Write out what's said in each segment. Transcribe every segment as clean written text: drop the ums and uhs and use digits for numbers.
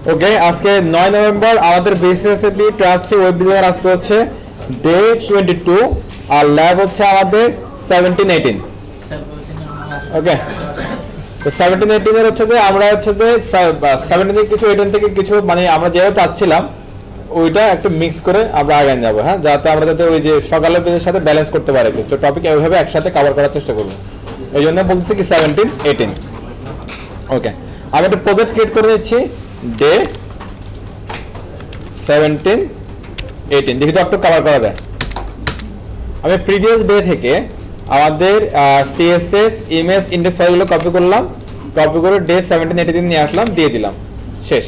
ওকে, আজকে 9 নভেম্বর আমাদের বিএসএসবি trustee web designer আজকে হচ্ছে ডে 22 আর ল্যাব হচ্ছে আমাদের 17-18। ওকে, তো 17-18 এর হচ্ছে যে আমরা হচ্ছে যে 17 থেকে কিছু 18 থেকে কিছু মানে আমরা যেভাবে চাচ্ছিলাম ওইটা একটু মিক্স করে আমরা আগান যাবো, হ্যাঁ, যাতে আমরা যাতে ওই যে সকালের পেজের সাথে ব্যালেন্স করতে পারি কিছু টপিক এইভাবে একসাথে কভার করার চেষ্টা করবো। এই জন্য বলতেছি কি 17-18। ওকে, আমি একটা প্রজেক্ট ক্রিয়েট করে দিচ্ছি ডে 17-18, দেখি তো একটু কভার করা যায়। আমি প্রিভিয়াস ডে থেকে আমাদের সিএসএস ইমেজ ইন্ডেক্স ফাইলগুলো কপি করলাম, কপি করে ডে 17-18 নিয়ে আসলাম, দিয়ে দিলাম, শেষ।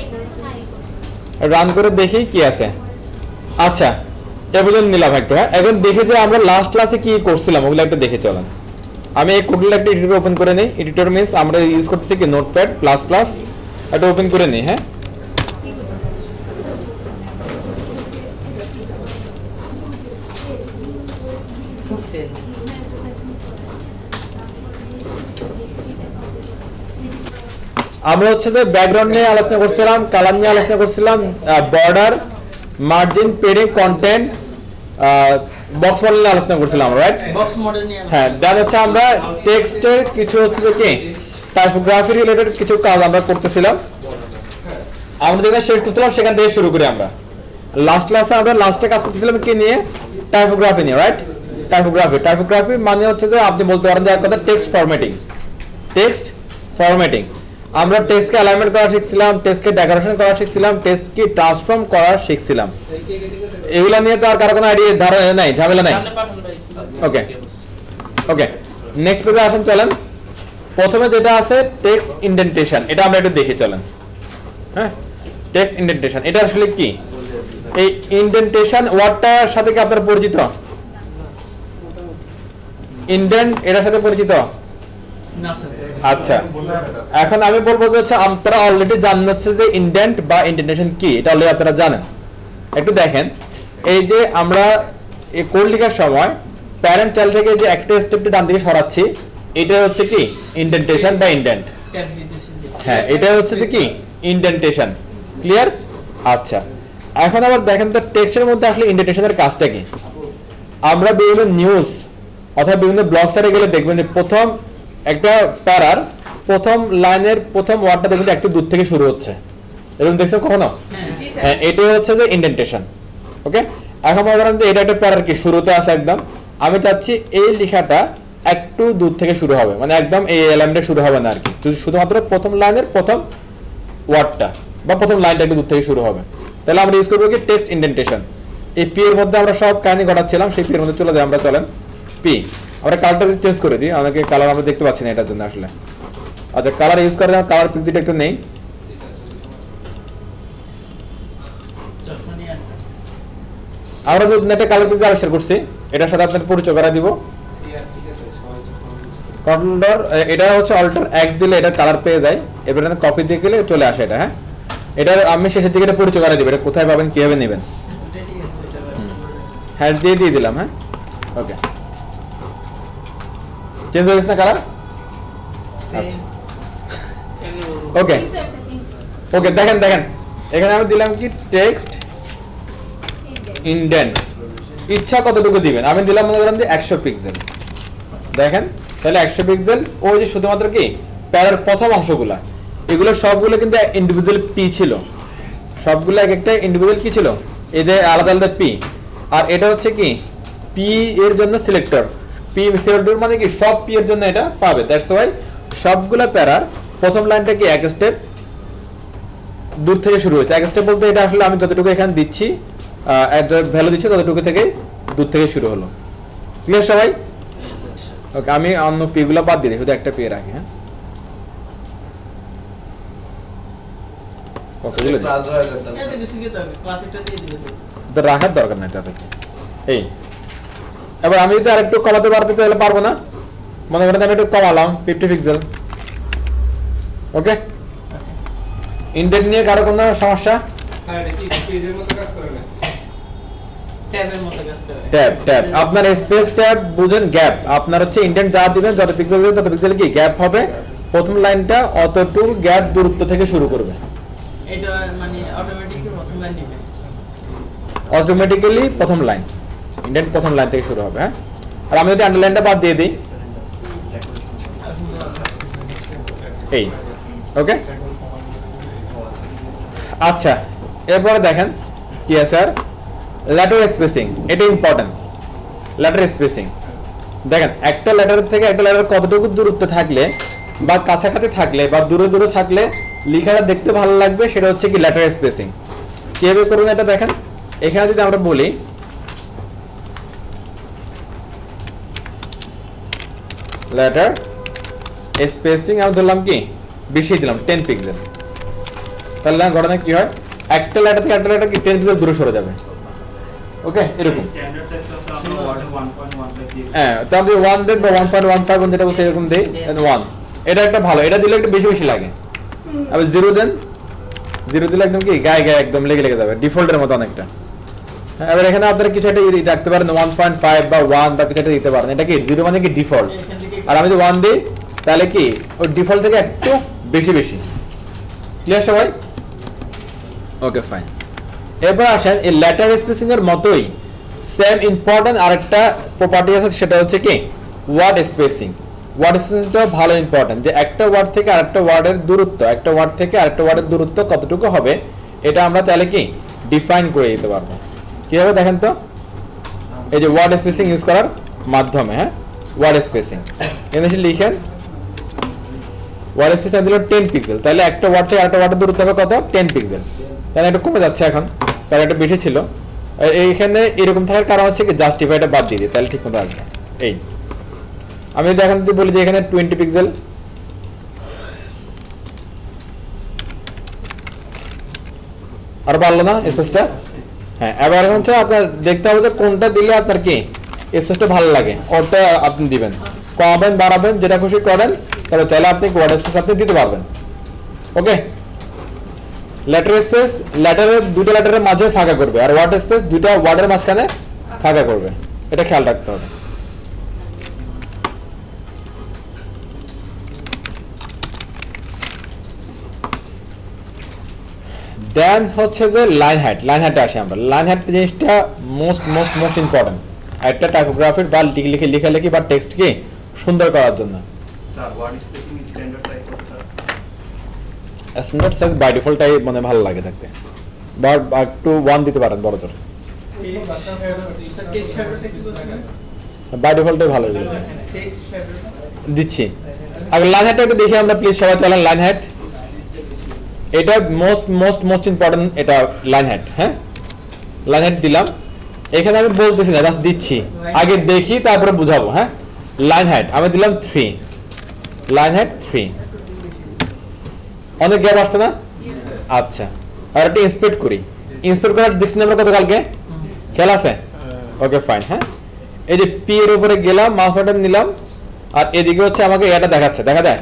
রান করে দেখি কি আছে। আচ্ছা, এ পর্যন্ত নিলাম একটু, হ্যাঁ। এখন দেখি যে আমরা লাস্ট ক্লাসে কি করছিলাম ওগুলো একটু দেখে চলেন। আমি এই কোডগুলো একটা এডিটর ওপেন করে নিই। এডিটর মিনস আমরা ইউজ করতেছি কি নোটপ্যাড প্লাস প্লাস, এটা ওপেন করে নিই, হ্যাঁ। আমরা হচ্ছে যে ব্যাকগ্রাউন্ড নিয়ে আলোচনা করছিলাম, কালার নিয়ে আলোচনা করছিলাম, border, margin, padding, content, box model নিয়ে আলোচনা করছিলাম, রাইট? বক্স মডেল নিয়ে, হ্যাঁ। দেন হচ্ছে আমরা টেক্সটের কিছু হচ্ছে যে কি টাইপোগ্রাফি রিলেটেড কিছু কাজ আমরা করতেছিলাম। আমরা যেটা শেয়ার করছিলাম সেখান থেকে শুরু করি। আমরা লাস্ট ক্লাসে আমরা লাস্টে কাজ করতেছিলাম কি নিয়ে? টাইপোগ্রাফি নিয়ে, রাইট? টাইপোগ্রাফি মানে হচ্ছে যে আপনি বলতে পারেন যে এক কথা টেক্সট ফরম্যাটিং। আমরা টেক্সটকে অ্যালাইনমেন্ট করা শিখছিলাম, টেক্সটকে ডেকোরেশন করা শিখছিলাম, টেক্সটকে ট্রান্সফর্ম করা শিখছিলাম। এগুলা নিয়ে তো আর কারো কোনো আইডিয়া ধারণা নাই, ঝামেলা নাই। ওকে, নেক্সট পেজে আসেন, চলেন। প্রথমে যেটা আছে টেক্সট ইন্ডেন্টেশন, এটা আমরা একটু দেখি, চলেন। হ্যাঁ, টেক্সট ইন্ডেন্টেশন এটা আসলে কি? এই ইন্ডেন্টেশন ওয়ার্ডটার সাথে কি আপনারা পরিচিত? ইন্ডেন্ট এটার সাথে পরিচিত? আচ্ছা, এখন আমি বলবো যে হচ্ছে আপনারা অলরেডি জানেন হচ্ছে যে ইন্ডেন্ট বা ইন্ডেন্টেশন কি, এটা অলরেডি আপনারা জানেন। একটু দেখেন, এই যে আমরা এই কোড লেখার সময় প্যারেন্ট চাইল্ড থেকে যে একটা স্টেপটি ডান দিকে সরাচ্ছি, এটা হচ্ছে কি ইন্ডেন্টেশন বা ইন্ডেন্ট। হ্যাঁ, এটা হচ্ছে যে কি ইন্ডেন্টেশন। ক্লিয়ার? আচ্ছা, এখন আবার দেখেন তো টেক্সটের মধ্যে আসলে ইন্ডেন্টেশনের কাজটা কি। আমরা বিভিন্ন নিউজ অথবা বিভিন্ন ব্লগ সাইটে গেলে দেখবেন যে প্রথম একটা প্যারার প্রথম লাইনের প্রথম ওয়ার্ডটা দেখবেন একটু দূর থেকে শুরু হচ্ছে, এরকম দেখছেন কখনো? হ্যাঁ, এটাই হচ্ছে যে ইন্ডেন্টেশন। ওকে, এখন মনে করেন যে এটা একটা প্যারার কি শুরুতে আছে একদম, আমি চাচ্ছি এই লেখাটা একটু দূর থেকে শুরু হবে, মানে একদম এই এলিমেন্টে শুরু হবে না আর কি, শুধুমাত্র প্রথম লাইনের প্রথম ওয়ার্ডটা বা প্রথম লাইনটা একটু দূর থেকে শুরু হবে। তাহলে আমরা ইউজ করবো কি টেক্সট ইন্ডেন্টেশন। এই পি এর মধ্যে আমরা সব কাহিনী ঘটাচ্ছিলাম, সেই পি এর মধ্যে চলে যাই আমরা, চলেন। পি আমরা কালারটা চেঞ্জ করে দিই, আমাকে কালার আমরা দেখতে পাচ্ছি না এটার জন্য আসলে। আচ্ছা, কালার ইউজ করে কালার পিকটা একটু নেই। আমরা যে নেটে কালার পিক আবিষ্কার করছি এটার সাথে আপনাদের পরিচয় করা দিব। কন্ট্রোলার এটা হচ্ছে অল্টার এক্স দিলে এটা কালার পেয়ে যায়, এবারে কপি দিয়ে গেলে চলে আসে এটা। হ্যাঁ, এটা আমি শেষের দিকে এটা পরিচয় করা দিব, এটা কোথায় পাবেন কিভাবে নেবেন। হ্যাশ দিয়ে দিলাম। হ্যাঁ, ওকে, চেঞ্জ হয়ে গেছে না কালার? আচ্ছা, ওকে ওকে, দেখেন এখানে আমি দিলাম কি টেক্সট ইন্ডেন্ট। ইচ্ছা কতটুকু দিবেন, আমি দিলাম মনে করেন যে 100 পিক্সেল। দেখেন, তাহলে 100 পিক্সেল ওই যে শুধুমাত্র কি প্যারার প্রথম অংশগুলা, এগুলো সবগুলো কিন্তু ইন্ডিভিজুয়াল পি ছিল, সবগুলো এক একটা ইন্ডিভিজুয়াল কি ছিল, এদের আলাদা আলাদা পি। আর এটা হচ্ছে কি পি এর জন্য সিলেক্টর, পি সিলেক্টর মানে কি সব পি এর জন্য এটা পাবে। দ্যাটস ওয়াই সবগুলা প্যারার প্রথম লাইনটা কি এক স্টেপ দূর থেকে শুরু হয়েছে। এক স্টেপ বলতে এটা আসলে আমি যতটুকু এখানে দিচ্ছি ভ্যালু দিচ্ছি ততটুকু থেকে দূর থেকে শুরু হলো। ক্লিয়ার সবাই? ওকে, আমি অন্য পি গুলো বাদ দিয়ে শুধু একটা পি রাখি। হ্যাঁ, রাখার দরকার নাই তাদেরকে। এই এবার আমি যদি আরেকটু কমাতে পারতে তাহলে পারবো না, মনে করেন আমি একটু কমালাম 50 পিক্সেল। ওকে, ইন্ডেন্ট নিয়ে কারো কোনো সমস্যা? ট্যাব আপনার স্পেস ট্যাব বুঝেন, গ্যাপ আপনার হচ্ছে ইন্ডেন্ট যা দিবেন যত পিক্সেল দিবেন তত পিক্সেল কি গ্যাপ হবে, প্রথম লাইনটা অতটুকু গ্যাপ দূরত্ব থেকে শুরু করবে। এটা মানে অটোমেটিক্যালি প্রথম লাইন নেবে, অটোমেটিক্যালি প্রথম লাইন ইন্ডেন্ট প্রথম লাইন থেকে শুরু হবে। হ্যাঁ, আর আমি যদি আন্ডারলাইনটা বাদ দিয়ে দিই এই, ওকে। আচ্ছা, এরপরে দেখেন কি আছে আর লেটার স্পেসিং, এটা ইম্পর্টেন্ট। লেটার স্পেসিং দেখেন, একটা লেটার থেকে একটা লেটার কতটুকু দূরত্ব থাকলে বা কাছাকাছি থাকলে বা দূরে দূরে থাকলে লেখাটা দেখতে ভালো লাগবে, সেটা হচ্ছে কি লেটার স্পেসিং। কিভাবে করবেন এটা দেখেন, এখানে যদি আমরা বলি লেটার স্পেসিং, আমি ধরলাম কি বেশি দিলাম 10 পিক্সেল, তাহলে ঘটনা কি হয়, একটা লেটার থেকে একটা লেটার কি 10 পিক্সেল দূরে সরে যাবে। ওকে, এরকম। হ্যাঁ, তো আমি 1 দেন বা 1.15 যেটা বলছে এরকম দেই, 1 এটা একটা ভালো, এটা দিলে একটু বেশি বেশি লাগে। আবার 0 দেন, 0 দিলে একদম কি গায়ে গায়ে একদম লেগে লেগে যাবে, ডিফল্টের মতো অনেকটা। হ্যাঁ, এবার এখানে আপনারা কিছু একটা রাখতে পারেন 1.5 বা 1 বা কিছু একটা দিতে পারেন, এটা কি 0 মানে কি ডিফল্ট। আর আমি যদি 1 দিই তাহলে কি ওই ডিফল্ট থেকে একটু বেশি বেশি। ক্লিয়ার সবাই? Okay, fine. এবার আসেন এই লেটার স্পেসিং এর মতোই সেম ইম্পর্টেন্ট আরেকটা প্রপার্টি আছে, সেটা হচ্ছে কি ওয়ার্ড স্পেসিং। ওয়ার্ড স্পেসিংটা ভালো ইম্পর্টেন্ট, যে একটা ওয়ার্ড থেকে আরেকটা ওয়ার্ডের দূরত্ব, একটা ওয়ার্ড থেকে আরেকটা ওয়ার্ডের দূরত্ব কতটুকু হবে, এটা আমরা চাইলে কি ডিফাইন করে দিতে পারবো। কিভাবে দেখেন তো, এই যে ওয়ার্ড স্পেসিং ইউজ করার মাধ্যমে। হ্যাঁ, ওয়ার্ড স্পেসিং এখানে লিখেন ওয়ার্ড স্পেসিং দিল 10 পিক্সেল, তাহলে একটা ওয়ার্ড থেকে আরেকটা ওয়ার্ডের দূরত্ব হবে কত, 10 পিক্সেল। তাহলে এটা কমে যাচ্ছে এখন, তাহলে এটা বেশি ছিল। এইখানে এরকম থাকার কারণ হচ্ছে কি জাস্টিফাইটা বাদ দিয়ে দিই, তাহলে ঠিক মতো আসবে। এই আমি যদি এখন যদি বলি যে এখানে 20 পিক্সেল, আর বাড়লো না স্পেসটা? হ্যাঁ, এবার এখন হচ্ছে আপনার দেখতে হবে যে কোনটা দিলে আপনার কি স্পেসটা ভালো লাগে, ওটা আপনি দিবেন, কমাবেন বাড়াবেন যেটা খুশি করেন, তবে চাইলে আপনি ওয়ার্ড স্পেস আপনি দিতে পারবেন। ওকে, লেটার স্পেস লেটারের দুটো লেটারের মাঝে ফাঁকা করবে, আর ওয়ার্ড স্পেস দুটো ওয়ার্ডের মাঝখানে ফাঁকা করবে, এটা খেয়াল রাখতে হবে। দেন হচ্ছে যে লাইন হাইট, লাইন হাইটে আসি আমরা। লাইন হাইট জিনিসটা মোস্ট মোস্ট মোস্ট ইম্পর্টেন্ট একটা টাইপোগ্রাফির বা লেখালেখি বা টেক্সট কি সুন্দর করার জন্য। স্ট্যান্ডার্ড সাইজ বাই ডিফল্টটাই মানে ভালো লাগে দেখতে, বা একটু 1 দিতে পারেন বড় জোর, বাই ডিফল্টটাই ভালো দিচ্ছি। আগে লাইন হাইটটা একটু দেখি আমরা প্লিজ, সবাই চলেন লাইন হাইট। এটা মোস্ট মোস্ট মোস্ট ইম্পর্টেন্ট, এটা লাইন হাইট। হ্যাঁ, লাইন হাইট দিলাম, এখানে আমি বলতেছি না, জাস্ট দিচ্ছি, আগে দেখি তারপরে বুঝাবো। হ্যাঁ, লাইন হাইট আমি দিলাম 3, লাইন হাইট 3, অনেক গ্যাপ আসছে না? আচ্ছা, আর একটা ইন্সপেক্ট করি, ইন্সপেক্ট করার দেখছি আমরা কত কালকে খেয়াল আছে? Okay, fine. হ্যাঁ, এই যে পি এর উপরে গেলাম, মাউস বাটন নিলাম, আর এদিকে হচ্ছে আমাকে এটা দেখাচ্ছে, দেখা যায়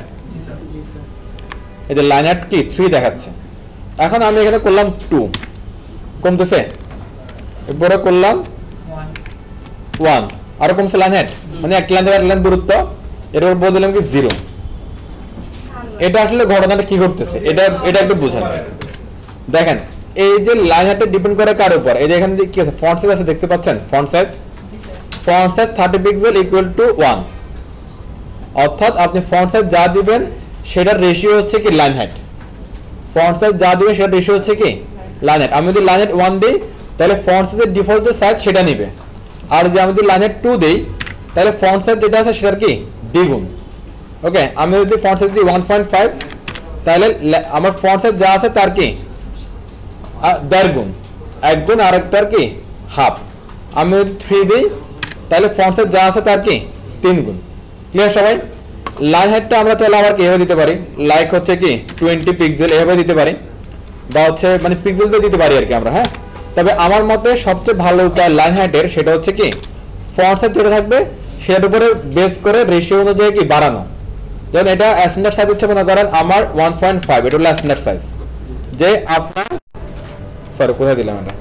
এই যে লাইন হাইট কি 3 দেখাচ্ছে। এখন আমি এখানে করলাম 2, কমতেছে, এরপরে করলাম 1, আরো কমছে লাইন হাইট, মানে এক লাইন থেকে এক লাইন দূরত্ব, এরপর বলে দিলাম কি 0। এটা আসলে ঘটনাটা কি ঘটতেছে এটা এটা একটু বুঝান। দেখেন, এই যে লাইন হাইটটা ডিপেন্ড করে কার উপর, এই যে এখানে কি আছে, ফন্ট সাইজ আছে, দেখতে পাচ্ছেন font size 30 pixel equal to 1, অর্থাৎ আপনি ফন্ট সাইজ যা দিবেন সেটার রেশিও হচ্ছে কি লাইন হাইট, ফন্ট সাইজ যা দিবেন সেটার রেশিও হচ্ছে কি লাইন হাইট। আমি যদি লাইন হাইট 1 দিই তাহলে ফন্ট সাইজের ডিফল্ট যে সাইজ সেটা নেবে, আর যদি আমি যদি লাইন হাইট 2 দেই তাহলে ফন্ট সাইজ যেটা আছে সেটার কি দ্বিগুণ। ওকে, আমি যদি ফন্ট সাইজ দিই 1.5 তাহলে আমার ফন্ট সাইজ যা আছে তার কি 1.5 গুণ, 1 গুণ আর একটার কি হাফ। আমি যদি 3 দিই তাহলে ফন্ট সাইজ যা আছে তার কি 3 গুণ। ক্লিয়ার সবাই? লাইন হাইটটা আমরা চাইলে আবার কিভাবে দিতে পারি, লাইক হচ্ছে কি 20 পিক্সেল এভাবে দিতে পারি, বা হচ্ছে মানে পিক্সেল দিয়ে দিতে পারি আর কি আমরা। হ্যাঁ, তবে আমার মতে সবচেয়ে ভালো উপায় লাইন হাইটের সেটা হচ্ছে কি ফন্ট সাইজ যেটা থাকবে সেটার উপরে বেস করে রেশিও অনুযায়ী কি বাড়ানো। যেমন এটা স্ট্যান্ডার্ড সাইজ হচ্ছে মনে করেন আমার 1.5, এটা হলো স্ট্যান্ডার্ড সাইজ। যে আপনার সরি কোথায় দিলাম এটা,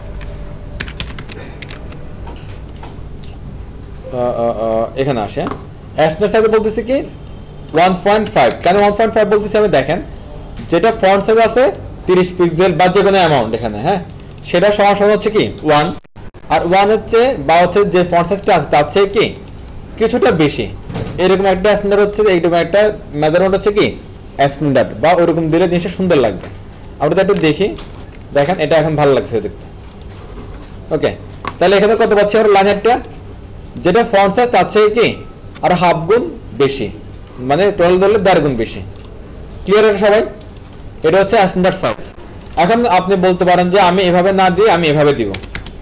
এখানে আসে স্ট্যান্ডার্ড সাইজ বলতেছি কি 1.5। কেন 1.5 বলতেছি আমি, দেখেন যেটা ফন্ট সাইজ আছে 30 পিক্সেল বা যে কোনো অ্যামাউন্ট এখানে, হ্যাঁ, সেটা সমান হচ্ছে কি 1, আর 1 হচ্ছে বা হচ্ছে যে ফন্ট সাইজটা আছে তার চেয়ে কি কিছুটা বেশি, এরকম একটা স্ট্যান্ডার্ড হচ্ছে, এইরকম একটা মেজারমেন্ট হচ্ছে কি স্ট্যান্ডার্ড, বা ওরকম দিলে জিনিসটা সুন্দর লাগবে। আমরা তো একটু দেখি, দেখেন এটা এখন ভালো লাগছে দেখতে। ওকে, তাহলে এখানে কত পাচ্ছি আমরা লাইন হাইটটা, যেটা ফন্ট সাইজ তার চেয়ে কি আর হাফ গুণ বেশি, মানে টোটাল ধরলে 1.5 গুণ বেশি। ক্লিয়ার এটা সবাই? এটা হচ্ছে স্ট্যান্ডার্ড সাইজ। এখন আপনি বলতে পারেন যে আমি এভাবে না দিয়ে আমি এভাবে দিব,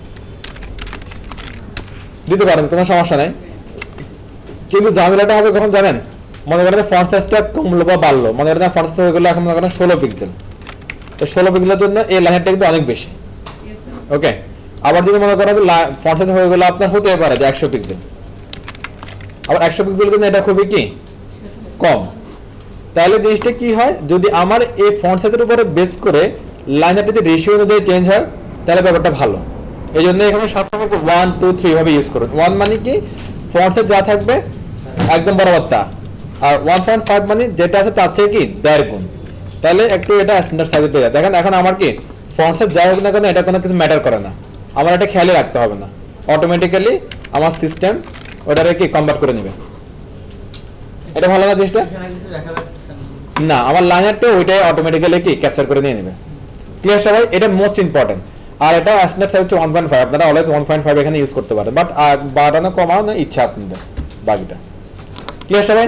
দিতে পারেন, কোনো সমস্যা নাই, কিন্তু ঝামেলাটা হবে কখন জানেন, মনে করেন ফন্ট সাইজটা কমলো বা বাড়লো, মনে করেন ফন্ট সাইজ হয়ে গেলো এখন মনে করেন 16 পিক্সেল, তো 16 পিক্সেলের জন্য এই লাইনটা কিন্তু অনেক বেশি। ওকে, আবার যদি মনে করেন ফন্ট সাইজ হয়ে গেলো আপনার হতে পারে যে 100 পিক্সেল, আবার 100 পিক্সেলের জন্য এটা খুবই কি কম। তাহলে জিনিসটা কি হয়, যদি আমার এই ফন্ট সাইজের উপরে বেস করে লাইনটা যদি রেশিও অনুযায়ী চেঞ্জ হয় তাহলে ব্যাপারটা ভালো। এই জন্য এখানে সবসময় 1 2 3 ভাবে ইউজ করুন। 1 মানে কি ফন্ট সাইজ যা থাকবে একদম বরাবর তা, আর 1.5 মানে যেটা আছে তার চেয়ে কি 1.5 গুণ, তাহলে একটু এটা স্ট্যান্ডার্ড সাইজে পেয়ে যায়। দেখেন এখন আমার কি ফন্ট সাইজ যাই হোক না কেন এটা কোনো কিছু ম্যাটার করে না, আমার এটা খেয়ালই রাখতে হবে না, অটোমেটিক্যালি আমার সিস্টেম ওটারে কি কনভার্ট করে নেবে। এটা ভালো না জিনিসটা? এখানে কিছু দেখা যাচ্ছে না, আমার লাইনারটা ওইটাই অটোমেটিক্যালি কি ক্যাপচার করে নিয়ে নেবে। ক্লিয়ার সবাই? এটা মোস্ট ইম্পর্টেন্ট। আর এটা স্ট্যান্ডার্ড সাইজ হচ্ছে 1.5, আপনারা অলওয়েজ 1.5 এখানে ইউজ করতে পারেন, বাট বাড়ানো কমানো ইচ্ছা আপনাদের বাকিটা। ক্লিয়ার সবাই?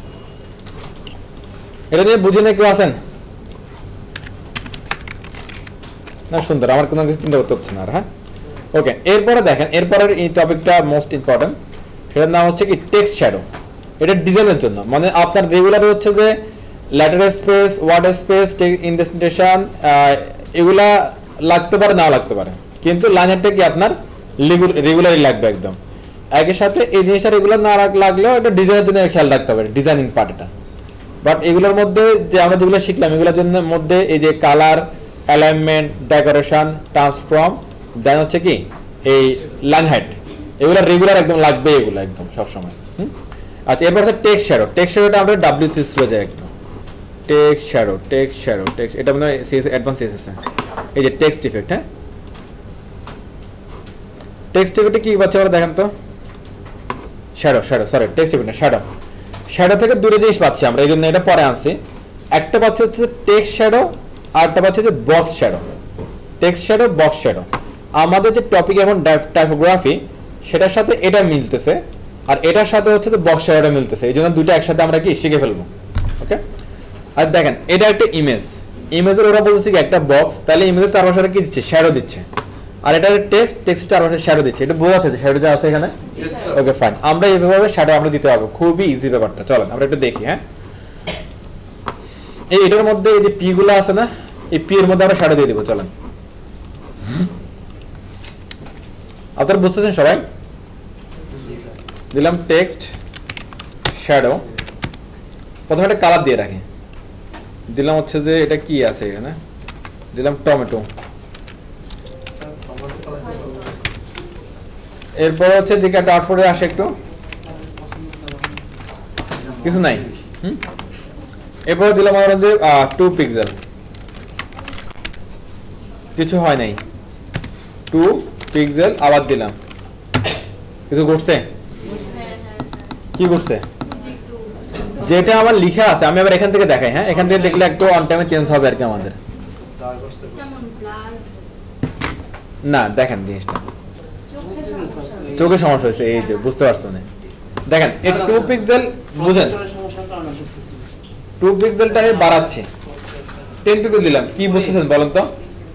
এটা নিয়ে বুঝে নিয়ে কেউ আছেন না? সুন্দর, আমার কোনো কিছু চিন্তা করতে হচ্ছে না আর। হ্যাঁ, ওকে, এরপরে দেখেন, এরপরের এই টপিকটা মোস্ট ইম্পর্টেন্ট, সেটার নাম হচ্ছে কি টেক্সট শ্যাডো। এটা ডিজাইনের জন্য, মানে আপনার রেগুলার হচ্ছে যে letter space, word space, indentation এগুলা লাগতে পারে, নাও লাগতে পারে, কিন্তু লাইনারটা কি আপনার রেগুলারই লাগবে একদম। একই সাথে এই জিনিসটা রেগুলার না লাগলেও এটা ডিজাইনের জন্য খেয়াল রাখতে হবে, ডিজাইনিং পার্ট এটা। বাট এগুলোর মধ্যে যে আমরা যেগুলো শিখলাম এগুলোর জন্য মধ্যে এই যে colour, alignment, decoration, transform, then হচ্ছে কি এই লাইন হাইট, এগুলো রেগুলার একদম লাগবে, এগুলো একদম সবসময়। আচ্ছা, এরপর হচ্ছে টেক্সট শ্যাডো। টেক্সট শ্যাডোটা আমরা WC স্কুলে যাই একদম। Text shadow, text shadow, text, এটা মানে সিএস অ্যাডভান্স সিএসএস। এই যে টেক্সট ইফেক্ট, হ্যাঁ, টেক্সট ইফেক্টে কি পাচ্ছি আমরা দেখেন তো, শ্যাডো, সরি টেক্সট ইফেক্ট না, শ্যাডো থেকে দুটো জিনিস পাচ্ছি আমরা, এই জন্য এটা পরে আনছি। একটা পাচ্ছি হচ্ছে টেক্সট শ্যাডো, আর একটা পাচ্ছি যে box shadow. Text shadow, box shadow, আমাদের যে টপিক এখন টাইপোগ্রাফি সেটার সাথে এটা মিলতেছে, আর এটার সাথে হচ্ছে যে বক্স শ্যাডোটা মিলতেছে, এই জন্য দুটো একসাথে আমরা কি শিখে ফেলবো। ওকে, আর দেখেন এটা একটা ইমেজের ওরা বলছে কি একটা বক্স, তাহলে ইমেজের চারপাশে কি দিচ্ছে, শ্যাডো দিচ্ছে, আর এটা টেক্সট, টেক্সট চারপাশে শ্যাডো দিচ্ছে। এটা বোঝা যাচ্ছে শ্যাডো যা আছে এখানে? ওকে ফাইন, আমরা এইভাবে শ্যাডো আমরা দিতে পারবো, খুবই ইজি ব্যাপারটা। চলেন আমরা একটু দেখি। হ্যাঁ, এটার মধ্যে এই যে পি গুলো আছে না, এই পি এর মধ্যে আমরা শ্যাডো দিয়ে দিব। চলেন, আপনারা বুঝতেছেন সবাই? দিলাম টেক্সট শ্যাডো, প্রথমে একটা কালার দিয়ে রাখি, দিলাম হচ্ছে যে এটা কি আছে এখানে, দিলাম টমেটো। এরপর হচ্ছে দিকে একটা আউটপুটে আসে, একটু কিছু নাই। এরপর দিলাম আমরা 2 পিক্সেল, কিছু হয় নাই, 2 পিক্সেল আবার দিলাম, কিছু ঘটছে? কি ঘটছে? যেটা আমার লিখা আছে আমি আবার এখান থেকে দেখাই। হ্যাঁ, এখান থেকে দেখলে একটু অন টাইমে চেঞ্জ হবে আর কি আমাদের। না দেখেন জিনিসটা চোখে সমস্যা হয়েছে, এই যে বুঝতে পারছো না, দেখেন এটা 2 পিক্সেল, বুঝেন 2 পিক্সেলটা আমি বাড়াচ্ছি, 10 পিক্সেল দিলাম, কি বুঝতেছেন বলেন তো?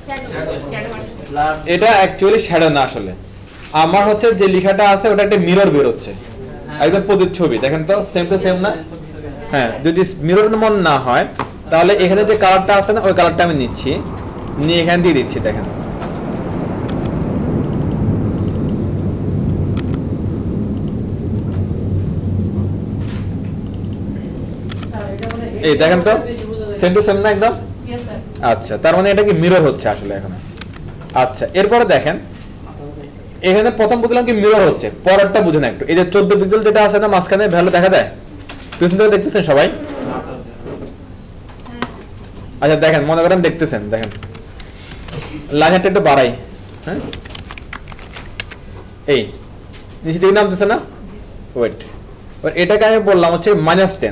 এটা অ্যাকচুয়ালি শ্যাডো না, আসলে আমার হচ্ছে যে লেখাটা আছে ওটা একটা মিরর বের হচ্ছে, একদম প্রতিচ্ছবি। দেখেন তো সেম টু সেম না? হ্যাঁ, যদি মিরর মন না হয় তাহলে এখানে যে কালারটা আছে না ওই কালারটা আমি নিচ্ছি, নিয়ে এখানে দিয়ে দিচ্ছি। দেখেন এই দেখেন তো সেম টু সেম না একদম? আচ্ছা, তার মানে এটা কি মিরর হচ্ছে আসলে এখন। আচ্ছা, এরপরে দেখেন এখানে প্রথম বুঝলাম কি মিরর হচ্ছে, পরেরটা বুঝেন একটু। এই যে 14 পিক্সেল যেটা আছে না মাঝখানে ভ্যালু দেখা যায়, পিছন থেকে দেখতেছেন সবাই? আচ্ছা দেখেন, মনে করেন দেখতেছেন, দেখেন লাইনটা একটু বাড়াই, হ্যাঁ এই নিচে দিকে নামতেছে না, ওয়েট, এটাকে আমি বললাম হচ্ছে -10।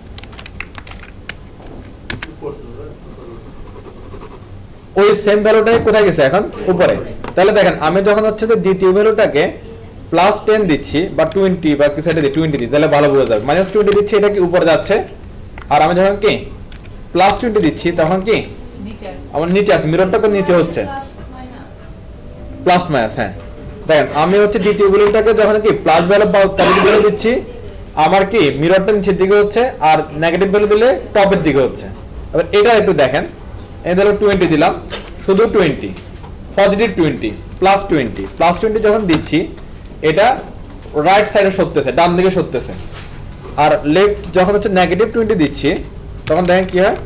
ওই সেম ভ্যালুটাই কোথায় গেছে এখন, উপরে। তাহলে দেখেন আমি যখন হচ্ছে যে দ্বিতীয় ভ্যালুটাকে +10 দিচ্ছি বা 20 বা কিছু একটা 20 দিচ্ছি, তাহলে ভালো বোঝা যাবে। -20 দিচ্ছি, এটা কি উপরে যাচ্ছে, আর আমি যখন কি +20 দিচ্ছি তখন কি আমার নিচে আসছে, মিররটা তো নিচে হচ্ছে প্লাস মাইনাস। হ্যাঁ দেখেন আমি হচ্ছে দ্বিতীয় ভ্যালুটাকে যখন কি প্লাস ভ্যালু বা পজিটিভ ভ্যালু দিচ্ছি, আমার কি মিররটা নিচের দিকে হচ্ছে, আর নেগেটিভ ভ্যালু দিলে টপের দিকে হচ্ছে। এবার এটা একটু দেখেন, এই ধরো 20 দিলাম, শুধু 20 পজিটিভ 20 +20 যখন দিচ্ছি, এটা রাইট সাইডে সরতেছে, ডান দিকে সরতেছে। আর লেফট যখন হচ্ছে -20 দিচ্ছি, তখন দেখেন কি হয়,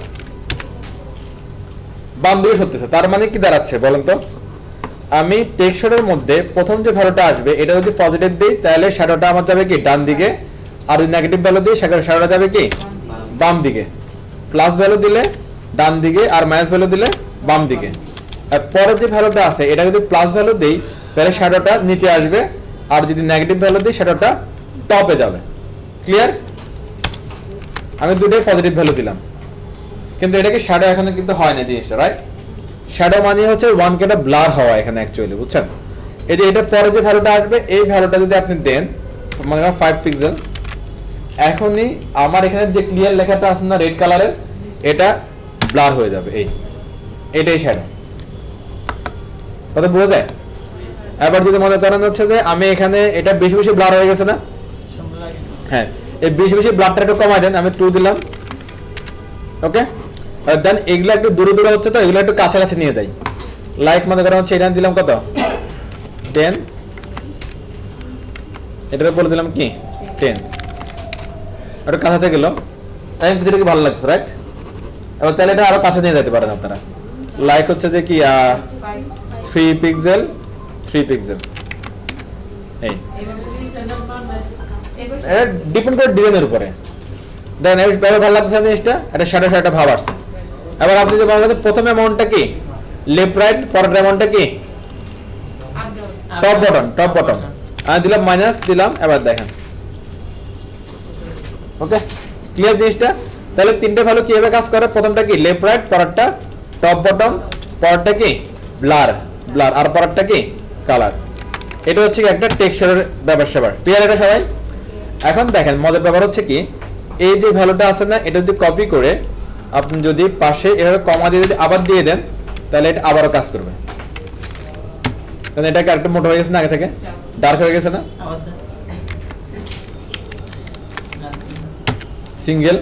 বাম দিকে সরতেছে। তার মানে কি দাঁড়াচ্ছে বলেন তো, আমি টেক্সচারের মধ্যে প্রথম যে ভ্যালুটা আসবে এটা যদি পজিটিভ দিই, তাহলে শ্যাডোটা আমার যাবে কি ডান দিকে, আর যদি নেগেটিভ ভ্যালু দিই শ্যাডোটা যাবে কি বাম দিকে। প্লাস ভ্যালু দিলে ডান দিকে, আর মাইনাস ভ্যালু দিলে বাম দিকে। আর পরের যে ভ্যালুটা আছে এটা যদি প্লাস ভ্যালু দেই, তাহলে শ্যাডোটা নিচে আসবে, আর যদি নেগেটিভ ভ্যালু দিই শ্যাডোটা টপে যাবে। ক্লিয়ার? আমি দুটোই পজিটিভ ভ্যালু দিলাম, কিন্তু এটা কি শ্যাডো এখনো কিন্তু হয় না জিনিসটা, রাইট? শ্যাডো মানে হচ্ছে ওয়ান কেটা ব্লার হওয়া এখানে অ্যাকচুয়ালি, বুঝছেন? এই যে এটা পরে যে ভ্যালুটা আসবে, এই ভ্যালুটা যদি আপনি দেন, মানে 5 পিক্সেল, এখনই আমার এখানে যে ক্লিয়ার লেখাটা আছে না রেড কালারের, এটা ব্লার হয়ে যাবে। এটাই শ্যাডো। কথা বোঝা যায়? এবার যদি মনে করেন হচ্ছে যে আমি এখানে এটা বেশি বেশি ব্লার হয়ে গেছে না, হ্যাঁ এই বেশি বেশি ব্লারটা একটু কমাই দেন, আমি 2 দিলাম, ওকে। আর দেন এগুলা একটু দূরে দূরে হচ্ছে, তো এগুলো একটু কাছাকাছি নিয়ে যাই। লাইক মনে করা হচ্ছে এটা দিলাম কত 10, এটার উপরে দিলাম কি 10, একটু কাছাকাছি গেল, তাই ভিতরে কি ভালো লাগছে, রাইট? এবার তাহলে এটা আরো কাছে নিয়ে যেতে পারেন আপনারা। লাইক হচ্ছে যে কি 3 পিক্সেল 3 পিক্সেল, এই এটা ডিপেন্ড করে ডিজাইনের উপরে। দেন এবার ভালো লাগছে জিনিসটা, এটা শ্যাডো শ্যাডো ভাব আসছে। এবার আপনি যে বললেন প্রথম অ্যামাউন্টটা কি লেফট রাইট, পরের অ্যামাউন্টটা কি টপ বটম। আমি দিলাম মাইনাস দিলাম, এবার দেখেন, ওকে ক্লিয়ার জিনিসটা? তাহলে তিনটে ভ্যালু কিভাবে কাজ করে, প্রথমটা কি লেফট রাইট, পরেরটা টপ বটম, পরেরটা কি ব্লার, আর পরেরটা কি কালার। এটা হচ্ছে একটা টেক্সচারের ব্যাপার স্যাপার। ক্লিয়ার এটা সবাই? এখন দেখেন মজার ব্যাপার হচ্ছে কি, এই যে ভ্যালুটা আছে না, এটা যদি কপি করে আপনি যদি পাশে এভাবে কমা দিয়ে যদি আবার দিয়ে দেন, তাহলে এটা আবারও কাজ করবে। কারণ এটা একটা মোটা হয়ে গেছে না, আগে থেকে ডার্ক হয়ে গেছে না, সিঙ্গেল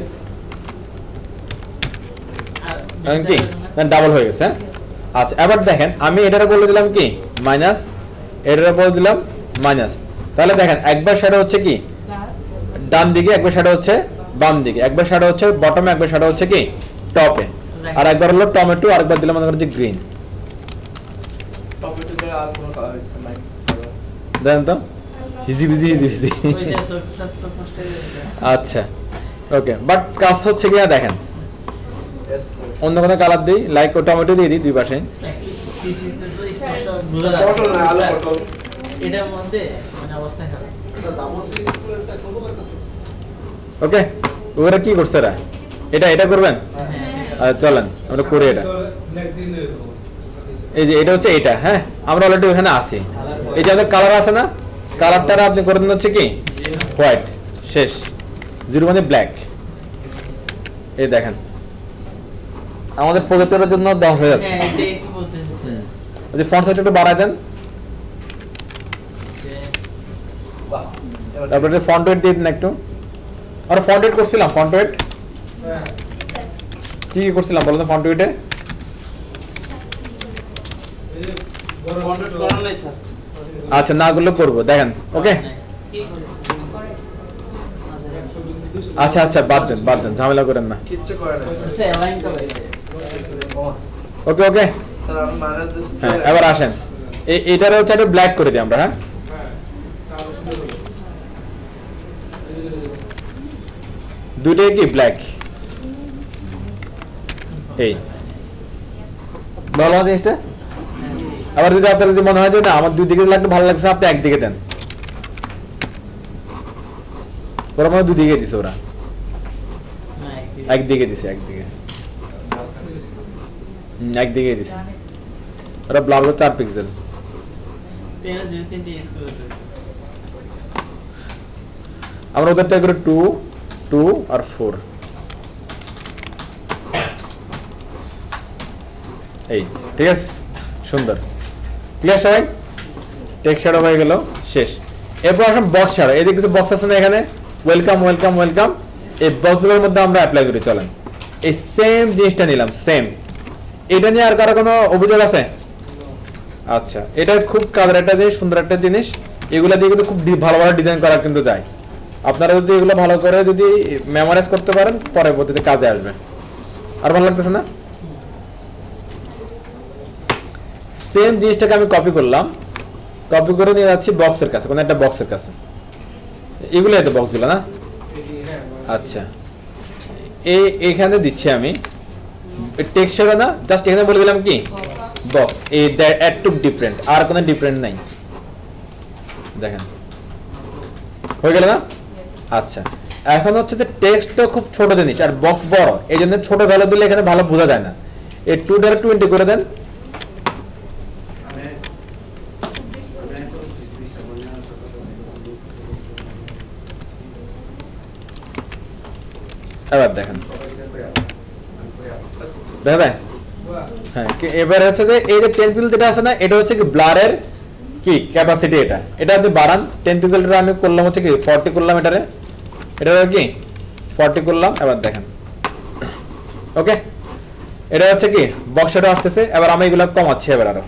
কি ডাবল হয়ে গেছে। আচ্ছা এবার দেখেন আমি এটারে বলে দিলাম কি মাইনাস, এটারে বলে দিলাম মাইনাস। তাহলে দেখেন একবার শ্যাডো হচ্ছে কি ডান দিকে, একবার শ্যাডো হচ্ছে বাম দিকে, একবার শ্যাডো হচ্ছে বটমে, একবার শ্যাডো হচ্ছে কি টপে, আর একবার হলো টমেটো, আর একবার দিলাম মনে করেন যে গ্রিন। টমেটো ছাড়া আর কোনো কালার হচ্ছে না, দেন তো হিজি বিজি। আচ্ছা ওকে, বাট কাজ হচ্ছে কিনা দেখেন, অন্য কোনো কালার দিই, লাইক টমেটো দিয়ে দিই দুই পাশে, ওকে। ওরা কি করছে এরা, এটা করবেন, চলেন আমরা করি এটা। এই যে এটা হচ্ছে এটা, হ্যাঁ আমরা অলরেডি ওখানে আছি। এই যে আমাদের কালার আছে না, কালারটা আপনি করে দিন হচ্ছে কি হোয়াইট, শেষ। 0 মানে ব্ল্যাক। এই দেখেন আমাদের প্রজেক্টের জন্য ধ্বংস হয়ে যাচ্ছে। যদি ফন্ট সাইজ একটু বাড়ায় দেন, তারপরে ফন্ট ওয়েট দিয়ে দিন একটু। আমরা ফন্ট ওয়েট করছিলাম, ফন্ট ওয়েট কি করছিলাম বলুন তো, ফন্ট ওয়েটে আচ্ছা না গুলো করবো, দেখেন ওকে। আচ্ছা আচ্ছা বাদ দেন ঝামেলা করেন না, ওকে ওকে। হ্যাঁ এবার আসেন, এইটারে হচ্ছে একটু ব্ল্যাক করে দিই আমরা, হ্যাঁ দুইটাই কি ব্ল্যাক, এই ভালো না জিনিসটা? আবার যদি আপনার যদি মনে হয় যে না আমার দুই দিকে লাগলে ভালো লাগছে, আপনি একদিকে দেন। ওরা মানে দুই দিকে দিছে, ওরা একদিকে দিছে, একদিকে একদিকে দিছে। ওরা ব্লার 4 পিক্সেল। আমরা ওদেরটা করে 2 2 আর 4 এই, ঠিক আছে, সুন্দর, ক্লিয়ার সবাই? টেক্সট শ্যাডো হয়ে গেল, শেষ। এরপর আসুন বক্স শ্যাডো। এদিকে কিছু বক্স আছে না এখানে, ওয়েলকাম ওয়েলকাম ওয়েলকাম, এই বক্সগুলোর মধ্যে আমরা অ্যাপ্লাই করি। চলেন এই সেম জিনিসটা নিলাম, সেম। এটা নিয়ে আর কারো কোনো অভিযোগ আছে? আচ্ছা, এটা খুব কাজের একটা জিনিস, সুন্দর একটা জিনিস। এগুলা দিয়ে কিন্তু খুব ভালো ভালো ডিজাইন করা কিন্তু যায়। আপনারা যদি এগুলো ভালো করে যদি মেমোরাইজ করতে পারেন, পরবর্তীতে কাজে আসবে। আর ভালো লাগতেছে না? সেম জিনিসটাকে আমি কপি করলাম, কপি করে নিয়ে যাচ্ছি বক্সের কাছে, কোনো একটা বক্সের কাছে। এগুলো এত বক্সগুলো না? আচ্ছা, এখানে দিচ্ছি আমি টেক্সচার না, জাস্ট এখানে বলে দিলাম কি বক্স। এই একটু ডিফারেন্ট, আর কোনো ডিফারেন্ট নাই। দেখেন হয়ে গেল না? আচ্ছা, এখন হচ্ছে যে টেক্সট তো খুব ছোট জিনিস আর বক্স বড়, এই জন্য ছোট ভ্যালু দিলে এখানে ভালো বোঝা যায় না। এই 2 দ্বারা 20 করে দেন। এবার দেখেন, দেখা যায়? হ্যাঁ, এবার হচ্ছে যে এই যে 10 পিক্সেল যেটা আছে না, এটা হচ্ছে কি ব্লারের কি ক্যাপাসিটি। এটা যদি বাড়ান 10 পিক্সেলটা আমি করলাম হচ্ছে কি 40 করলাম, এটারে কি 40 করলাম। এবার দেখেন, ওকে, এটা হচ্ছে কি বক্স শ্যাডো আসতেছে। এবার আমি এগুলো কমাচ্ছি এবার আরো,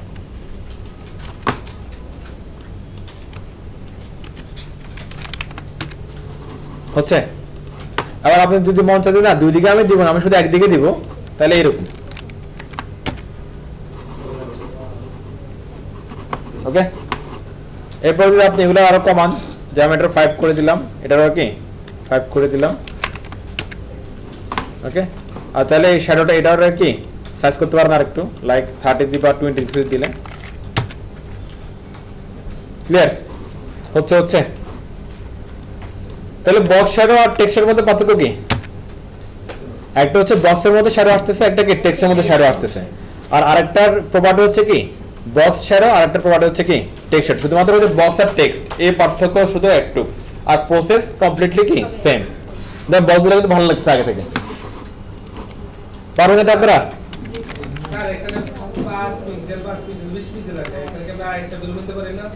হচ্ছে। আবার আপনি যদি মন চাইতে না দুই দিকে আমি দিব না, আমি শুধু একদিকে দিব, তাহলে এরকম, ওকে। এরপর যদি আপনি এগুলো আরো কমান, যেমন এটা 5 করে দিলাম, এটারও কি 5 করে দিলাম, ওকে। আর তাহলে এই শ্যাডোটা এটাও কি সাইজ করতে পারেন আর একটু, লাইক 30 বা 20 দিলে। ক্লিয়ার হচ্ছে? তাহলে বক্স শ্যাডো আর টেক্সটের মধ্যে পার্থক্য কি? একটা হচ্ছে বক্সের মধ্যে শ্যাডো আসতেছে, একটা কি টেক্সটের মধ্যে শ্যাডো আসতেছে। আর আরেকটার প্রপার্টি হচ্ছে কি বক্স শ্যাডো, আর একটা প্রপার্টি হচ্ছে কি টেক্সট শ্যাডো। শুধুমাত্র হচ্ছে বক্স আর টেক্সট এই পার্থক্য শুধু একটু, আর প্রসেস কমপ্লিটলি কি সেম। দেখ বক্সগুলো কিন্তু ভালো লাগছে আগে থেকে। পারবেন এটা আপনারা? স্যার এখানে 5 পিক্সেল 20 পিক্সেল আছে, এখানে কি আরেকটা ভ্যালু বলতে পারেন না?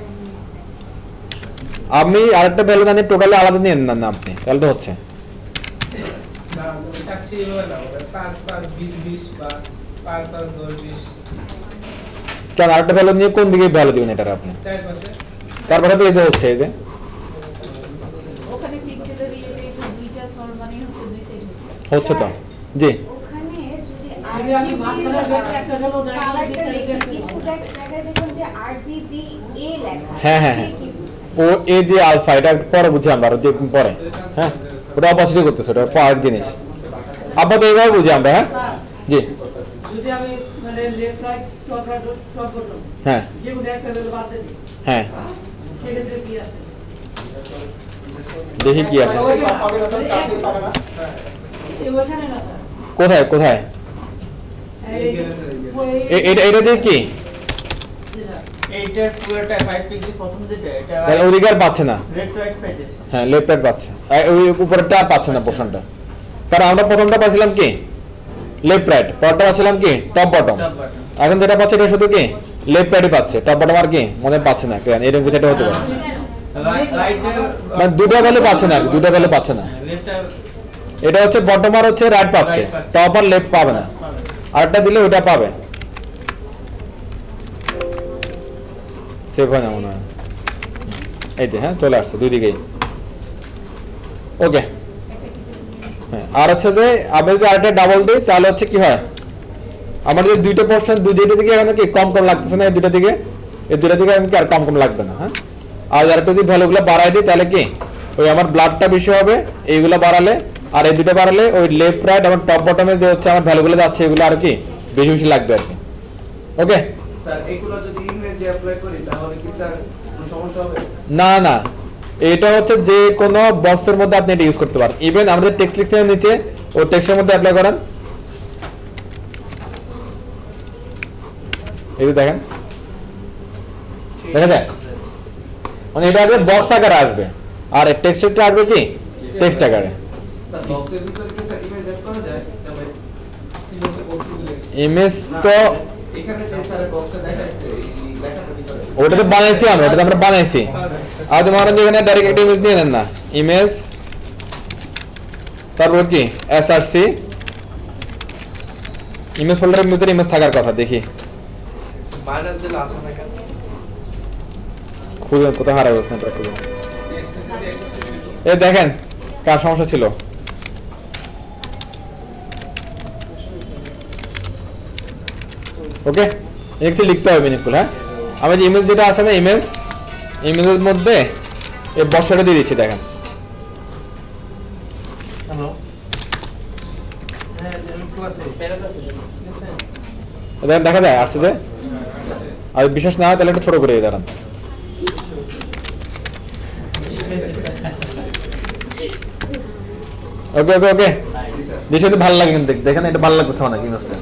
আমি আরেকটা ভ্যালু জানি, টোটালি আলাদা নিয়ে নেন না আপনি, তাহলে তো হচ্ছে না টাচি এভাবে না, 5 5 20 20 বা 5 5 10 20। কেন আরেকটা ভ্যালু নিয়ে কোন দিকে ভ্যালু দিবেন এটা আপনি? চার পাশে তারপরে তো এই যে হচ্ছে, এই যে ওখানে পিক্সেলের ইয়েতে একটু দুইটা স্তর মানে হচ্ছে দুই সাইড হচ্ছে। হচ্ছে তো, জি। ওখানে যদি যদি আমি মাঝখানে একটা হলো কালারটা দেখি, কিছু জায়গায় দেখুন যে আরজিবি এ লেখা। হ্যাঁ, হ্যাঁ, হ্যাঁ। ও এ দিয়ে আলফা, এটা পরে বুঝি আমরা, আরো একটু পরে। হ্যাঁ, ওটা অপোজিট করতেছে, ওটা পাওয়ার জিনিস। আপাতত এইভাবে বুঝি আমরা। হ্যাঁ, জি। যদি আমি মানে লেফট রাইট টপ বটম হ্যাঁ, যেগুলো একটা ভ্যালু বাদ দিই, হ্যাঁ, সেক্ষেত্রে কি আসে? দেখি কি আসে। ওইখানে না স্যার, কোথায় কোথায়? এটা দিয়ে কি এইটার পুরোটা 5 পিক্সেল প্রথম যেটা এটা তাহলে ওদিকে আর পাচ্ছে না। লেফট রাইট পাইতেছে। হ্যাঁ, লেফট রাইট পাচ্ছে, ওই উপরেরটা আর পাচ্ছে না পোর্শনটা। কারণ আমরা প্রথমটা পাচ্ছিলাম কি লেফট রাইট, পরটা পাচ্ছিলাম কি টপ বটম। টপ বাটন এখন যেটা পাচ্ছে এটা শুধু কি লেফট রাইটই পাচ্ছে, টপ বটম আর কি মনে পাচ্ছে না। কেন এরকম কিছু একটা হতে পারে, রাইটে মানে দুটো ভ্যালু পাচ্ছে না আর কি, দুটো ভ্যালু পাচ্ছে না। লেফট এটা হচ্ছে বটম আর হচ্ছে রাইট পাচ্ছে, টপ আর লেফট পাবে না। আরেকটা দিলে ওটা পাবে, সেভ হয় না মনে হয়। এই যে হ্যাঁ চলে আসছে দুই দিকেই, ওকে। হ্যাঁ, আর হচ্ছে যে আমি যদি আরেকটা ডাবল দিই তাহলে হচ্ছে কি হয়, আমার যে দুইটা পোর্শন দুইটা দিকে এখানে কি কম কম লাগতেছে না, এই দুইটা দিকে, এই দুইটা দিকে আমি কি আর কম কম লাগবে না। হ্যাঁ, আর আরেকটা যদি ভ্যালুগুলো বাড়াই দিই তাহলে কি ওই আমার ব্লাডটা বেশি হবে এইগুলো বাড়ালে, আর এই দুটো বাড়ালে ওই লেফট রাইট এবং টপ বটমে যে হচ্ছে আমার ভ্যালুগুলো যাচ্ছে এগুলো আর কি বেশি বেশি লাগবে আর কি। ওকে, স্যার এগুলো যদি ইমেজে অ্যাপ্লাই করি তাহলে কি স্যার কোনো সমস্যা হবে? না না, এটা হচ্ছে যে কোনো বক্সের মধ্যে আপনি এটা ইউজ করতে পারেন। ইভেন আমাদের টেক্সট লিখতে নিচে ও টেক্সটের মধ্যে অ্যাপ্লাই করেন, এই যে দেখেন, দেখা যায় মানে এটা আসবে বক্স আকারে আসবে, আর টেক্সটটা আসবে কি টেক্সট আকারে। স্যার বক্সের ভিতরে কি স্যার ইমেজ অ্যাড করা যায়? তবে ইমেজে বক্স দিলে ইমেজ না, তো এখানে যে স্যার বক্সে দেখাচ্ছে এই লেখাটা ভিতরে ওটা তো বানাইছি আমরা, ওটা তো আমরা বানাইছি। আর তোমার এখানে ডাইরেক্ট একটা ইমেজ নিয়ে নেন না, ইমেজ তারপর কি এসআরসি, ইমেজ ফোল্ডারের ভিতরে ইমেজ থাকার কথা। দেখি মাইনাস দিলে আসে না কেন? খুঁজে কোথায় হারাবো, খুঁজে টেক্সটে যদি এক্সেস এই দেখেন কার সমস্যা ছিল। ওকে, একটু লিখতে হবে মিনিংফুল। হ্যাঁ, আমি যে ইমেজ যেটা আছে না, ইমেজের মধ্যে এই বর্ষাটা দিয়ে দিচ্ছি, দেখেন হ্যালো হ্যাঁ আমি ক্লাসে দেখেন, দেখা যায় আসছে যে। আর বিশ্বাস না হয় তাহলে একটু ছোট করে দাঁড়ান। ওকে ওকে ওকে, বিষয়টা ভালো লাগে কিন্তু দেখেন, এটা ভালো লাগতেছে অনেক ইমেজটা।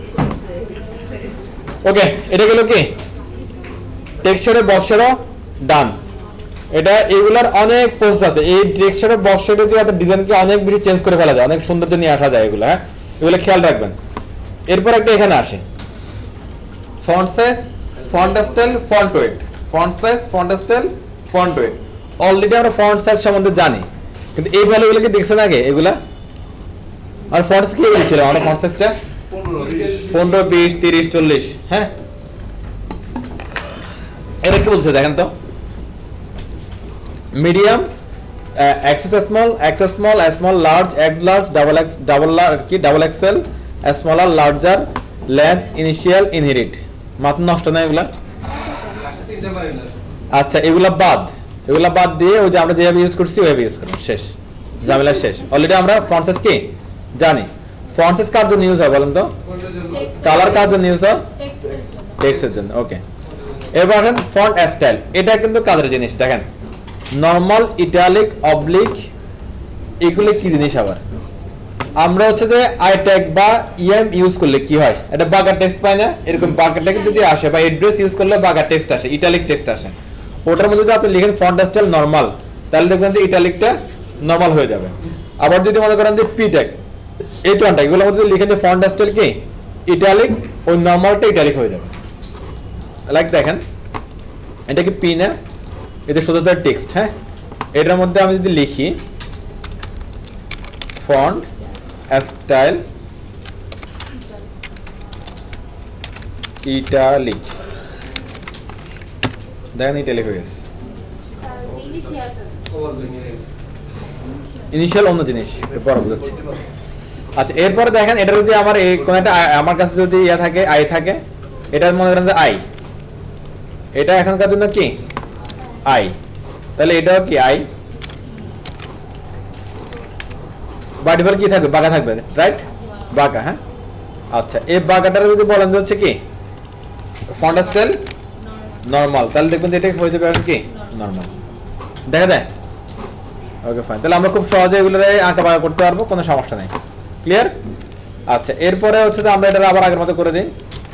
ওকে, এটা গেল কি টেক্সচারে বক্সেরও ডান। এটা এগুলার অনেক প্রসেস আছে। এই টেক্সচারে বক্সের দিয়ে আপনার ডিজাইনকে অনেক বেশি চেঞ্জ করে ফেলা যায়, অনেক সৌন্দর্য নিয়ে আসা যায় এগুলো। হ্যাঁ, এগুলো খেয়াল রাখবেন। এরপর একটা এখানে আসে font size, font style, font weight. Font size, font style, font weight. Already আমরা ফন্ট সাইজ সম্বন্ধে জানি, কিন্তু এই ভ্যালুগুলো কি দেখছেন আগে এগুলা? আর ফন্ট সাইজ কি বলেছিল আমরা? ফন্ট সাইজটা 15, 20, 30, 40। হ্যাঁ, এটা কি বলছে দেখেন তো, medium, X X small, X X small, small, large, X large, double X, double X L, smaller, larger, land, initial, inherit. মাত্র নষ্ট না এগুলা। লাস্টে তিনটা পারি না আচ্ছা, এগুলা বাদ দিয়ে ওই যে আমরা যেভাবে ইউজ করছি ওইভাবে ইউজ করবো, শেষ, ঝামেলা শেষ। অলরেডি আমরা ফন্ট সাইজ কি জানি। ফন্ট সাইজ কার জন্য ইউজ হয় বলেন তো? কোনটার জন্য কালার কার জন্য ইউজ হয়? টেক্সটের জন্য। ওকে, এবার আসেন ফন্ট স্টাইল। এটা কিন্তু কাজের জিনিস। দেখেন নরমাল, ইটালিক, অবলিক, এগুলো কি জিনিস আবার? আমরা হচ্ছে যে আই ট্যাগ বা ইএম ইউজ করলে কি হয়, এটা বাগা টেক্সট পায় না? এরকম বাগা ট্যাগ যদি আসে বা অ্যাড্রেস ইউজ করলে বাগা টেক্সট আসে, ইটালিক টেক্সট আসে। ওটার মধ্যে যদি আপনি লিখেন ফন্ট স্টাইল নরমাল, তাহলে দেখবেন যে ইটালিকটা নরমাল হয়ে যাবে। আবার যদি মনে করেন যে পি ট্যাগ, এই টনটা, এগুলোর মধ্যে লিখেন যে ফন্ট স্টাইল কি ইটালিক, ওই নরমালটা ইটালিক হয়ে যাবে। লাইক দেখেন এটা কি পি না, এটা সোজাদার টেক্সট। হ্যাঁ, এটার মধ্যে আমি যদি লিখি ফন্ট স্টাইল ইটালিক, দেখেন ইটালিক হয়ে গেছে। ওভার ভেঙে গেছে ইনিশিয়াল অন্য জিনিস, পরে বুঝাচ্ছি। আচ্ছা, এরপরে দেখেন এটা যদি আমার এই কোন একটা আমার কাছে যদি ইয়া থাকে, আই থাকে, এটার মনে করেন যে আই, এটা এখনকার জন্য কি আই, তাহলে এটাও কি আই। বাই ডিফল্ট কি থাকবে? বাঁকা থাকবে, রাইট? বাঁকা। হ্যাঁ, আচ্ছা, এই বাঁকাটার যদি বলেন যে হচ্ছে কি ফন্ট স্টাইল নরমাল, তাহলে দেখবেন যে এটা হয়ে যাবে এখন কি নরমাল। দেখা যায়? Okay, fine. তাহলে আমরা খুব সহজে এগুলো আঁকা বাঁকা করতে পারবো, কোনো সমস্যা নেই। ক্লিয়ার? আচ্ছা, এরপরে হচ্ছে যে আমরা এটা আবার আগের মতো করে দিই।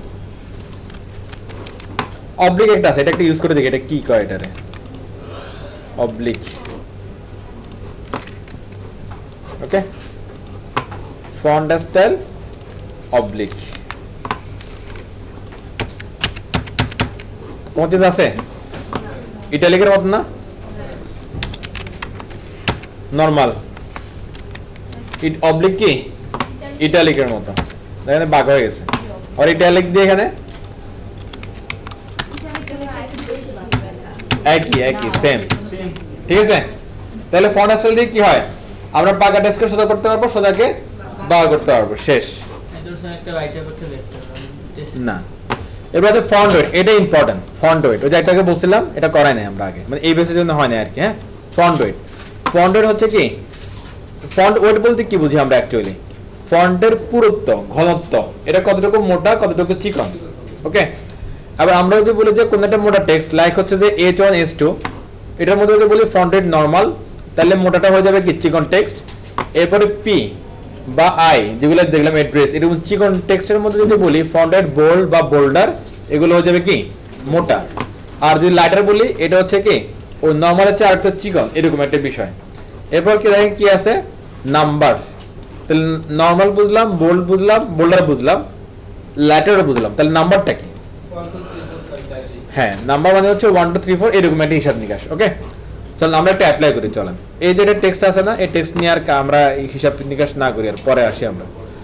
অবলিক একটা আছে, এটা একটা ইউজ করে দেখি, এটা কি কয় এটারে? Oblique. Okay, font style oblique. কোন চিন্তা আছে? ইটালিকের মত না, নরমাল। অবলিক কি ইটালিকের মতো, দেখেন বাঁক হয়ে গেছে। আর ইটালিক দিয়ে এখানে একই সেম, ঠিক আছে? তাহলে ফন্ট স্টাইল দিয়ে কি হয়, আমরা বাঁকা টেক্সটকে সোজা করতে পারবো, সোজাকে বাঁকা করতে পারবো, শেষ। না, এবার আছে ফন্ট ওয়েট। এটা ইম্পর্টেন্ট, ফন্ট ওয়েট। ওই যে একটাকে বলছিলাম, এটা করাই নাই আমরা আগে, মানে এই বেসের জন্য হয় না আর কি। হ্যাঁ, ফন্ট ওয়েট। ফন্ট ওয়েট হচ্ছে কি, ফন্ট ওয়েট বলতে কি বুঝি আমরা অ্যাকচুয়ালি? ফন্টের পুরুত্ব, ঘনত্ব, এটা কতটুকু মোটা, কতটুকু চিকন, ওকে, আবার আমরা যদি বলি যে কোন একটা মোটা টেক্সট লাইক হচ্ছে যে H1 H2, এটার মধ্যে যদি বলি ফন্ট রেট নরমাল, তাহলে মোটাটা হয়ে যাবে কি চিকন টেক্সট। এরপরে পি বা আই যেগুলো দেখলাম অ্যাড্রেস, এরকম চিকন টেক্সটের মধ্যে যদি বলি ফন্ট রেট বোল্ড বা বোল্ডার, এগুলো হয়ে যাবে কি মোটা। আর যদি লাইটার বলি এটা হচ্ছে কি ওই নরমাল হচ্ছে আর একটা চিকন, এরকম একটা বিষয়। এরপর কি দেখেন কি আছে নাম্বার, তাহলে নরমাল বুঝলাম, বোল্ড বুঝলাম, বোল্ডার বুঝলাম, লাইটারও বুঝলাম, তাহলে নাম্বারটা কি? 1 2 3 4 5 6 হ্যাঁ, নাম্বার মানে হচ্ছে 1 2 3 4 এরকম একটা হিসাব নিকাশ। ওকে, চল আমরা একটা অ্যাপ্লাই করি। চলেন এই যে টেক্সট আছে না, এই টেক্সট নিয়ে আর আমরা এই হিসাব নিকাশ না করি, আর পরে আসি আমরা।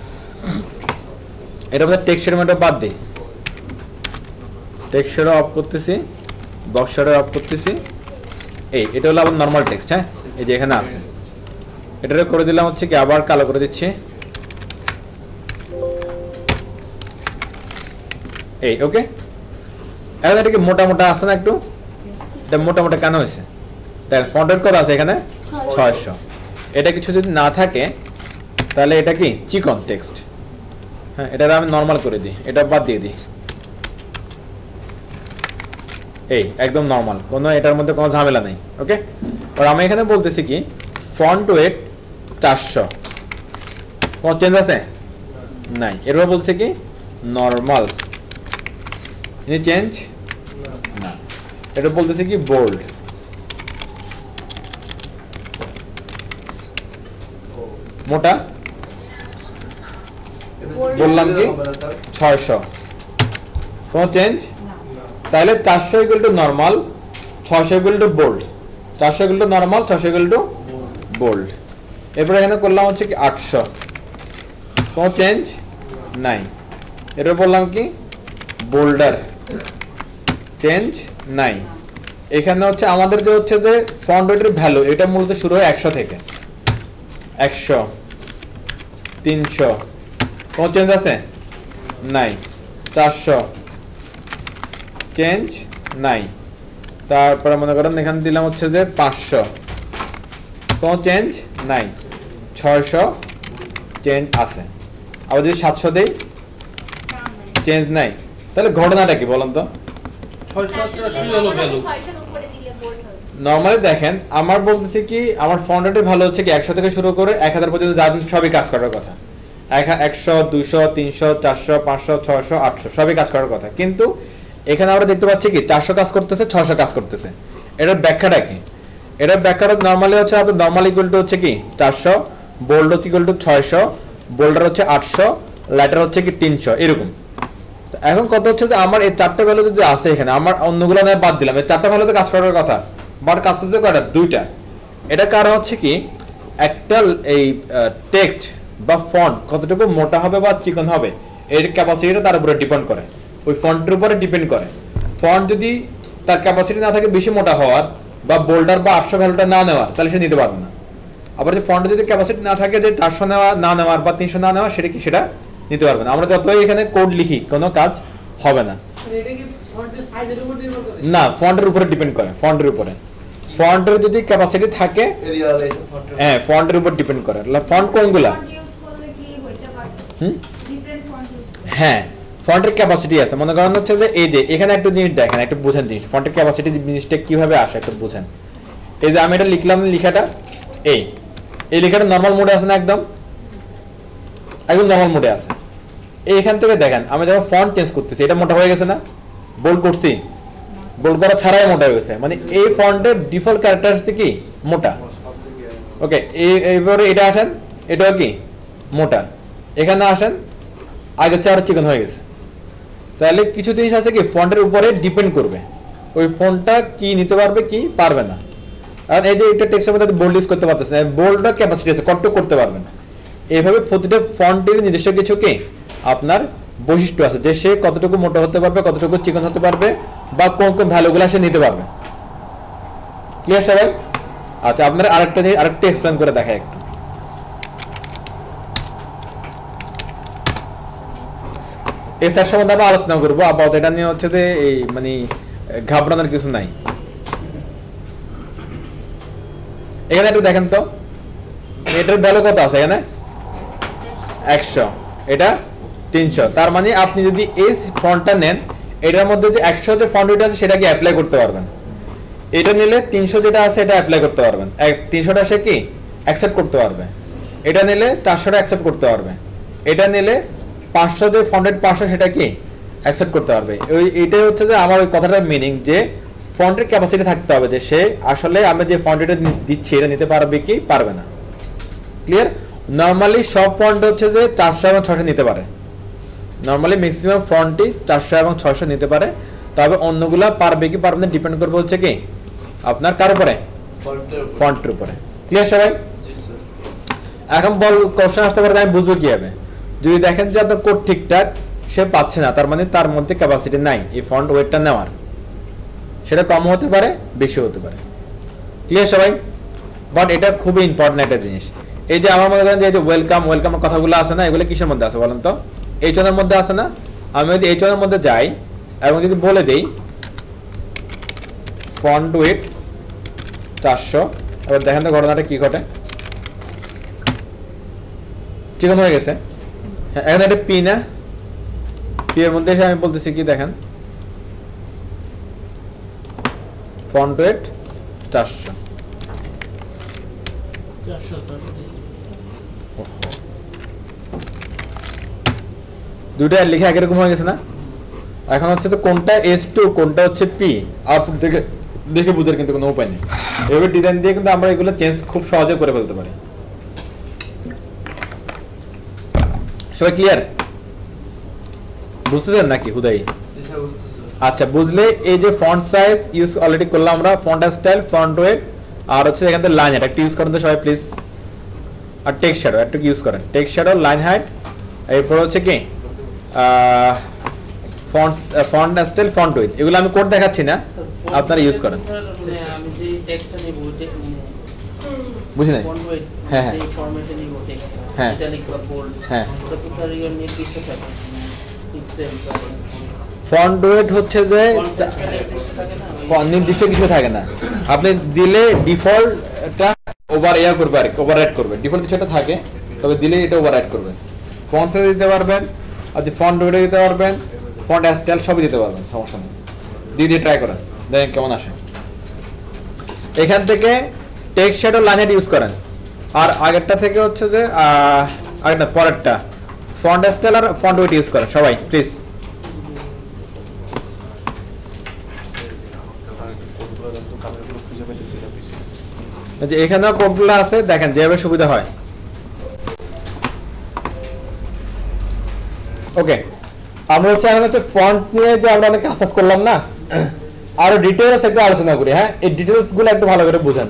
এটা আমরা টেক্সটের মধ্যে বাদ দিই, টেক্সচারও অফ করতেছি, বক্সারও অফ করতেছি। এটা হলো আবার নরমাল টেক্সট। হ্যাঁ, এই যে এখানে আছে, এটারে করে দিলাম হচ্ছে কি আবার কালো করে দিচ্ছি। ওকে, এখন এটা কি মোটা মোটা আছে না একটু, এটা মোটা মোটা কেন হয়েছে? দেখেন ফন্ট রেট কত আছে এখানে 600। এটা কিছু যদি না থাকে তাহলে এটা কি চিকন টেক্সট। হ্যাঁ, এটা আমি নরমাল করে দিই, এটা বাদ দিয়ে দিই। একদম নরমাল, কোনো এটার মধ্যে কোনো ঝামেলা নেই। ওকে, আর আমি এখানে বলতেছি কি ফন্ট ওয়েট 400, কোনো চেঞ্জ আছে নাই। এরপর বলছে কি নরমাল, এনি চেঞ্জ না। এটা বলতেছে কি বোল্ড, মোটা বললাম কি 600, কোনো চেঞ্জ। তাহলে 400 equal to normal, 600 equal to bold, 400 equal to normal, 600 equal to bold. এরপরে এখানে করলাম হচ্ছে কি 800, কোনো চেঞ্জ নাই। এরপর বললাম কি বোল্ডার, চেঞ্জ নাই। এখানে হচ্ছে আমাদের যে হচ্ছে যে ফন্ট ওয়েটের ভ্যালু, এটা মূলত শুরু হয় 100 থেকে, 100 300, কোনো চেঞ্জ আছে নাই। 400 চেঞ্জ নাই। তারপরে মনে করেন এখানে দিলাম হচ্ছে যে 500, কোনো চেঞ্জ নাই। 600 চেঞ্জ আছে। আবার যদি 700 দেই চেঞ্জ নাই। তাহলে ঘটনাটা কি বলেন তো? 680 হলো ভ্যালু। নরমালি দেখেন আমার বলতেছি কি আমার ফন্ট রেট ভালো হচ্ছে কি 100 থেকে শুরু করে 1000 পর্যন্ত যা সবই কাজ করার কথা। 100 200 300 400 500 600 800 সবই কাজ করার কথা, কিন্তু এখানে আমরা দেখতে পাচ্ছি কি 400 কাজ করতেছে, 600 কাজ করতেছে। এটার ব্যাখ্যাটা কি? এটার ব্যাখ্যাটা নরমালি হচ্ছে আপনার নরমাল ইকুয়াল টু হচ্ছে কি 400, বোল্ড হচ্ছে ইকুয়াল টু 600, বোল্ডার হচ্ছে 800, লাইটার হচ্ছে কি 300, এরকম। এখন কথা হচ্ছে যে আমার এই চারটা ভ্যালু যদি আছে এখানে, আমার অন্যগুলো না বাদ দিলাম, এই চারটা ভ্যালুতে কাজ করার কথা, বাট কাজ করতে কয়টা? দুইটা। এটা কারণ হচ্ছে কি একটা এই টেক্সট বা ফন্ট কতটুকু মোটা হবে বা চিকন হবে এর ক্যাপাসিটিটা তার উপরে ডিপেন্ড করে, ওই ফন্টের উপরে ডিপেন্ড করে। ফন্ট যদি তার ক্যাপাসিটি না থাকে বেশি মোটা হওয়ার বা বোল্ডার বা 800 ভ্যালুটা না নেওয়ার, তাহলে সে নিতে পারবে না। আবার যে ফন্টে যদি ক্যাপাসিটি না থাকে যে 400 নেওয়া না নেওয়ার বা 300 না নেওয়ার, সেটা কি সেটা নিতে পারবে না। আমরা যতই এখানে কোড লিখি কোনো কাজ হবে না। এটা কি ফন্টের সাইজের উপর নির্ভর করে? না, ফন্টের উপরে ডিপেন্ড করে, ফন্টের উপরে। ফন্টের যদি ক্যাপাসিটি থাকে হ্যাঁ ফন্টের উপর ডিপেন্ড করে। ফন্ট কোনগুলা? হ্যাঁ, ফন্টের ক্যাপাসিটি আছে। মনে করেন হচ্ছে যে এই যে এখানে একটু জিনিস দেখেন, একটু বুঝেন জিনিস, ফন্টের ক্যাপাসিটি জিনিসটা কিভাবে আসে একটু বুঝেন। এই যে আমি এটা লিখলাম, লেখাটা এই লেখাটা নরমাল মোডে আছে না, একদম একদম নরমাল মোডে আছে। এইখান থেকে দেখেন আমি যখন ফন্ট চেঞ্জ করতেছি এটা মোটা হয়ে গেছে না, বোল্ড করছি, বোল্ড করা ছাড়াই মোটা হয়ে গেছে, মানে এই ফন্টের ডিফল্ট ক্যারেক্টারিস্টিক কি মোটা। ওকে, এইবারে এটা আসেন, এটাও কি মোটা। এখানে আসেন, আগের চেয়ে আরো চিকন হয়ে গেছে। তাহলে কিছু জিনিস আছে কি ফন্টের উপরে ডিপেন্ড করবে, ওই ফন্টটা কি নিতে পারবে কি পারবে না। আর এই যে এটা টেক্সটের মধ্যে বোল্ড ইউজ করতে পারতেছে না, বোল্ডটা ক্যাপাসিটি আছে, কত করতে পারবে না। এইভাবে প্রতিটা ফন্টের নিজস্ব কিছু কি আপনার বৈশিষ্ট্য আছে, যে সে কতটুকু মোটা হতে পারবে, কতটুকু চিকন হতে পারবে, বা কোন কোন ভ্যালুগুলো সে নিতে পারবে। ক্লিয়ার সবাই? আচ্ছা, আপনারা আরেকটা এক্সপ্লেন করে দেখাই একটু। এই স্যার সম্বন্ধে আমরা আলোচনা করবো, আপাতত এটা নিয়ে হচ্ছে যে এই মানে ঘাবড়ানোর কিছু নাই। এখানে একটু দেখেন তো এটার ভ্যালু কত আছে এখানে 100, এটা 300, তার মানে আপনি যদি এই ফন্টটা নেন, এটার মধ্যে যে 100 যে ফন্ট ওয়েট আছে সেটাকে অ্যাপ্লাই করতে পারবেন। এটা নিলে 300 যেটা আছে এটা অ্যাপ্লাই করতে পারবেন, 300টা সে কি অ্যাকসেপ্ট করতে পারবে। এটা নিলে 400টা অ্যাকসেপ্ট করতে পারবে। এটা নিলে 500 যে ফন্ট ওয়েট 500 সেটা কি অ্যাকসেপ্ট করতে পারবে। এইটাই হচ্ছে যে আমার ওই কথাটার মিনিং, যে ফন্টের ক্যাপাসিটি থাকতে হবে, যে সে আসলে আমি যে ফন্ট এটা দিচ্ছি এটা নিতে পারবে কি পারবে না। ক্লিয়ার? নরমালি সব ফন্ট হচ্ছে যে 400 এবং 600 নিতে পারে। নরমালি ম্যাক্সিমাম ফন্টই 400 এবং 600 নিতে পারে, তবে অন্যগুলা পারবে কি পারবে না ডিপেন্ড করবে হচ্ছে কি আপনার কার উপরে, ফন্টের উপরে। ক্লিয়ার সবাই? এখন বল কোশ্চেন আসতে পারে আমি বুঝবো কিভাবে? যদি দেখেন যে আপনার কোড ঠিকঠাক সে পাচ্ছে না, তার মানে তার মধ্যে ক্যাপাসিটি নাই এই ফন্ট ওয়েটটা নেওয়ার, সেটা কম হতে পারে বেশি হতে পারে। ক্লিয়ার সবাই? বাট এটা খুবই ইম্পর্টেন্ট একটা জিনিস। এই যে আমার মনে করেন যে ওয়েলকামের কথাগুলো আছে না, এগুলো কিসের মধ্যে আছে বলেন তো? H1 এর মধ্যে আছে না? আমি যদি H1 এর মধ্যে যাই এবং যদি বলে দেই ফন্ট ওয়েট 400, এবার দেখেন তো ঘটনাটা কি ঘটে। চিকন হয়ে গেছে। এখন একটা পি না, পি এর মধ্যে এসে আমি বলতেছি কি দেখেন ফন্ট ওয়েট 400। দুইটা লিখে একরকম হয়ে গেছে না? এখন হচ্ছে তো কোনটা S2 কোনটা হচ্ছে P, আউটপুট দেখে দেখে বুঝার কিন্তু কোনো উপায় নেই। এভাবে ডিজাইন দিয়ে কিন্তু আমরা এগুলো চেঞ্জ খুব সহজে করে ফেলতে পারি। সবাই ক্লিয়ার? বুঝতেছেন নাকি হুদাই? আচ্ছা, বুঝলে এই যে ফন্ট সাইজ ইউজ অলরেডি করলাম আমরা, ফন্ট স্টাইল, ফন্ট ওয়েট, আর হচ্ছে এখান থেকে লাইন হাইট একটু ইউজ করেন তো সবাই প্লিজ। আর টেক্সট শ্যাডো একটু ইউজ করেন, টেক্সট শ্যাডো, লাইন হাইট, এরপর হচ্ছে কি ফন্ট স্টাইল, ফন্ট উইথ। এগুলো আমি কোড দেখাচ্ছি না, আপনারা ইউজ করেন। আমি যে টেক্সটটা নিব বুঝি নাই? হ্যাঁ হ্যাঁ যে ফরম্যাটে নিব টেক্সটটা, হ্যাঁ। ইটালিক বা বোল্ড, হ্যাঁ। ওটা তো স্যার ইওর নির্দিষ্ট থাকে পিক্সেল ফন্ট ওয়েট হচ্ছে যে ফন্ট স্টাইলে থাকে না, নির্দিষ্ট কিছু থাকে না, আপনি দিলে ডিফল্টটা ওভার করবে আর ওভাররাইট করবে। ডিফল্ট কিছুটা থাকে, তবে দিলে এটা ওভাররাইট করবে। ফন্ট সাইজ দিতে পারবেন, আর ফন্ট ওয়েট দিতে পারবেন, ফন্ট স্টাইল সবই দিতে পারবেন, সমস্যা নেই। দিয়ে ট্রাই করেন, দেখেন কেমন আসে। এখান থেকে text shadow line height use করেন, আর আগেরটা থেকে হচ্ছে যে আগেরটা পরেরটা ফন্ট স্টাইল আর ফন্ট ওয়েট ইউজ করেন সবাই প্লিজ। যে এখানেও কোডগুলো আছে, দেখেন যেভাবে সুবিধা হয়। ওকে, আমরা হচ্ছে এখন হচ্ছে ফন্ট নিয়ে যে আমরা অনেক কাজ করলাম না, আরো ডিটেইলস একটু আলোচনা করি। হ্যাঁ, এই ডিটেইলস গুলো একটু ভালো করে বুঝেন।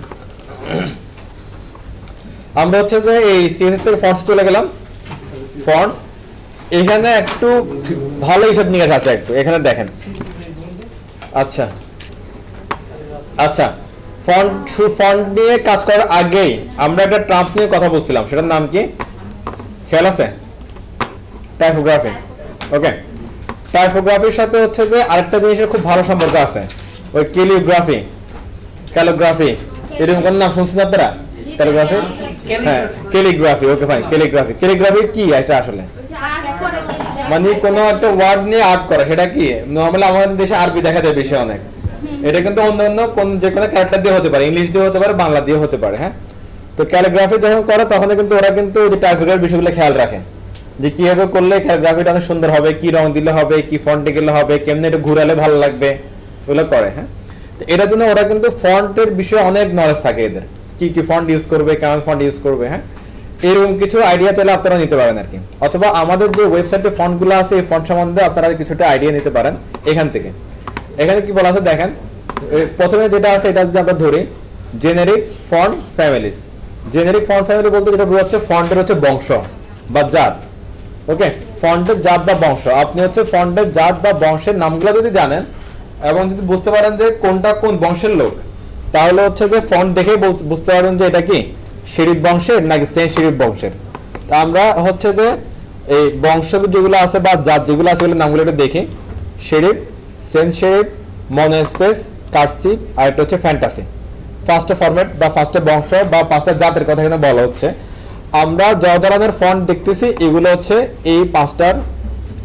আমরা হচ্ছে যে এই সিএসএস থেকে ফন্টস চলে গেলাম। ফন্টস এখানে একটু ভালো হিসাব নিকাশ আছে একটু, এখানে দেখেন। আচ্ছা আচ্ছা, ফন্ট নিয়ে কাজ করার আগেই আমরা একটা টার্মস নিয়ে কথা বলছিলাম, সেটার নাম কি খেয়াল আছে? টাইপোগ্রাফি। ওকে, টাইপোগ্রাফির সাথে হচ্ছে যে আরেকটা জিনিসের খুব ভালো সম্পর্ক আছে, ওই ক্যালিগ্রাফি, এরকম কোন নাম শুনছেন আপনারা? ক্যালিগ্রাফি, হ্যাঁ ক্যালিগ্রাফি। ওকে ফাইন, ক্যালিগ্রাফি কি এটা আসলে? মানে কোনো একটা ওয়ার্ড নিয়ে আর্ট করা, সেটা কি নরমালি আমাদের দেশে আরবি দেখা যায় বেশি অনেক। এটা কিন্তু অন্যান্য কোন যে কোনো ক্যারেক্টার দিয়ে হতে পারে, ইংলিশ দিয়ে হতে পারে, বাংলা দিয়ে হতে পারে। হ্যাঁ, তো ক্যালিগ্রাফি যখন করে তখন কিন্তু ওরা কিন্তু যে টাইপোগ্রাফির বিষয়গুলো খেয়াল রাখে, যে কিভাবে করলে ক্যালিগ্রাফিটা অনেক সুন্দর হবে, কি রং দিলে হবে, কি ফন্টে গেলে হবে, কেমনে এটা ঘুরালে ভালো লাগবে, ওগুলো করে। হ্যাঁ, তো এটার জন্য ওরা কিন্তু ফন্টের বিষয়ে অনেক নলেজ থাকে এদের, কি কি ফন্ট ইউজ করবে, কেমন ফন্ট ইউজ করবে। হ্যাঁ, এরকম কিছু আইডিয়া চাইলে আপনারা নিতে পারেন আর কি, অথবা আমাদের যে ওয়েবসাইটে ফন্টগুলো আছে এই ফন্ট সম্বন্ধে আপনারা কিছুটা আইডিয়া নিতে পারেন এখান থেকে। এখানে কি বলা আছে দেখেন, প্রথমে যেটা আছে এটা যদি আমরা ধরি generic font families. Generic font family বলতে যেটা বোঝাচ্ছে ফন্টের হচ্ছে বংশ বা জাত। ওকে, ফন্টের জাত বা বংশ, আপনি হচ্ছে ফন্টের জাত বা বংশের নামগুলো যদি জানেন এবং যদি বুঝতে পারেন যে কোনটা কোন বংশের লোক, তাহলে হচ্ছে যে ফন্ট দেখে বুঝতে পারবেন যে এটা কি শরীফ বংশের নাকি সেন্ট শরীফ বংশের। তা আমরা হচ্ছে যে এই বংশ যেগুলো আছে বা জাত যেগুলো আছে ওগুলোর নামগুলো একটু দেখি। শরীফ, সেন্ট শরীফ, মনোস্পেস, কার্সিভ, আর একটা হচ্ছে ফ্যান্টাসি। ফার্স্টে ফরম্যাট বা ফার্স্টে বংশ বা পাঁচটা জাতের কথা এখানে বলা হচ্ছে। আমরা যত ধরনের ফন্ট দেখতেছি এগুলো হচ্ছে এই পাঁচটার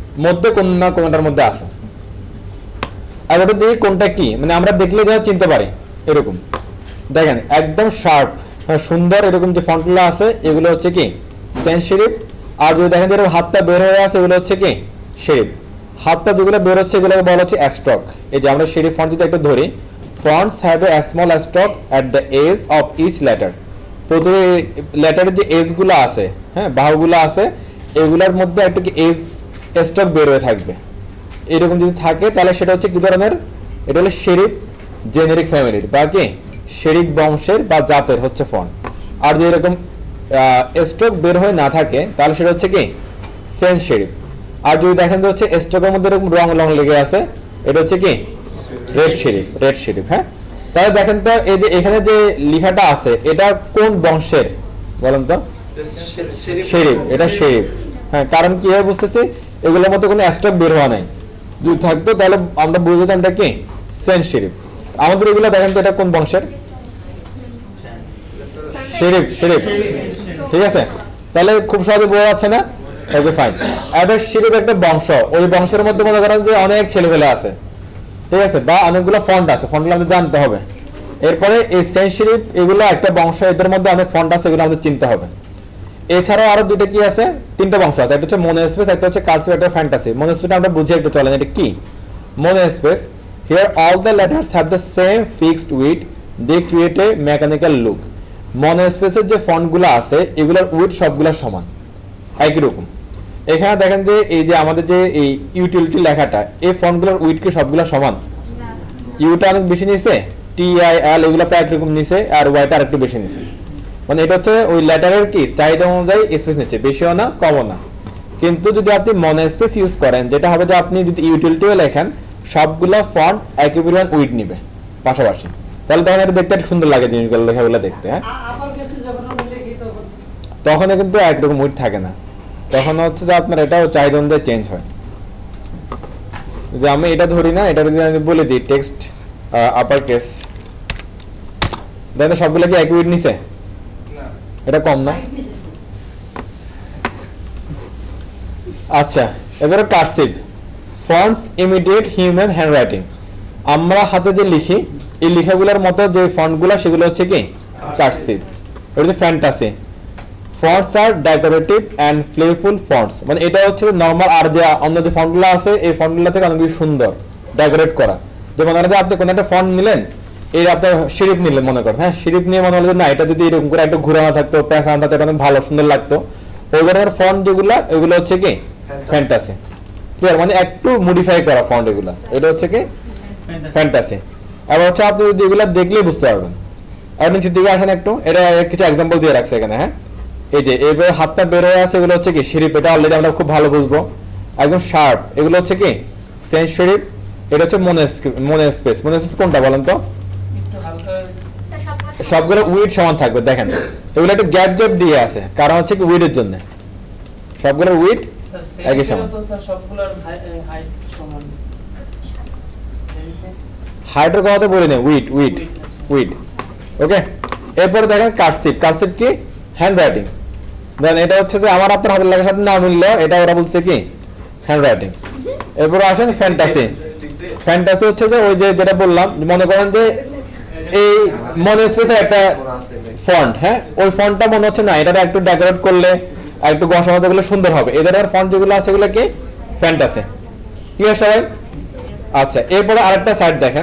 মধ্যে কোন না কোনটার মধ্যে আছে। আর ওটা দেখি কোনটা কি, মানে আমরা দেখলে যা চিনতে পারি এরকম দেখেন একদম শার্প সুন্দর এরকম যে ফন্টগুলো আছে এগুলো হচ্ছে কি সেন্স সেরিফ। আর যদি দেখেন যে এরকম হাতটা বের হয়ে আছে এগুলো হচ্ছে কি সেরিফ। হাতটা যেগুলো বের হচ্ছে এগুলোকে বলা হচ্ছে অ্যাস্ট্রক। এই যে আমরা সেরিফ ফন্ট যদি একটু ধরি, fonts have a small stroke at the edge of each letter. প্রতি লেটারের যে এজগুলো আছে, হ্যাঁ বাহুগুলো আছে, এগুলোর মধ্যে একটু কি এজ স্টক বের হয়ে থাকবে। এরকম যদি থাকে তাহলে সেটা হচ্ছে কি ধরনের, এটা হলো সেরিফ জেনেরিক ফ্যামিলির বা কি সেরিফ বংশের বা জাতের হচ্ছে ফন্ট। আর যদি এরকম স্ট্রোক বের হয়ে না থাকে তাহলে সেটা হচ্ছে কি সেন্স সেরিফ। আর যদি দেখেন যে হচ্ছে স্ট্রোকের মধ্যে এরকম রং রং লেগে আছে এটা হচ্ছে কি রেড সেরিফ, রেড সেরিফ। হ্যাঁ তাহলে দেখেন তো এই যে এখানে যে লেখাটা আছে এটা কোন বংশের বলেন তো? সেরিফ, এটা সেরিফ। হ্যাঁ কারণ কিভাবে বুঝতেছি, এগুলোর মধ্যে কোনো স্ট্রোক বের হওয়া নাই, যদি থাকতো তাহলে আমরা বুঝতাম এটা কি সেন্স সেরিফ। আমাদের এগুলো দেখেন তো এটা কোন বংশের? Serif, serif. ঠিক আছে, তাহলে খুব সহজে বোঝা যাচ্ছে না? Okay fine. এটা সেরিফ একটা বংশ, ওই বংশের মধ্যে মনে করেন যে অনেক ছেলেপেলে আছে, ঠিক আছে, বা অনেকগুলো ফন্ট আছে, ফন্টগুলো আমাদের জানতে হবে। এরপরে এই সেন্স সেরিফ এগুলো একটা বংশ, এদের মধ্যে অনেক ফন্ট আছে, এগুলো আমাদের চিনতে হবে। এছাড়াও আরো দুটো কি আছে, তিনটা বংশ আছে, একটা হচ্ছে মোনোস্পেস, একটা হচ্ছে কার্সিভ, একটা ফ্যান্টাসি। মোনোস্পেস আমরা বুঝে একটু চলেন এটা কি। Monospace, here all the letters have the same fixed width, they create a mechanical look. মোনোস্পেসের যে ফন্টগুলো আছে এগুলোর উইডথ সবগুলো সমান, একই রকম। এখানে দেখেন যে এই যে আমাদের যে এই ইউটিলিটি লেখাটা, এই ফন্টগুলোর উইডথ কি সবগুলো সমান? ইউটা অনেক বেশি নিছে, টি আই এল এগুলো প্রায় একরকম নিছে, আর ওয়াইটা আরেকটু বেশি নিছে। মানে এটা হচ্ছে ওই লেটারের কি চাহিদা অনুযায়ী স্পেস নিচ্ছে, বেশিও না কমও না। কিন্তু যদি আপনি মনোস্পেস ইউজ করেন, যেটা হবে যে আপনি যদি ইউটিলিটিও লেখেন সবগুলো ফন্ট একই পরিমাণ উইডথ নিবে পাশাপাশি, তাহলে তখন এটা দেখতে সুন্দর লাগে জিনিসগুলো, লেখাগুলো দেখতে। হ্যাঁ আপার কেসে যখন আমি লিখি তখন কিন্তু একরকম উইডথ থাকে না, তখন হচ্ছে যে আপনার এটাও চাহিদা অনুযায়ী চেঞ্জ হয়। যে আমি এটা ধরি না, এটা যদি আমি বলে দিই টেক্সট আপার কেস, দেখেন সবগুলো কি একই উইডথ নিছে? এটা কম না? আচ্ছা এবারে cursive, fonts immediate human handwriting. আমরা হাতে যে লিখি এই লেখাগুলোর মতো যে ফন্টগুলো সেগুলো হচ্ছে কি কার্সিভ। এটা হচ্ছে ফ্যান্টাসি, ফন্টস আর ডেকোরেটিভ এন্ড প্লেফুল ফন্টস। মানে এটা হচ্ছে নরমাল, আর যে অন্য যে ফন্টগুলো আছে এই ফন্টগুলো থেকে অনেক বেশি সুন্দর ডেকোরেট করা। যেমন আপনি কোনো একটা ফন্ট নিলেন, এই আপনার শিরিপ নিলেন মনে করেন, হ্যাঁ শিরিপ নিয়ে মনে হলো যে না এটা যদি এরকম করে একটু ঘুরানো থাকতো, পেঁচানো থাকতো, এটা অনেক ভালো সুন্দর লাগতো। ওই ধরনের ফন্ট যেগুলো এগুলো হচ্ছে কি ফ্যান্টাসি, ক্লিয়ার, মানে একটু মডিফাই করা ফন্ট এগুলা, এটা হচ্ছে কি ফ্যান্টাসি। আবার হচ্ছে আপনি যদি এগুলা দেখলেই বুঝতে পারবেন। আর নিচের দিকে আসেন একটু, এটা কিছু এক্সাম্পল দিয়ে রাখছে এখানে। হ্যাঁ এই যে এবার হাতটা বের হয়ে আছে এগুলো হচ্ছে কি শিরিপ, এটা অলরেডি আমরা খুব ভালো বুঝবো, একদম শার্প। এগুলো হচ্ছে কি সেন্স শিরিপ, এটা হচ্ছে মোনোস্পেস। মোনোস্পেস কোনটা বলেন তো? সবগুলো উইড সমান থাকবে, দেখেন এগুলো একটু গ্যাপ গ্যাপ দিয়ে আছে, কারণ হচ্ছে কি উইডের জন্য, সবগুলোর উইড একই সমান। হাইটের কথা তো বলি না, উইড উইড উইড। ওকে, এরপরে দেখেন কার্সিভ। কার্সিভ কি হ্যান্ড রাইটিং। দেন এটা হচ্ছে যে আমার আপনার হাতের লেখার সাথে না মিললো, এটা ওরা বলছে কি হ্যান্ড রাইটিং। এরপরে আসেন ফ্যান্টাসি। ফ্যান্টাসি হচ্ছে যে ওই যে যেটা বললাম, মনে করেন যে এই মোনোস্পেসের একটা ফন্ট, হ্যাঁ ওই ফন্টটা মনে হচ্ছে না এটা একটু ডেকোরেট করলে একটু গসামাতে করলে সুন্দর হবে, এই ধরনের ফন্ট যেগুলো আছে এগুলো কি ফ্যান্টাসি। ক্লিয়ার সবাই? আচ্ছা এরপরে আরেকটা সাইট দেখেন,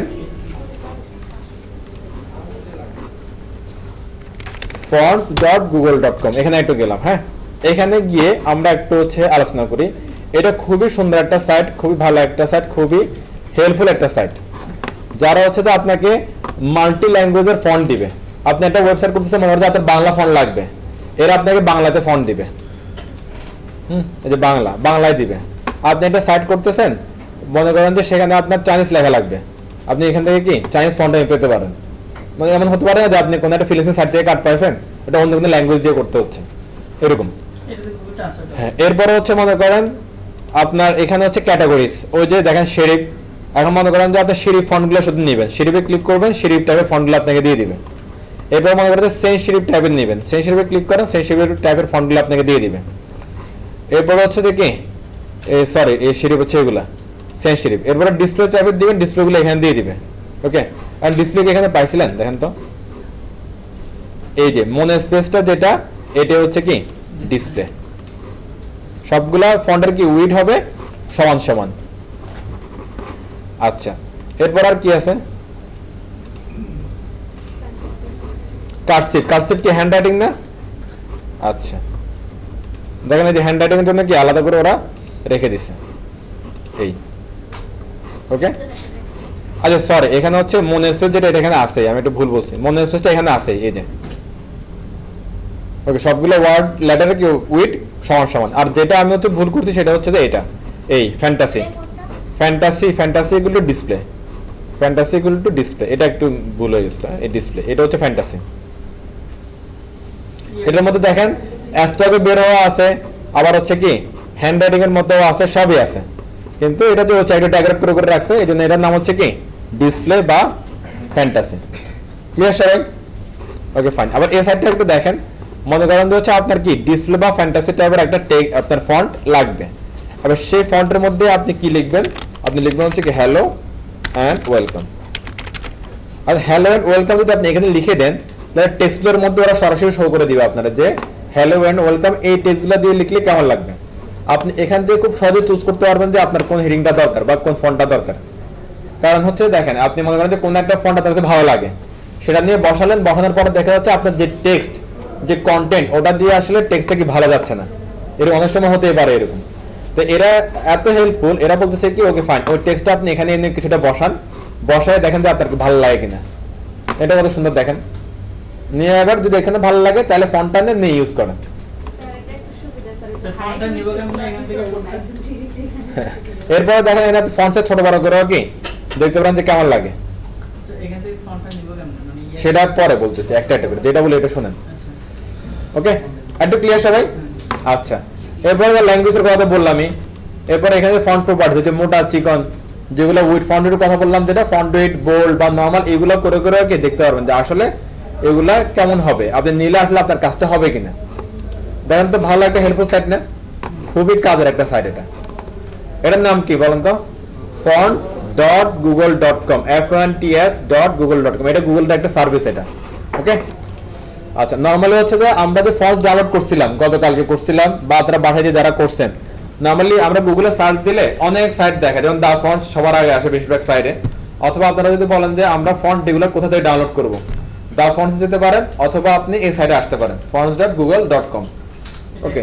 fonts.google.com। এখানে একটু গেলাম। হ্যাঁ এখানে গিয়ে আমরা একটু হচ্ছে আলোচনা করি। এটা খুবই সুন্দর একটা সাইট, খুবই ভালো একটা সাইট, খুবই হেল্পফুল একটা সাইট, যারা হচ্ছে যে আপনাকে মাল্টি ল্যাঙ্গুয়েজের ফন্ট দিবে। আপনি একটা ওয়েবসাইট করতেছেন, মনে হয় আপনার বাংলা ফন্ট লাগবে, এরা আপনাকে বাংলাতে ফন্ট দিবে। এই যে বাংলায় দিবে। আপনি একটা সাইট করতেছেন, মনে করেন যে সেখানে আপনার চাইনিজ লেখা লাগবে, আপনি এখান থেকে কি চাইনিজ ফন্ট পেতে পারেন। মানে এমন হতে পারে না যে আপনি কোনো একটা ফ্রিল্যান্সিং সাইট থেকে কাট পাইছেন, এটা অন্য কোনো ল্যাঙ্গুয়েজ দিয়ে করতে হচ্ছে, এরকম। হ্যাঁ এরপরে হচ্ছে মনে করেন আপনার এখানে হচ্ছে ক্যাটাগরিজ, ওই যে দেখেন শেরিফ। এখন মনে করেন যে আপনি শেরিফ ফন্টগুলো শুধু নেবেন, শেরিফে ক্লিক করবেন, শেরিফ টাইপের ফন্টগুলো আপনাকে দিয়ে দিবে। এরপর মনে করেন সেন্স শেরিফ টাইপের নেবেন, সেন্স শেরিফে ক্লিক করেন, সেন্স শেরিফ টাইপের ফন্টগুলো আপনাকে দিয়ে দিবে। এরপর হচ্ছে যে কি সরি এই শিরিপ হচ্ছে এগুলা সেন্স শিরিপ। এরপরে ডিসপ্লে টাইপের দিবেন, ডিসপ্লেগুলো এখানে দিয়ে দিবে। ওকে, আর ডিসপ্লে কি এখানে পাইছিলেন দেখেন তো, এই যে মনে স্পেসটা যেটা, এটা হচ্ছে কি ডিসপ্লে। সবগুলা ফন্টের কি উইড হবে সমান সমান। আচ্ছা, এরপর আর কি আছে? কার্সিভ। কার্সিভ কি হ্যান্ড রাইটিং না? আচ্ছা, দেখেন এই যে হ্যান্ড রাইটিং এর জন্য কি আলাদা করে ওরা রেখে দিছে এই। ওকে, আচ্ছা সরি, এখানে হচ্ছে মনে স্পেস যেটা, এটা এখানে আছে, আমি একটু ভুল বলছি, মনে স্পেসটা এখানে আছে এই যে। ওকে, সবগুলো ওয়ার্ড লেটারে কি উইড সমান সমান। আর যেটা আমি হচ্ছে ভুল করছি সেটা হচ্ছে যে এটা, এই fantasy. Fantasy equal to display. Fantasy equal to display, এটা একটু ভুল হয়ে গেছে। এই ডিসপ্লে, এটা হচ্ছে ফ্যান্টাসি। এটার মধ্যে দেখেন স্টকে বের হওয়া আছে, আবার হচ্ছে কি হ্যান্ড রাইটিং এর মতো আছে, সবই আছে। কিন্তু এটা যে হচ্ছে একটা ট্যাগ করে করে রাখছে, এই জন্য এটার নাম হচ্ছে কি ডিসপ্লে বা ফ্যান্টাসি। ক্লিয়ার সবাই? Okay fine. আবার এই সাইডটা একটু দেখেন, মনে করেন যে হচ্ছে আপনার কি ডিসপ্লে বা ফ্যান্টাসি টাইপের একটা আপনার ফন্ট লাগবে। আবার সেই ফন্টের মধ্যে আপনি কি লিখবেন? আপনি লিখবেন হচ্ছে কি হ্যালো অ্যান্ড ওয়েলকাম। আর হ্যালো অ্যান্ড ওয়েলকাম যদি আপনি এখানে লিখে দেন, তাহলে টেক্সটগুলোর মধ্যে ওরা সরাসরি শো করে দিবে আপনারা যে হ্যালো অ্যান্ড ওয়েলকাম। এই টেক্সটগুলো দিয়ে লিখলে কেমন লাগবে? আপনি এখান থেকে খুব সহজে চুজ করতে পারবেন যে আপনার কোন হেডিংটা দরকার বা কোন ফন্টটা দরকার। কারণ হচ্ছে দেখেন, আপনি মনে করেন যে কোন একটা ফন্ট আপনার কাছে ভালো লাগে, সেটা নিয়ে বসালেন, বসানোর পরে দেখা যাচ্ছে আপনার যে টেক্সট, যে কন্টেন্ট, ওটা দিয়ে আসলে টেক্সটটা কি ভালো যাচ্ছে না, এরকম অনেক সময় হতেই পারে এরকম। তো এরা এত হেল্পফুল, এরা বলতেছে কি ওকে ফাইন, ওই টেক্সটটা আপনি এখানে এনে কিছুটা বসান, বসায় দেখেন যে আপনার ভালো লাগে কিনা। এটা কত সুন্দর দেখেন। নিয়ে এবার যদি এখানে ভালো লাগে তাহলে ফন্টটা নিয়ে ইউজ করেন। এরপরে দেখেন এটা ফন্টসে ছোট বড় করে কি দেখতে পারেন যে কেমন লাগে, সেটা পরে বলতেছি একটা একটা করে, যেটা বলে এটা শুনেন। ওকে, একটু ক্লিয়ার সবাই? আচ্ছা, এরপরে ল্যাঙ্গুয়েজের কথা বললামই। এরপর এখানে ফন্ট প্রপার্টি, যে মোটা চিকন যেগুলো উইড ফন্টের কথা বললাম, যেটা ফন্ট উইড বোল্ড বা নরমাল, এগুলো করে করে কি দেখতে পারবেন যে আসলে এগুলা কেমন হবে, আপনি নিলে আসলে আপনার কাজটা হবে কিনা। দেখেন তো, ভালো একটা হেল্পফুল সাইট না? খুবই কাজের একটা সাইট এটা। এটার নাম কি বলেন তো? fonts.google.com, fonts.google.com। এটা গুগলের একটা সার্ভিস এটা। ওকে, আচ্ছা, নরমালি হচ্ছে যে আমরা যে ফন্টস ডাউনলোড করছিলাম, গতকালকে করছিলাম, বা আপনারা বাসায় যে যারা করছেন, নরমালি আমরা গুগলে সার্চ দিলে অনেক সাইট দেখা, যেমন দা ফন্টস সবার আগে আসে বেশিরভাগ সাইটে। অথবা আপনারা যদি বলেন যে আমরা ফন্ট এগুলো কোথা থেকে ডাউনলোড করব, দা ফন্টস যেতে পারেন, অথবা আপনি এই সাইটে আসতে পারেন fonts.google.com। ওকে,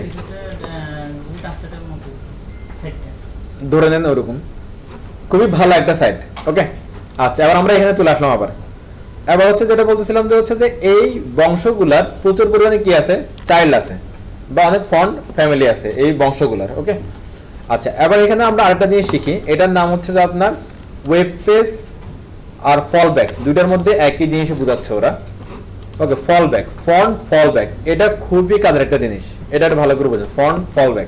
ধরে নেন ওরকম, খুবই ভালো একটা সাইট। ওকে, আচ্ছা, এবার আমরা এখানে চলে আসলাম। এবার হচ্ছে যেটা বলতেছিলাম যে হচ্ছে যে এই বংশগুলার প্রচুর পরিমাণে কি আছে, চাইল্ড আছে বা অনেক ফন্ট ফ্যামিলি আছে এই বংশগুলার। ওকে, আচ্ছা, এবার এখানে আমরা আরেকটা জিনিস শিখি, এটার নাম হচ্ছে যে আপনার ওয়েব পেজ আর ফলব্যাকস, দুইটার মধ্যে একই জিনিস বোঝাচ্ছে ওরা। ওকে, ফলব্যাক, ফন্ট ফলব্যাক, এটা খুবই কাজের একটা জিনিস, এটা একটা ভালো করে বোঝেন, ফন্ট ফলব্যাক।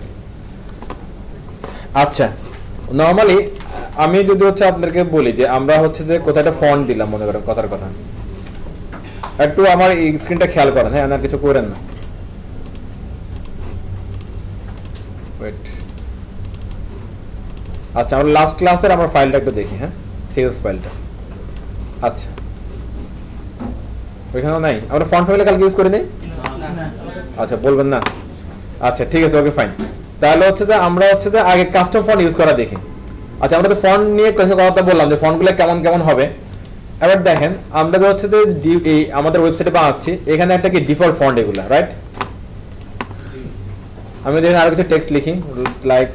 আচ্ছা, নরমালি আমি যদি হচ্ছে আপনাদেরকে বলি যে আমরা হচ্ছে যে কোথায় একটা ফন্ট দিলাম, মনে করেন কথার কথা, একটু আমার এই স্ক্রিনটা খেয়াল করেন, হ্যাঁ, না কিছু করেন না। ওয়েট, আচ্ছা, আমরা লাস্ট ক্লাসের আমার ফাইলটা একটু দেখি, হ্যাঁ, সিএস ফাইলটা। আচ্ছা, ওইখানেও নাই, আমরা ফন্ট ফ্যামিলি কালকে ইউজ করি নাই। আচ্ছা, বলবেন না? আচ্ছা, ঠিক আছে, ওকে ফাইন। তাহলে হচ্ছে যে আমরা হচ্ছে যে আগে কাস্টম ফন্ট ইউজ করা দেখি। আচ্ছা, আমরা তো ফন্ট নিয়ে কথা বললাম যে ফন্টগুলো কেমন কেমন হবে। এবার দেখেন, আমরা তো হচ্ছে যে এই আমাদের ওয়েবসাইটে বানাচ্ছি, এখানে একটা কি ডিফল্ট ফন্ট এগুলা, রাইট? আমি দেখেন আরো কিছু টেক্সট লিখি, লাইক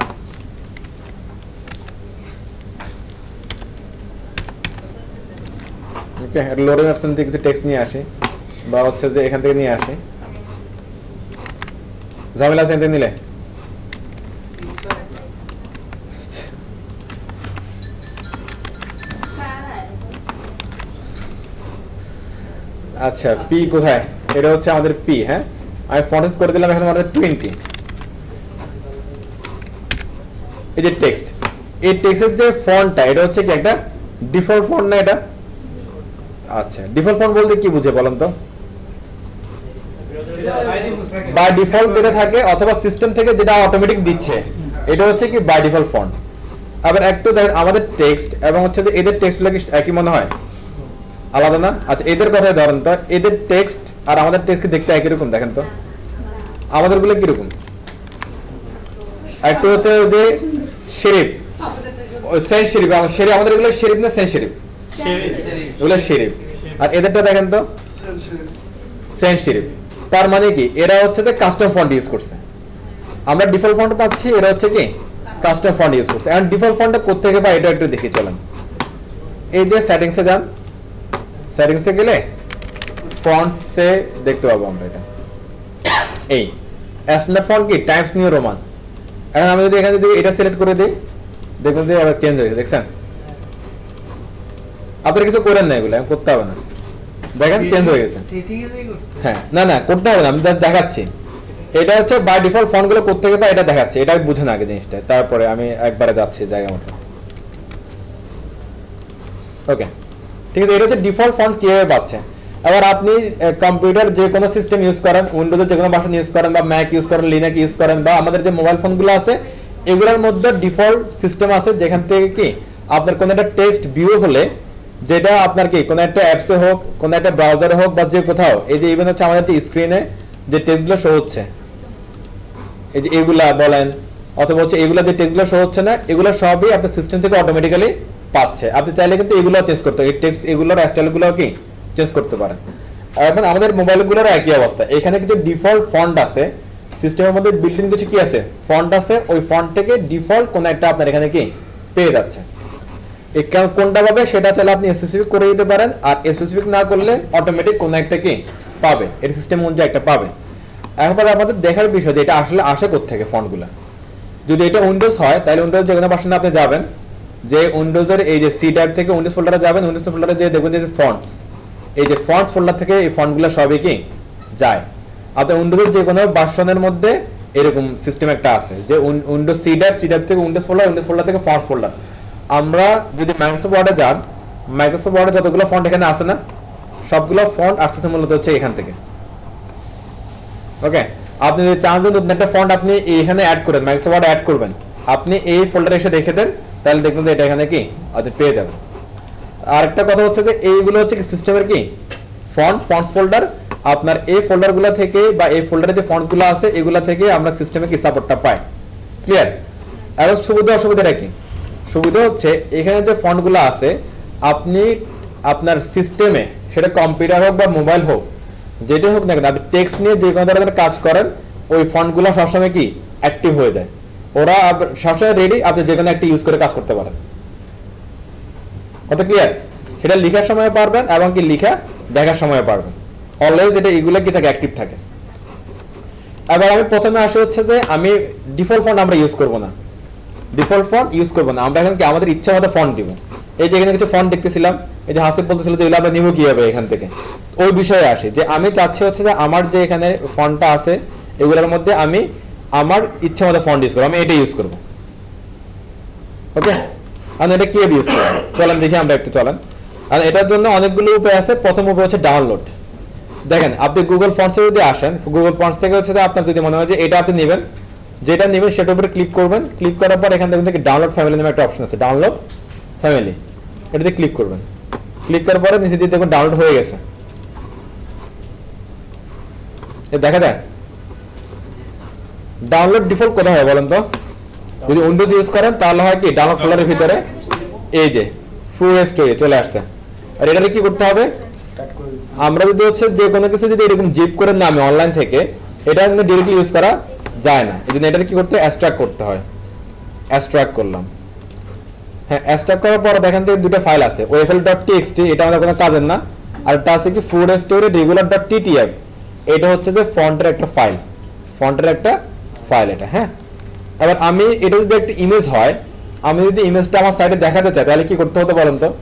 ওকে, লোডিং অপশন থেকে কিছু টেক্সট নিয়ে আসি, বা হচ্ছে যে এখান থেকে নিয়ে আসি, ঝামেলা আছে এখান নিলে। আচ্ছা, পি কোথায়? এটা হচ্ছে আমাদের পি, হ্যাঁ, আমি ফন্ট করে দিলাম এখানে আমাদের 20। এই যে টেক্সট, এই টেক্সটের যে ফন্টটা, এটা হচ্ছে কি একটা ডিফল্ট ফন্ট না এটা? আচ্ছা, ডিফল্ট ফন্ট বলতে কি বুঝে বলেন তো? বাই ডিফল্ট যেটা থাকে, অথবা সিস্টেম থেকে যেটা অটোমেটিক দিচ্ছে, এটা হচ্ছে কি বাই ডিফল্ট ফন্ট। আবার একটু দেখেন আমাদের টেক্সট এবং হচ্ছে যে এদের টেক্সটগুলো কি একই মনে হয়? আলাদা না? আচ্ছা এদের কথাই ধরেন তো, এদের টেক্সট আর আমাদের টেক্সট কি দেখতে একই রকম? দেখেন তো আমাদেরগুলো কিরকম? একটু হচ্ছে যে শেরিফ, সেন্স শেরিফ, আমাদের এগুলো শেরিফ না সেন্স শেরিফ? এগুলো শেরিফ। আর এদেরটা দেখেন তো সেন্স শেরিফ। তার মানে কি এরা হচ্ছে যে কাস্টম ফন্ট ইউজ করছে। আমরা ডিফল্ট ফন্ট পাচ্ছি, এরা হচ্ছে কি কাস্টম ফন্ট ইউজ করছে। এখন ডিফল্ট ফন্টটা কোত্থেকে পাই এটা একটু দেখি চলেন। এই যে সেটিংসে যান, সেটিংসে গেলে ফন্টসে দেখতে পাবো আমরা এটা। এই স্ট্যান্ডার্ড ফন্ট কি টাইমস নিউ রোমান। এখন আমি যদি এখানে যদি এটা সিলেক্ট করে দিই, দেখুন যে আবার চেঞ্জ হয়েছে, দেখছেন? আপনারা কিছু করেন না, এগুলো করতে হবে না, দেখেন চেঞ্জ হয়ে গেছে। হ্যাঁ না না করতে হবে না, আমি জাস্ট দেখাচ্ছি। এটা হচ্ছে বাই ডিফল্ট ফন্টগুলো কোত্থেকে পাই এটা দেখাচ্ছে, এটা বুঝেন আগে জিনিসটা, তারপরে আমি একবারে যাচ্ছি জায়গা মতো। ওকে ঠিক আছে, এটা হচ্ছে ডিফল্ট ফন্ট কিভাবে পাচ্ছে। এবার আপনি কম্পিউটার যে কোনো সিস্টেম ইউজ করেন, উইন্ডোজের যে কোনো ভার্সন ইউজ করেন, বা ম্যাক ইউজ করেন, লিনাক্স ইউজ করেন, বা আমাদের যে মোবাইল ফোনগুলো আছে এগুলোর মধ্যে ডিফল্ট সিস্টেম আছে যেখান থেকে কি আপনার কোনো একটা টেক্সট ভিউ হলে, যেটা আপনার কি কোনো একটা অ্যাপসে হোক, কোনো একটা ব্রাউজারে হোক, বা যে কোথাও, এই যে ইভেন হচ্ছে আমাদের যে স্ক্রিনে যে টেক্সটগুলো শো হচ্ছে, এই যে এগুলা বলেন অথবা হচ্ছে এগুলা যে টেক্সটগুলো শো হচ্ছে না, এগুলো সবই আপনার সিস্টেম থেকে অটোমেটিক্যালি পাচ্ছে। আপনি চাইলে কিন্তু এগুলো চেঞ্জ করতে পারেন, টেক্সট এগুলোর স্টাইলগুলো কি চেঞ্জ করতে পারেন। এখন আমাদের মোবাইলগুলোর একই অবস্থা, এখানে কিছু ডিফল্ট ফন্ট আছে সিস্টেমের মধ্যে, বিল্ট ইন কিছু কি আছে ফন্ট আছে, ওই ফন্ট থেকে ডিফল্ট কোন একটা আপনার এখানে কি পেয়ে যাচ্ছে। কোনটা পাবে সেটা চাইলে আপনি স্পেসিফিক করে দিতে পারেন, আর স্পেসিফিক না করলে অটোমেটিক কোন একটা কি পাবে, এর সিস্টেম অনুযায়ী একটা পাবে। এখন আমাদের দেখার বিষয় যে এটা আসলে আসে কোত্থেকে ফন্টগুলো। যদি এটা উইন্ডোজ হয় তাহলে উইন্ডোজ যে কোনো ভার্সনে আপনি যাবেন, যে উইন্ডোজের এই যে সি টাইপ থেকে উইন্ডোজ ফোল্ডারে যাবেন, উইন্ডোজ ফোল্ডারে যে দেখবেন যে ফন্টস, এই যে ফন্টস ফোল্ডার থেকে এই ফন্টগুলো সবই কি যায়। আপনার উইন্ডোজের যে কোনো ভার্সনের মধ্যে এরকম সিস্টেম একটা আছে যে উইন্ডোজ সি টাইপ থেকে উইন্ডোজ ফোল্ডার থেকে ফন্টস ফোল্ডার। আমরা যদি মাইক্রোসফট ওয়ার্ডে যান, মাইক্রোসফট ওয়ার্ডে যতগুলো ফন্ট এখানে আছে না, সবগুলো ফন্ট আসতেছে মূলত হচ্ছে এখান থেকে। ওকে, আপনি যদি চান যে নতুন একটা ফন্ট আপনি এখানে অ্যাড করেন, মাইক্রোসফট ওয়ার্ডে অ্যাড করবেন, আপনি এই ফোল্ডারে এসে রেখে দেন, তাহলে দেখবেন যে এটা এখানে কি আপনি পেয়ে যাবেন। আরেকটা কথা হচ্ছে যে এইগুলো হচ্ছে কি সিস্টেমের কি ফন্টস ফোল্ডার। আপনার এই ফোল্ডারগুলো থেকে বা এই ফোল্ডারে যে ফন্টসগুলো আছে এগুলো থেকে আমরা সিস্টেমে কি সাপোর্টটা পাই। ক্লিয়ার? আর সুবিধা অসুবিধাটা কি? সুবিধা হচ্ছে এখানে যে ফন্টগুলো আছে আপনি আপনার সিস্টেমে, সেটা কম্পিউটার হোক বা মোবাইল হোক, যেটা হোক না কেন, আপনি টেক্সট নিয়ে যে কোনো ধরনের কাজ করেন ওই ফন্টগুলো সবসময় কি অ্যাক্টিভ হয়ে যায়, ওরা সবসময় রেডি, আপনি যে কোনো একটা ইউজ করে কাজ করতে পারেন। কত ক্লিয়ার? সেটা লেখার সময় পারবেন এবং কি লেখা দেখার সময় পারবেন, অলওয়েজ এটা এগুলো কি থাকে অ্যাক্টিভ থাকে। এবার আমি প্রথমে আসে হচ্ছে যে আমি ডিফল্ট ফন্ট আমরা ইউজ করব না, ডিফল্ট ফন্ট ইউজ করব না, আমরা এখন কি আমাদের ইচ্ছা মতো ফন্ট দিব। এই যে এখানে কিছু ফন্ট দেখতেছিলাম, এই যে হাসিব বলতেছিল যে এগুলো আমরা নিব কিভাবে এখান থেকে, ওই বিষয়ে আসি যে আমি চাচ্ছি হচ্ছে যে আমার যে এখানে ফন্টটা আছে এগুলোর মধ্যে আমি আমার ইচ্ছা মতো ফন্ট ইউজ করবো, আমি এটা ইউজ করবো। ওকে, আমি এটা কিভাবে ইউজ করবো চলেন দেখি আমরা একটু চলেন। আর এটার জন্য অনেকগুলো উপায় আছে। প্রথম উপায় হচ্ছে ডাউনলোড। দেখেন আপনি গুগল ফন্টসে যদি আসেন, গুগল ফন্টস থেকে হচ্ছে আপনার যদি মনে হয় যে এটা আপনি নেবেন, যেটা নেবেন সেটার উপরে ক্লিক করবেন। ক্লিক করার পর এখান থেকে ডাউনলোড ফ্যামিলি নামে একটা অপশন আছে, ডাউনলোড ফ্যামিলি, এটাতে ক্লিক করবেন। ক্লিক করার পরে নিচে দিয়ে দেখবেন ডাউনলোড হয়ে গেছে, দেখা যায়। ডাউনলোড ডিফল্ট কোথায় হয় বলেন তো? যদি উইন্ডোজ ইউজ করেন তাহলে হয় কি ডাউনলোড ফোল্ডারের ভিতরে এই যে ফুল স্টোরি চলে আসছে। আর এটাতে কি করতে হবে, আমরা যদি হচ্ছে যে কোনো কিছু যদি এরকম জিপ করে নামে অনলাইন থেকে, এটা কিন্তু ডিরেক্টলি ইউজ করা যায় না, এই জন্য এটাকে কি করতে হয়, এক্সট্রাক্ট করতে হয়। এক্সট্রাক্ট করলাম, হ্যাঁ এক্সট্রাক্ট করার পর দেখেন তো দুটো ফাইল আছে, ofl.txt, এটা আমাদের কোনো কাজের না। আর এটা আছে কি ফুল স্টোরি regular.ttf, এটা হচ্ছে যে ফন্টের একটা ফাইল, ফন্টের একটা ফাইল এটা। হ্যাঁ, এবার আমি এটা যদি একটা ইমেজ হয়, আমি যদি ইমেজটা আমার সাইডে দেখাতে চাই তাহলে কি করতে হতো বলেন তো?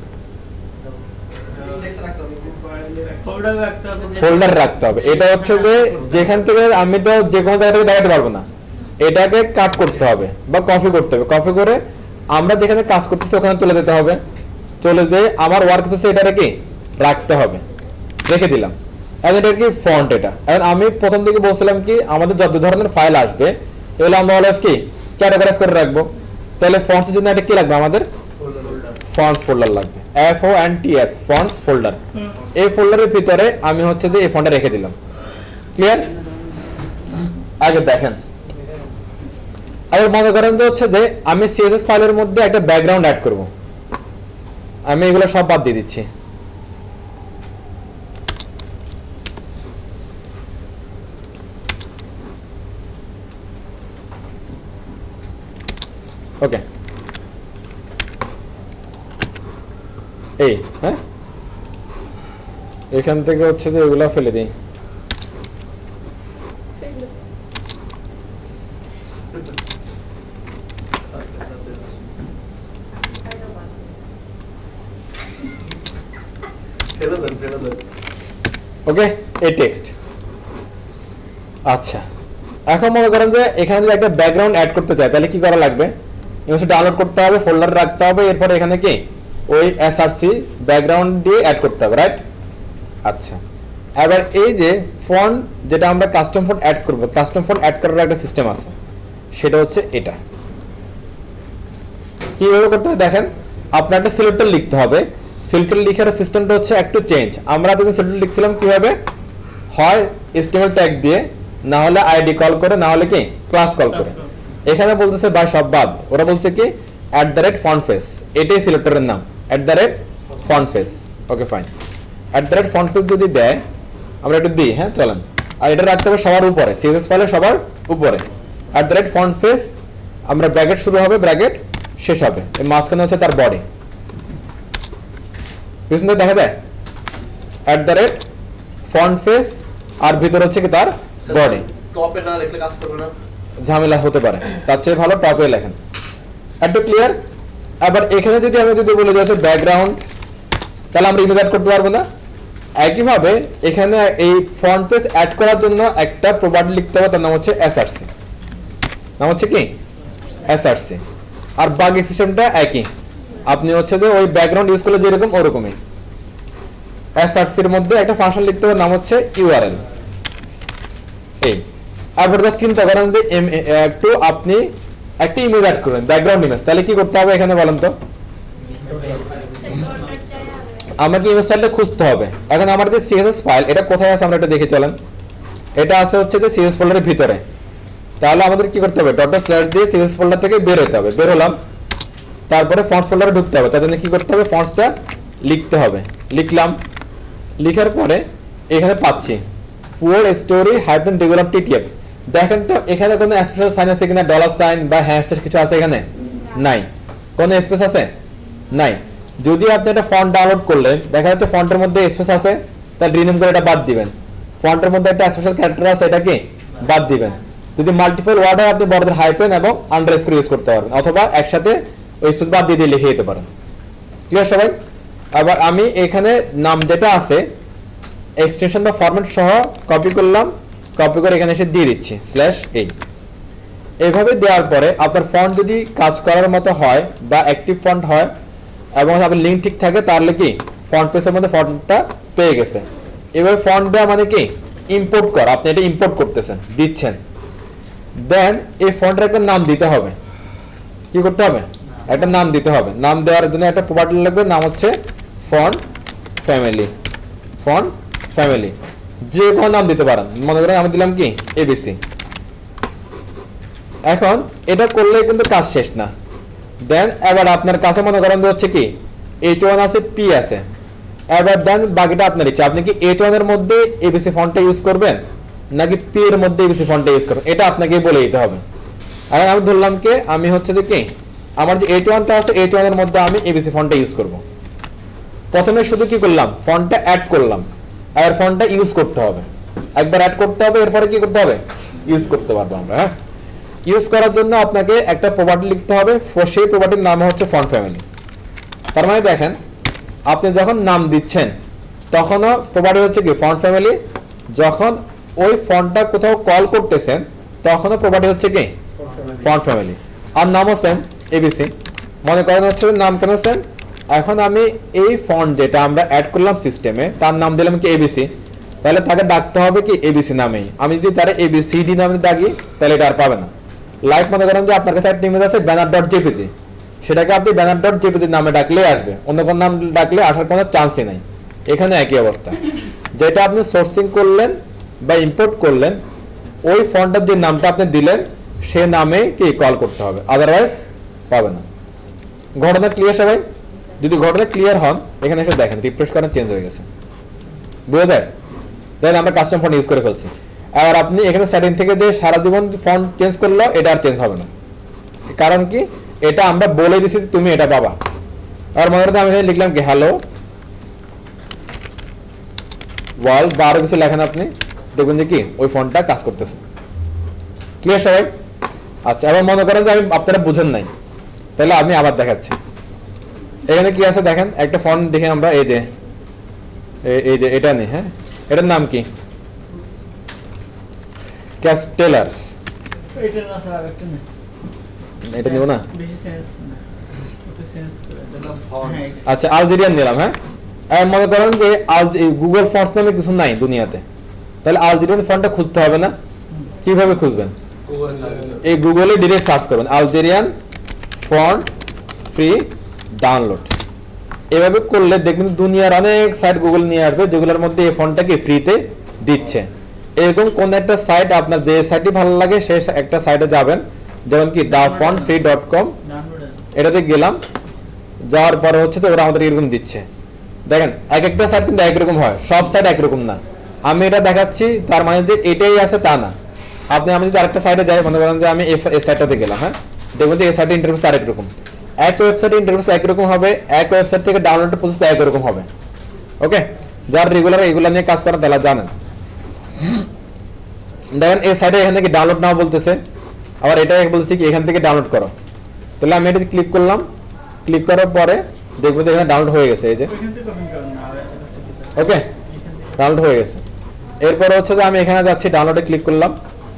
ফোল্ডার রাখতে হবে। এটা হচ্ছে যে যেখান থেকে আমি তো যে কোনো জায়গা থেকে দেখাতে পারবো না, এটাকে কাট করতে হবে বা কপি করতে হবে। কপি করে আমরা যেখানে কাজ করতেছি ওখানে চলে যেতে হবে, চলে যেয়ে আমার ওয়ার্ক স্পেসে এটা কি রাখতে হবে, রেখে দিলাম। এখন এটা কি ফন্ট, এটা এখন আমি প্রথম দিকে বলছিলাম কি আমাদের যত ধরনের ফাইল আসবে এগুলো আমরা অলওয়েজ কি ক্যাটাগরাইজ করে রাখবো। তাহলে ফন্টসের জন্য এটা কি লাগবে আমাদের? ফন্টস ফোল্ডার লাগবে, FONTS ফন্টস ফোল্ডার। এই ফোল্ডারের ভিতরে আমি হচ্ছে যে এই ফন্টটা রেখে দিলাম। ক্লিয়ার? আগে দেখেন, আবার মনে করেন যে হচ্ছে যে আমি CSS ফাইলের মধ্যে একটা ব্যাকগ্রাউন্ড অ্যাড করব, আমি এগুলো সব বাদ দিয়ে দিচ্ছি। ওকে, এই হ্যাঁ এখান থেকে হচ্ছে যে এগুলো ফেলে দিই। ওকে, এই টেক্সট। আচ্ছা, এখন মনে করেন যে এখানে যদি একটা ব্যাকগ্রাউন্ড অ্যাড করতে চাই তাহলে কি করা লাগবে? ইমেজটা ডাউনলোড করতে হবে, ফোল্ডার রাখতে হবে, এরপর এখানে কি ওই SRC ব্যাকগ্রাউন্ড দিয়ে অ্যাড করতে হবে, রাইট? আচ্ছা, এবার এই যে ফন্ট যেটা আমরা কাস্টম ফন্ট অ্যাড করব, কাস্টম ফন্ট অ্যাড করার একটা সিস্টেম আছে, সেটা হচ্ছে এটা। কিভাবে করতে হবে দেখেন, আপনার একটা সিলেক্টর লিখতে হবে। সিলেক্টর লিখার সিস্টেমটা হচ্ছে একটু চেঞ্জ। আমরা যখন সিলেক্টর লিখছিলাম কিভাবে, হয় HTML ট্যাগ দিয়ে, না হলে আইডি কল করে, না হলে কি ক্লাস কল করে। এখানে বলতেছে ভাই সব বাদ, ওরা বলছে কি @fontface, এটাই সিলেক্টরের নাম, @fontface। ওকে ফাইন, @fontface যদি দেয়, আমরা একটু দিই, হ্যাঁ চলেন। আর এটা রাখতে হবে সবার উপরে, CSS ফাইলে সবার উপরে @fontface। আমরা ব্র্যাকেট শুরু হবে, ব্র্যাকেট শেষ হবে, এই মাঝখানে হচ্ছে তার বডি, পিছনে দেখা যায় @fontface, আর ভিতরে হচ্ছে কি তার বডি। টপে না লিখলে কাজ করবে না, ঝামেলা হতে পারে, তার চেয়ে ভালো টপে লেখেন। একটু ক্লিয়ার? আবার এখানে যদি আমি বলে যে হচ্ছে ব্যাকগ্রাউন্ড, তাহলে আমরা ইমেজ অ্যাড করতে পারবো না। একইভাবে এখানে এই ফন্ট পেজ অ্যাড করার জন্য একটা প্রপার্টি লিখতে হবে, তার নাম হচ্ছে SRC। নাম হচ্ছে কি SRC। আর বাকি সিস্টেমটা একই, আপনি হচ্ছে যে ওই ব্যাকগ্রাউন্ড ইউজ করলে যেরকম ওরকমই। SRC এর মধ্যে একটা ফাংশন লিখতে হবে, নাম হচ্ছে URL। এই আবার জাস্ট চিন্তা করেন যে একটু আপনি একটা ইমেজ অ্যাড করবেন, ব্যাকগ্রাউন্ড ইমেজ, তাহলে কি করতে হবে এখানে বলেন তো? আমাকে ইমেজ ফাইলটা খুঁজতে হবে। এখন আমার যে CSS ফাইল, এটা কোথায় আছে আমরা এটা দেখে চলেন। এটা আছে হচ্ছে যে CSS ফোল্ডারের ভিতরে। তাহলে আমাদের কি করতে হবে, // দিয়ে CSS ফোল্ডার থেকে বের হতে হবে। বের হলাম, তারপরে ফন্টস ফোল্ডারে ঢুকতে হবে। তার জন্য কি করতে হবে, ফন্টসটা লিখতে হবে। লিখলাম, লিখার পরে এখানে পাচ্ছি পুয়ার স্টোরি -regular TTF। দেখেন তো এখানে কোনো স্পেশাল সাইন আছে কিনা, $সাইন বা হ্যাশট্যাগ কিছু আছে এখানে? নাই। কোনো স্পেস আছে? নাই। যদি আপনি একটা ফন্ট ডাউনলোড করলেন, দেখা যাচ্ছে ফন্টের মধ্যে স্পেস আছে, তাহলে রিনেম করে এটা বাদ দিবেন। ফন্টের মধ্যে একটা স্পেশাল ক্যারেক্টার আছে, এটা কি বাদ দিবেন। যদি মাল্টিপল ওয়ার্ড হয়, আপনি বড়দের হাইফেন এবং আন্ডারস্কোর ইউজ করতে পারবেন, অথবা একসাথে ওই স্পেস বাদ দিয়ে লিখে দিতে পারেন। ক্লিয়ার সবাই? আবার আমি এখানে নাম যেটা আছে এক্সটেনশন বা ফরম্যাট সহ কপি করলাম, কপি করে এখানে এসে দিয়ে দিচ্ছি /a। এইভাবে দেওয়ার পরে আপনার ফন্ট যদি কাজ করার মতো হয় বা অ্যাক্টিভ ফন্ট হয় এবং আপনার লিঙ্ক ঠিক থাকে, তাহলে কি ফন্ট পেজের মধ্যে ফন্টটা পেয়ে গেছে। এবার ফন্ট দেওয়া মানে কি ইম্পোর্ট করা, আপনি এটা ইম্পোর্ট করতেছেন, দিচ্ছেন। দেন এই ফন্টের একটা নাম দিতে হবে। কি করতে হবে, একটা নাম দিতে হবে। নাম দেওয়ার জন্য একটা প্রপার্টি লাগবে, নাম হচ্ছে ফন্ট ফ্যামিলি। ফন্ট ফ্যামিলি যে কোনো নাম দিতে পারেন, মনে করেন আমি দিলাম কি ABC। এখন এটা করলে কিন্তু কাজ শেষ না। দেন এবার আপনার কাছে মনে করেন হচ্ছে কি H1 আছে, P আছে। এবার দেন বাকিটা আপনার ইচ্ছা, আপনি কি H1 এর মধ্যে ABC ফন্টটা ইউজ করবেন নাকি P এর মধ্যে ABC ফন্টটা ইউজ করবেন, এটা আপনাকে বলে দিতে হবে। আর আমি ধরলাম কি আমি হচ্ছে যে কি আমার যে H1টা আছে, H1 এর মধ্যে আমি ABC ফন্টটা ইউজ করব। প্রথমে শুধু কি করলাম, ফন্টটা অ্যাড করলাম, আর ফন্টটা ইউজ করতে হবে। একবার অ্যাড করতে হবে, এরপরে কি করতে হবে, ইউজ করতে পারবো আমরা। হ্যাঁ, ইউজ করার জন্য আপনাকে একটা প্রপার্টি লিখতে হবে, সেই প্রপার্টির নাম হচ্ছে ফন্ট ফ্যামিলি। তার মানে দেখেন আপনি যখন নাম দিচ্ছেন তখনও প্রপার্টি হচ্ছে কি ফন্ট ফ্যামিলি, যখন ওই ফন্টটা কোথাও কল করতেছেন তখনও প্রপার্টি হচ্ছে কি ফন্ট ফ্যামিলি। আর নামও সেম ABC। মনে করেন হচ্ছে নাম কেন সেম, এখন আমি এই ফন্ট যেটা আমরা অ্যাড করলাম সিস্টেমে, তার নাম দিলাম কি ABC, তাহলে তাকে ডাকতে হবে কি ABC নামেই। আমি যদি তার ABCD নামে ডাকি তাহলে এটা আর পাবে না। লাইক মনে করেন যে আপনার কাছে একটা ইমেজ আছে ব্যানার ডট জেপিজি, সেটাকে আপনি ব্যানার ডট জেপিজি নামে ডাকলে আসবে, অন্য কোনো নাম ডাকলে আসার কোনো চান্সই নাই। এখানে একই অবস্থা, যেটা আপনি সোর্সিং করলেন বা ইম্পোর্ট করলেন ওই ফন্টের যে নামটা আপনি দিলেন সে নামে কি কল করতে হবে, আদারওয়াইজ পাবে না। ঘটনা ক্লিয়ার সবাই? যদি ঘটনা ক্লিয়ার হন এখানে এসে দেখেন রিফ্রেশ করেন, চেঞ্জ হয়ে গেছে, বুঝা যায়? দেন আমরা কাস্টম ফন্ট ইউজ করে ফেলছি। আর আপনি এখানে সেটিং থেকে যে সারা জীবন ফন্ট চেঞ্জ করলো এটা আর চেঞ্জ হবে না, কারণ কি এটা আমরা বলে দিছি তুমি এটা পাবা। আর মনে রাখতে আমি এখানে লিখলাম কি হ্যালো ওয়ার্ল্ড বা আরো কিছু লেখেন, আপনি দেখবেন যে কি ওই ফন্টটা কাজ করতেছে। ক্লিয়ার সবাই? আচ্ছা, এবার মনে করেন যে আমি আপনারা বুঝেন নাই, তাহলে আমি আবার দেখাচ্ছি। এখানে কি আছে দেখেন, একটা ফন্ট দেখে আমরা এই যে এটা নেই। হ্যাঁ, এটার নাম কি? ক্যাস্টেলার। এটা না স্যার, আরেকটা না। এটা নিব না। বেশি সেন্স না, একটু সেন্স করে এটা ফন্ট। হ্যাঁ, আচ্ছা, আলজেরিয়ান নিলাম। হ্যাঁ, আর মনে করেন যে গুগল ফন্টস নামে কিছু নাই দুনিয়াতে, তাহলে আলজেরিয়ান ফন্টটা খুঁজতে হবে না? কিভাবে খুঁজবেন? এই গুগলে ডিরেক্ট সার্চ করবেন আলজেরিয়ান ফন্ট ফ্রি ডাউনলোড। এভাবে করলে দেখবেন দুনিয়ার অনেক সাইট গুগল নিয়ে আসবে যেগুলোর মধ্যে এই ফন্টটাকে ফ্রিতে দিচ্ছে। এরকম কোন একটা সাইট আপনার যে সাইটটি ভালো লাগে সেই একটা সাইটে যাবেন, যেমন কি dafontfree.com, ডাউনলোড এটাতে গেলাম, যাওয়ার পরে হচ্ছে তো ওরা আমাদের এরকম দিচ্ছে। দেখেন এক একটা সাইট কিন্তু একরকম হয়, সব সাইট একরকম না। আমি এটা দেখাচ্ছি তার মানে যে এটাই আছে তা না। আমি যদি আরেকটা সাইটে যাই, মনে করেন যে আমি এই সাইটটাতে গেলাম, হ্যাঁ, দেখবেন যে এই সাইটের ইন্টারফেস আরেক রকম। এক ওয়েবসাইটের ইন্টারফেস একরকম হবে, এক ওয়েবসাইট থেকে ডাউনলোডের প্রসেস একরকম হবে। ওকে, যারা রেগুলার এগুলো নিয়ে কাজ করেন তারা জানেন। দেখেন এই সাইটে এখান থেকে ডাউনলোড নাও বলতেছে, আবার এটা বলতেছে কি এখান থেকে ডাউনলোড করো। তাহলে আমি এটাতে ক্লিক করলাম, ক্লিক করার পরে দেখবো যে এখানে ডাউনলোড হয়ে গেছে। এই যে এখান থেকে ওপেন করুন না, আর ওকে, ডাউনলোড হয়ে গেছে। এরপরে হচ্ছে যে আমি এখানে যাচ্ছি, ডাউনলোডে ক্লিক করলাম।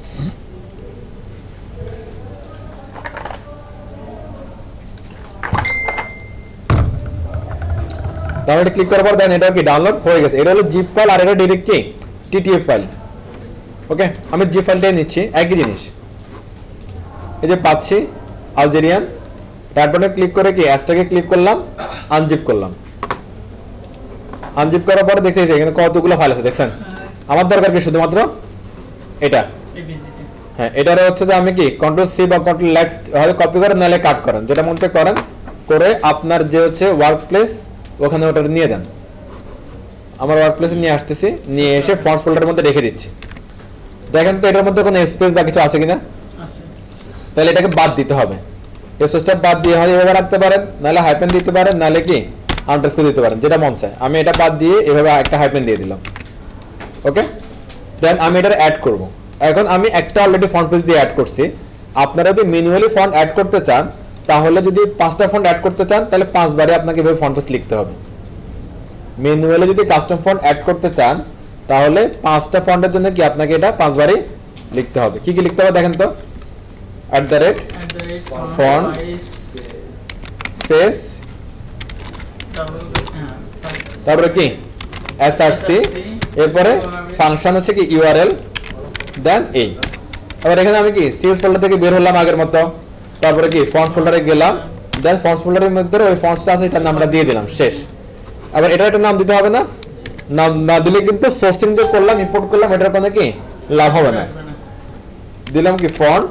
ডাউনলোডে ক্লিক করার পর দেন এটা কি ডাউনলোড হয়ে গেছে। এটা হলো জিপ ফাইল আর এটা ডাইরেক্ট কি টিটিএফ ফাইল। ওকে, আমি জিপ ফাইলটাই নিচ্ছি, একই জিনিস। এই যে পাচ্ছি আলজেরিয়ান, তারপরে ক্লিক করে কি অ্যাসটাকে ক্লিক করলাম, আনজিপ করলাম। আনজিপ করার পরে দেখতে এখানে কতগুলো ফাইল আছে দেখছেন। আমার দরকার কি শুধুমাত্র এটা। এবিসিটি হ্যাঁ, এটারে হচ্ছে যে আমি কি কন্ট্রোল সি বা কন্ট্রোল এক্স হয়তো কপি করেন, নাহলে কাট করেন, যেটা মনে হচ্ছে করেন, করে আপনার যে হচ্ছে ওয়ার্ক প্লেস ওখানে ওটা নিয়ে দেন। আমার ওয়ার্ক প্লেসে নিয়ে আসতেছি, নিয়ে এসে ফন্টস ফোল্ডারের মধ্যে রেখে দিচ্ছি। দেখেন তো এটার মধ্যে কোনো স্পেস বা কিছু আছে কিনা, আছে। তাহলে এটাকে বাদ দিতে হবে। স্পেসটা বাদ দিয়ে হয় এভাবে রাখতে পারেন, নাহলে হাইপেন দিতে পারেন, নাহলে কি আন্ডারস্কোর দিতে পারেন, যেটা মন চায়। আমি এটা বাদ দিয়ে এভাবে একটা হাইপেন দিয়ে দিলাম। ওকে, দেন আমি এটা অ্যাড করব। এখন আমি একটা অলরেডি ফন্ট পেজ দিয়ে অ্যাড করছি। আপনারা যদি ম্যানুয়ালি ফন্ট অ্যাড করতে চান, তাহলে যদি 5টা ফন্ট অ্যাড করতে চান তাহলে 5 বারে আপনাকে এভাবে ফন্ট পেজ লিখতে হবে। ম্যানুয়ালি যদি কাস্টম ফন্ট অ্যাড করতে চান তাহলে 5টা ফন্টের জন্য কি আপনাকে এটা 5 বারে লিখতে হবে। কি কি লিখতে হবে দেখেন তো, font ফেস, তারপরে কি এসআরসি, এরপরে ফাংশন হচ্ছে কি ইউআরএল, দেন এই। আবার এখানে আমি কি সিএস ফোল্ডার থেকে বের হলাম আগের মতো, তারপরে কি ফন্টস ফোল্ডারে গেলাম, দেন ফন্টস ফোল্ডারের মধ্যে ওই ফন্টসটা আছে এটার নামটা দিয়ে দিলাম, শেষ। আবার এটা একটা নাম দিতে হবে না, নাম না দিলে কিন্তু সোর্সিং যে করলাম ইম্পোর্ট করলাম এটার কোনো কি লাভ হবে না। দিলাম কি ফন্ট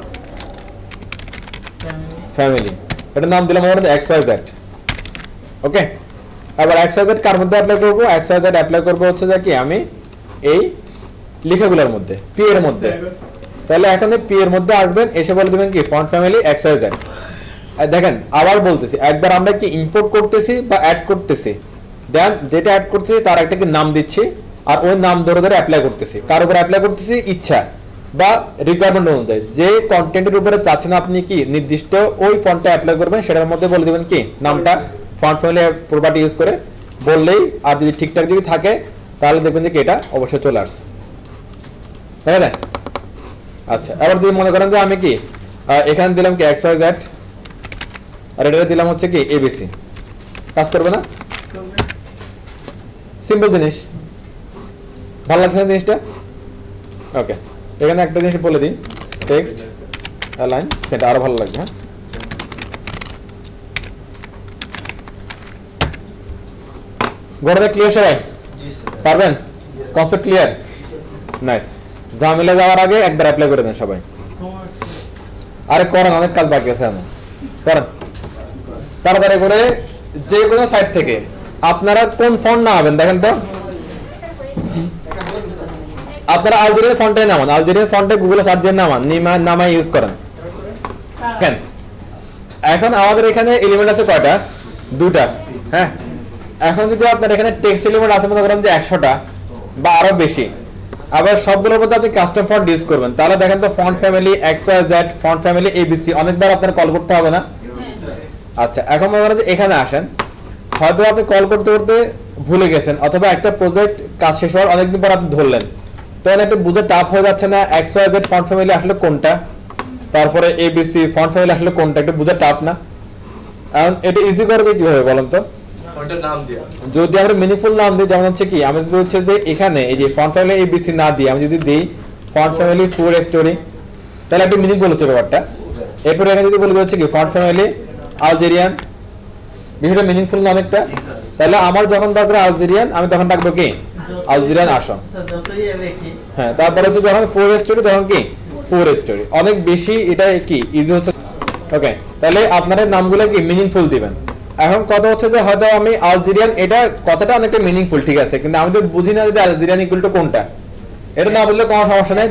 ফ্যামিলি, এটার নাম দিলাম আমাদের XYZ। ওকে, আবার XYZ কার মধ্যে অ্যাপ্লাই করব? XYZ অ্যাপ্লাই করব হচ্ছে যে কি আমি এই লেখাগুলোর মধ্যে, পি এর মধ্যে। তাহলে এখন পি এর মধ্যে আসবেন, এসে বলে দিবেন কি ফন্ট ফ্যামিলি XYZ। আর দেখেন আবার বলতেছি, একবার আমরা কি ইম্পোর্ট করতেছি বা অ্যাড করতেছি, দেন যেটা অ্যাড করতেছি তার একটা কি নাম দিচ্ছি, আর ওই নাম ধরে ধরে অ্যাপ্লাই করতেছি। কার উপর অ্যাপ্লাই করতেছি? ইচ্ছা বা রিকোয়ারমেন্ট অনুযায়ী, যে কন্টেন্টের উপরে চাচ্ছেন আপনি কি নির্দিষ্ট ওই ফন্টটা অ্যাপ্লাই করবেন, সেটার মধ্যে বলে দিবেন কি নামটা, ফন্ট ফ্যামিলি প্রপার্টি ইউজ করে বললেই, আর যদি ঠিকঠাক যদি থাকে তাহলে দেখবেন যে কি এটা অবশ্যই চলে আসছে। তাই না? আচ্ছা, এবার যদি মনে করেন যে আমি কি এখানে দিলাম কি XYZ, আর এটা দিলাম হচ্ছে কি ABC, কাজ করবে না? সিম্পল জিনিস, ভালো লাগছে না জিনিসটা? ওকে, এখানে একটা জিনিস বলে দিই, টেক্সট অ্যালাইন সেটা আরো ভালো লাগবে। হ্যাঁ, গোড়াটা ক্লিয়ার সবাই? পারবেন? Concept clear? নাইস। জামিলে যাওয়ার আগে একবার অ্যাপ্লাই করে দেন সবাই। আরে করেন, অনেক কাজ বাকি আছে এখন, করেন তাড়াতাড়ি করে। যে কোনো সাইট থেকে আপনারা কোন ফন্ট নামাবেন দেখেন তো। আপনারা আলজেরিয়ান ফন্টে নামান, আলজেরিয়ান ফন্টে গুগলে সার্চ দিয়ে নামান, নামাই ইউজ করেন। কেন এখন আমাদের এখানে এলিমেন্ট আছে কয়টা? 2টা। হ্যাঁ, এখন যদি আপনার এখানে টেক্সট এলিমেন্ট আছে মনে করেন যে 100টা বা আরো বেশি, আবার সবগুলোর মধ্যে আপনি কাস্টম ফন্ট ইউজ করবেন, তাহলে দেখেন তো font family XYZ, font family ABC, অনেকবার আপনার কল করতে হবে না? আচ্ছা, এখন মনে করেন যে এখানে আসেন, হয়তো আপনি কল করতে করতে ভুলে গেছেন, অথবা একটা প্রজেক্ট কাজ শেষ হওয়ার অনেকদিন পর আপনি ধরলেন, তখন একটু বুঝে টাফ হয়ে যাচ্ছে না XYZ ফন্ট ফ্যামিলি আসলে কোনটা, তারপরে ABC ফন্ট ফ্যামিলি আসলে কোনটা, একটু বুঝে টাফ না? এখন এটা ইজি করে দিই কিভাবে বলেন তো? ফন্টের নাম দিয়া যদি আমরা মিনিংফুল নাম দিই, যেমন হচ্ছে কি আমি যদি হচ্ছে যে এখানে এই যে ফন্ট ফ্যামিলি ABC না দিই, আমি যদি দিই ফন্ট ফ্যামিলি ফুল স্টোরি, তাহলে একটা মিনিংফুল হচ্ছে ব্যাপারটা। এরপরে এখানে যদি বলি হচ্ছে কি ফন্ট ফ্যামিলি আলজেরিয়ান, বিষয়টা মিনিংফুল না অনেকটা? তাহলে আমার যখন দরকার আলজেরিয়ান, আমি তখন ডাকবো কি আলজেরিয়ান আসো। হ্যাঁ, তারপরে হচ্ছে যখন ফুল স্টোরি তখন কি ফুল স্টোরি, অনেক বেশি এটা কি ইজি হচ্ছে। ওকে, তাহলে আপনারা নামগুলো কি মিনিংফুল দিবেন। এখন কথা হচ্ছে যে হয়তো আমি আলজেরিয়ান, এটা কথাটা অনেকটা মিনিংফুল ঠিক আছে, কিন্তু আমি তো বুঝি না যে আলজেরিয়ান ইকুয়াল টু কোনটা। এটা না বললে কোনো সমস্যা নেই।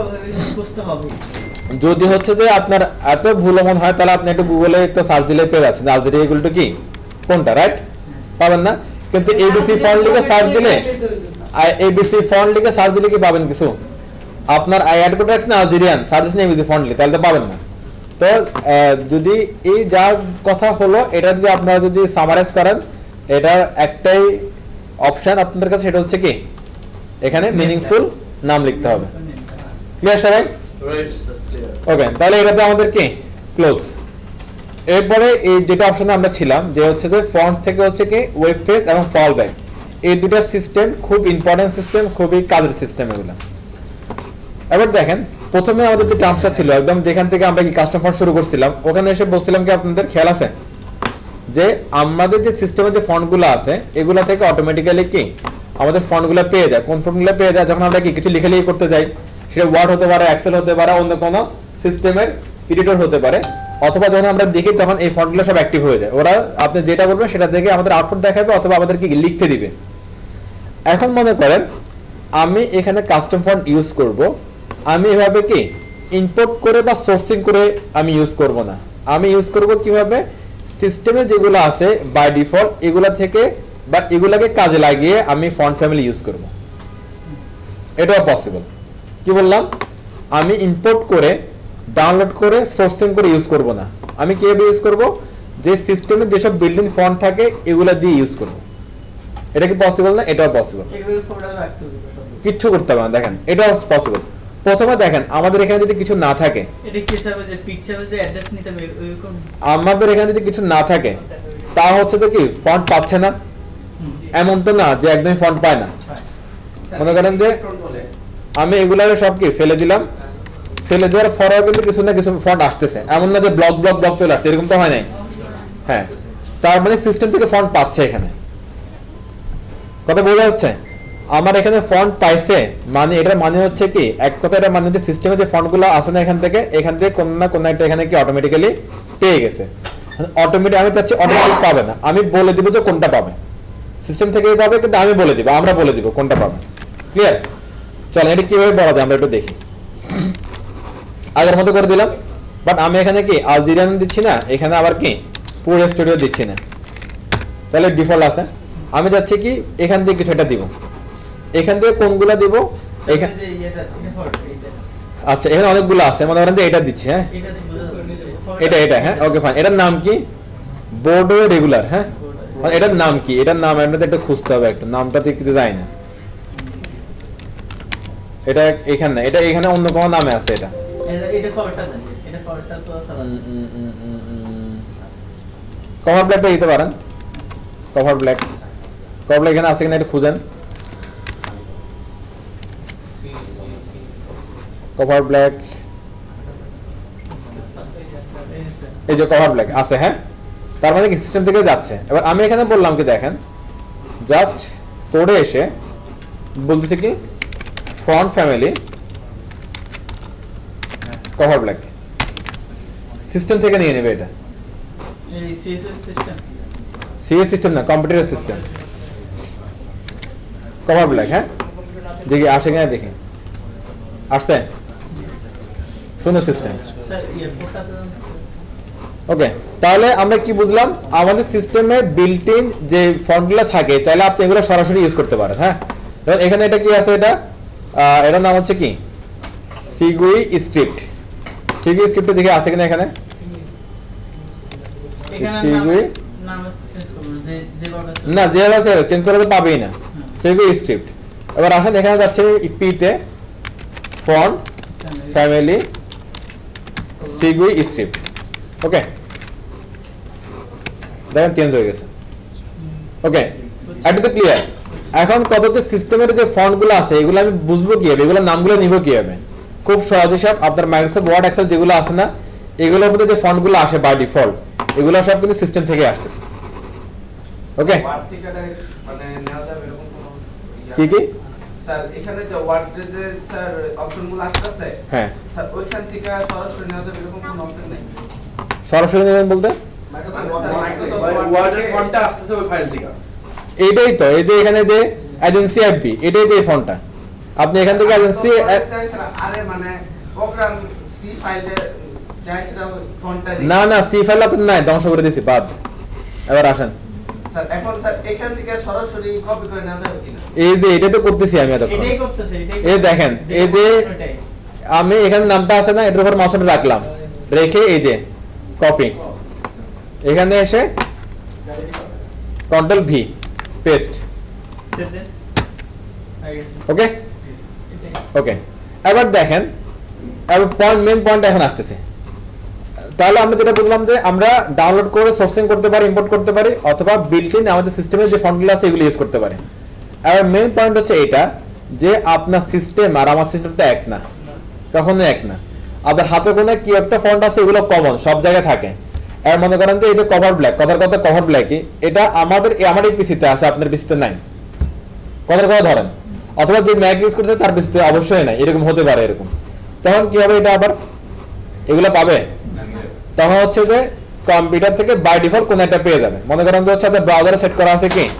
যদি হচ্ছে যে আপনার এত ভুল মন হয়, তাহলে আপনি একটু গুগলে তো সার্চ দিলে পেয়ে যাচ্ছেন আলজেরিয়া ইকুয়াল টু কি কোনটা, রাইট? পাবেন না? কিন্তু ABC ফন্ট লিখে সার্চ দিলে, ABC ফন্ট লিখে সার্চ দিলে কি পাবেন কিছু? আপনার অ্যাড করে রাখছেন আলজেরিয়ান, সার্চ দিন ABC ফন্ট লিখে, তাহলে তো পাবেন না। তো যদি এই যা কথা হলো এটা যদি আপনারা যদি সামারাইজ করেন, এটার একটাই অপশন আপনাদের কাছে, সেটা হচ্ছে কি এখানে মিনিংফুল নাম লিখতে হবে। ক্লিয়ার সবাই? Right sir, clear. ওকে, তাহলে এটাতে আমাদের কি ক্লোজ। এরপরে এই যেটা অপশনে আমরা ছিলাম যে হচ্ছে যে ফন্টস থেকে হচ্ছে কি ওয়েব ফেস এবং ফল ব্যাক, এই দুটো সিস্টেম খুব ইম্পর্টেন্ট সিস্টেম, খুবই কাজের সিস্টেম এগুলো। এবার দেখেন প্রথমে আমাদের যে টার্মসটা ছিল একদম যেখান থেকে আমরা কি কাস্টম ফন্ট শুরু করছিলাম, ওখানে এসে বলছিলাম কি আপনাদের খেয়াল আছে যে আমাদের যে সিস্টেমে যে ফন্টগুলো আছে এগুলা থেকে অটোমেটিক্যালি কি আমাদের ফন্টগুলো পেয়ে যায়। কোন ফন্টগুলো পেয়ে যায়? যখন আমরা কি কিছু লিখালিখি করতে যাই, সেটা ওয়ার্ড হতে পারে, এক্সেল হতে পারে, অন্য কোনো সিস্টেমের এডিটর হতে পারে, অথবা যখন আমরা দেখি তখন এই ফন্টগুলো সব অ্যাক্টিভ হয়ে যায়। ওরা আপনি যেটা বলবেন সেটা থেকে আমাদের আউটপুট দেখাবে, অথবা আমাদের কি লিখতে দিবে। এখন মনে করেন আমি এখানে কাস্টম ফন্ট ইউজ করব, আমি এভাবে কি ইম্পোর্ট করে বা সোর্সিং করে আমি ইউজ করব না। আমি ইউজ করব কিভাবে? সিস্টেমে যেগুলো আছে বাই ডিফল্ট এগুলা থেকে বা এগুলাকে কাজে লাগিয়ে আমি ফন্ট ফ্যামিলি ইউজ করব। এটাও পসিবল। কি বললাম? আমি ইম্পোর্ট করে ডাউনলোড করে সোর্সিং করে ইউজ করব না। আমি কিভাবে ইউজ করব? যে সিস্টেমে যেসব বিল্ডিং ফন্ট থাকে এগুলা দিয়ে ইউজ করব। এটা কি পসিবল না? এটাও পসিবল। কিচ্ছু করতে হবে না। দেখেন এটাও পসিবল। প্রথমে দেখেন আমাদের এখানে যদি কিছু না থাকে, এটা কি হিসাবে যে পিকচারে যে অ্যাড্রেস নিতে হবে এরকম, আমাদের এখানে যদি কিছু না থাকে তা হচ্ছে তো কি ফন্ট পাচ্ছে না, এমন তো না যে একদমই ফন্ট পায় না। মনে করেন যে আমি এগুলাকে সব কি ফেলে দিলাম, ফেলে দেওয়ার পরেও কিন্তু কিছু না কিছু ফন্ট আসতেছে, এমন না যে ব্লক ব্লক ব্লক চলে আসছে, এরকম তো হয় নাই। হ্যাঁ, তার মানে সিস্টেম থেকে ফন্ট পাচ্ছে। এখানে কথা বোঝা যাচ্ছে? আমার এখানে ফন্ট পাইছে মানে এটার মানে হচ্ছে কি এক কথা, এটা মানে যে সিস্টেমে যে ফন্টগুলো আসে না এখান থেকে কোন না কোন একটা এখানে কি অটোমেটিক্যালি পেয়ে গেছে। অটোমেটিক আমি চাচ্ছি অটোমেটিক পাবে না, আমি বলে দিব যে কোনটা পাবে, সিস্টেম থেকেই পাবে, কিন্তু আমি বলে দিব, আমরা বলে দিব কোনটা পাবে। ক্লিয়ার? চল এটা কিভাবে বলা যায় আমরা একটু দেখি। আগের মতো করে দিলাম, বাট আমি এখানে কি আলজেরিয়ান দিচ্ছি না, এখানে আবার কি পুরো স্টুডিও দিচ্ছি না, তাহলে ডিফল্ট আছে। আমি যাচ্ছি কি এখান থেকে কিছু একটা দিব, এখান থেকে কোনগুলা দিব এখানে, আচ্ছা এখানে অনেকগুলো আছে, মনে করেন যে এটা দিচ্ছি। হ্যাঁ এটা হ্যাঁ ওকে ফাইন। এটার নাম কি? বোর্ডো রেগুলার। হ্যাঁ, এটার নাম কি? এটার নাম আপনাদের একটু খুঁজতে হবে, একটু নামটাতে কিছু যায় না। এটা এখানে না, এটা এখানে অন্য কোনো নামে আছে। এটা কভার ব্ল্যাকটা দিতে পারেন। কভার ব্ল্যাক এখানে আছে কিনা একটু খুঁজেন। কভার ব্ল্যাক এই যে কভার ব্ল্যাক আছে, হ্যাঁ, তার মানে কি সিস্টেম থেকে যাচ্ছে। এবার আমি এখানে বললাম কি দেখেন, জাস্ট কোডে এসে বলতেছি কি font family cover black, system থেকে নিয়ে নেবে এটা। এই সিএসএস সিস্টেম সিএস সিস্টেম না, কম্পিউটার সিস্টেম কভার ব্ল্যাক। হ্যাঁ, দেখি আসে কিনা দেখি, আসছে, সুন্দর সিস্টেম। স্যার এয়ারপোর্টটাতে ওকে, তাহলে আমরা কি বুঝলাম, আমাদের সিস্টেমে বিল্ট ইন যে ফন্টগুলো থাকে চাইলে আপনি এগুলো সরাসরি ইউজ করতে পারেন। হ্যাঁ, এখানে এটা কি আছে, এটার নাম হচ্ছে কি সিগুই স্ক্রিপ্ট। সিগুই স্ক্রিপ্টে দেখে আছে কিনা এখানে, সিগুই নাম চেঞ্জ করব যে যেভাবে না, যে আছে চেঞ্জ করে তো পাবেই না, সিগুই স্ক্রিপ্ট। এবার আসেন এখানে যাচ্ছে পিতে font family Segoe script. Okay, দেখেন চেঞ্জ হয়ে গেছে। ওকে, এটা তো ক্লিয়ার। এখন কততে সিস্টেমের যে ফন্টগুলো আছে এগুলো আমি বুঝবো কিভাবে, এগুলোর নামগুলো নিব কিভাবে? খুব সহজে সব আপনার মাইক্রোসফট ওয়ার্ড এক্সেল যেগুলো আছে না, এগুলোর মধ্যে যে ফন্টগুলো আসে বাই ডিফল্ট, এগুলো সব কিন্তু সিস্টেম থেকে আসতেছে। ওকে, ওয়ার্ড থেকে ডাইরেক্ট মানে নেওয়া যাবে এরকম কোনো কি কি স্যার এখানে যে ওয়ার্ডে যে স্যার অপশনগুলো আসতেছে, হ্যাঁ, স্যার ওইখান থেকে সরাসরি নেওয়া যাবে এরকম কোনো অপশন নেই? সরাসরি নেবেন বলতে মাইক্রোসফট ওয়ার্ডের ফন্টটা আসতেছে ওই ফাইল থেকে। এইটাই তো, এই যে এখানে যে এজেন্সি এফবি, এটাই তো এই ফন্টটা। আপনি এখান থেকে এজেন্সি আরে মানে প্রোগ্রাম সি ফাইলে যাই সেটা ফন্টটা না না, সি ফাইল আপনার নাই, ধ্বংস করে দিয়েছি, বাদ। এবার আসেন, স্যার এখন স্যার এখান থেকে সরাসরি কপি করে নেওয়া যাবে কিনা? এই যে এটা তো করতেছি আমি এতক্ষণ। এটাই করতেছে, এই দেখেন, এই যে আমি এখানে নামটা আছে না, এটার উপর মাউসটা রাখলাম, রেখে এই যে কপি, এখানে এসে কন্ট্রোল ভি পেস্ট। সেভ দেন হয়ে গেছে। ওকে এটাই ওকে, এবার দেখেন, এবার পয়েন্ট, মেইন পয়েন্ট এখন আসতেছে। তাহলে আমরা যেটা বুঝলাম যে আমরা ডাউনলোড করে সোর্সিং করতে পারি, ইম্পোর্ট করতে পারি, অথবা বিল্ট ইন আমাদের সিস্টেমে যে ফন্টগুলো আছে এগুলো ইউজ করতে পারি। এবার মেইন পয়েন্ট হচ্ছে এটা যে আপনার সিস্টেম আর আমার সিস্টেমটা এক না, কখনোই এক না। আপনার হাতে কোনো কি একটা ফন্ট আছে, এগুলো কমন সব জায়গায় থাকে। আর মনে করেন যে এই যে কভার ব্ল্যাক, কথার কথা কভার ব্ল্যাকই, এটা আমার এই পিসিতে আছে, আপনার পিসিতে নাই, কথার কথা ধরেন, অথবা যে ম্যাক ইউজ করছে তার পিসিতে অবশ্যই নাই, এরকম হতে পারে। এরকম তখন কি হবে, এটা আবার এগুলো পাবে, তখন হচ্ছে যে কম্পিউটার থেকে বাই ডিফল্ট কোন একটা পেয়ে যাবে। মনে করেন যে হচ্ছে আপনার ব্রাউজারে সেট করা আছে কি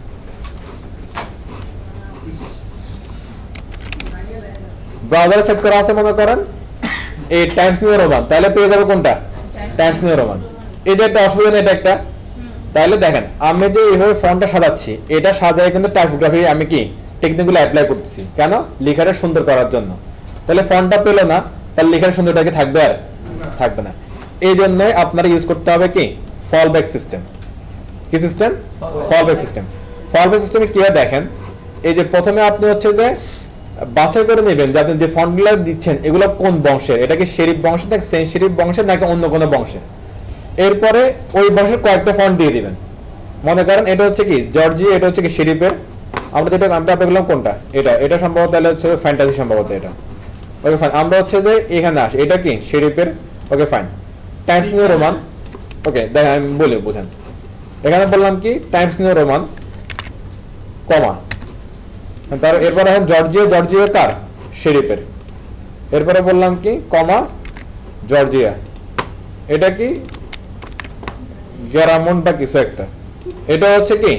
ব্রাউজারে সেট করা আছে, মনে করেন এই টাইমস নিউ রোমান, তাহলে পেয়ে যাবে কোনটা, টাইমস নিউ রোমান। এই যে একটা অসুবিধা নেই, এটা একটা। তাহলে দেখেন আমি যে এইভাবে ফন্টটা সাজাচ্ছি, এটা সাজায় কিন্তু টাইপোগ্রাফি আমি কি টেকনিকগুলো অ্যাপ্লাই করতেছি, কেন, লেখাটা সুন্দর করার জন্য। তাহলে ফন্টটা পেলো না, তাহলে লেখার সুন্দরটা কি থাকবে, আর থাকবে না। এই জন্যই আপনারা ইউজ করতে হবে কি ফলব্যাক সিস্টেম। কি সিস্টেম, ফলব্যাক সিস্টেম। ফলব্যাক সিস্টেমে কি হয় দেখেন, এই যে প্রথমে আপনি হচ্ছে যে বাছাই করে নেবেন যে আপনি যে ফন্টগুলো দিচ্ছেন এগুলো কোন বংশের, এটা কি শেরিফ বংশের নাকি সেন্ট শেরিফ বংশের নাকি অন্য কোনো বংশের। এরপরে ওই বংশের কয়েকটা ফন্ট দিয়ে দিবেন। মনে করেন এটা হচ্ছে কি জর্জিয়া, এটা হচ্ছে কি শেরিফের, আমরা যেটা আমরা পেলাম কোনটা, এটা সম্ভবত তাহলে হচ্ছে ফ্যান্টাসি, সম্ভবত এটা। ওকে ফাইন, আমরা হচ্ছে যে এখানে আসি, এটা কি শেরিফের। Okay fine, Times New Roman. Okay দেখেন আমি বলি বুঝেন, এখানে বললাম কি টাইমস নিউ রোমান কমা, তার এরপরে এখন জর্জিয়া কার, শেরিফের। এরপরে বললাম কি কমা জর্জিয়া, এটা কি গ্যারামন বা কিছু একটা, এটা হচ্ছে কি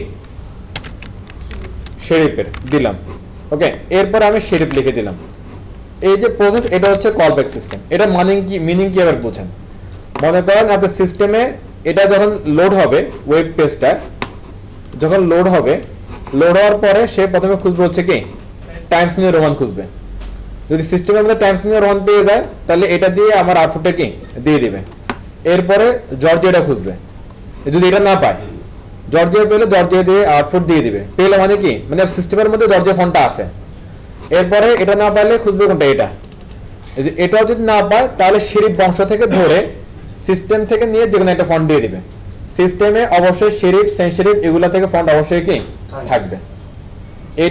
শেরিফের দিলাম। ওকে, এরপর আমি শেরিফ লিখে দিলাম। এই যে প্রসেস, এটা হচ্ছে কলব্যাক সিস্টেম। এটা মিনিং কি আবার বুঝেন, মনে করেন আপনার সিস্টেমে এটা যখন লোড হবে, ওয়েব পেজটা যখন লোড হবে, লোড হওয়ার পরে সে প্রথমে খুঁজবে হচ্ছে কি টাইমস নিউ রোমান খুঁজবে। যদি সিস্টেমের মধ্যে টাইমস নিউ রোমান পেয়ে যায়, তাহলে এটা দিয়ে আমার আউটপুটটা কি দিয়ে দিবে। এরপরে জর্জিয়াটা খুঁজবে, যদি এটা না পায়, জর্জিয়া পেলে জর্জিয়া দিয়ে আউটপুট দিয়ে দিবে। পেলে মানে কি, মানে সিস্টেমের মধ্যে জর্জিয়া ফন্টটা আছে। এরপরে এটা না পাইলে খুঁজবে কোনটা, এটাও যদি না পায় তাহলে শেরিফ বংশ থেকে ধরে সিস্টেম থেকে নিয়ে যে কোনো একটা ফন্ট দিয়ে দিবে। সিস্টেমে অবশ্যই শেরিফ, সেন্ট শেরিফ এগুলা থেকে ফন্ট অবশ্যই কি থাকবে।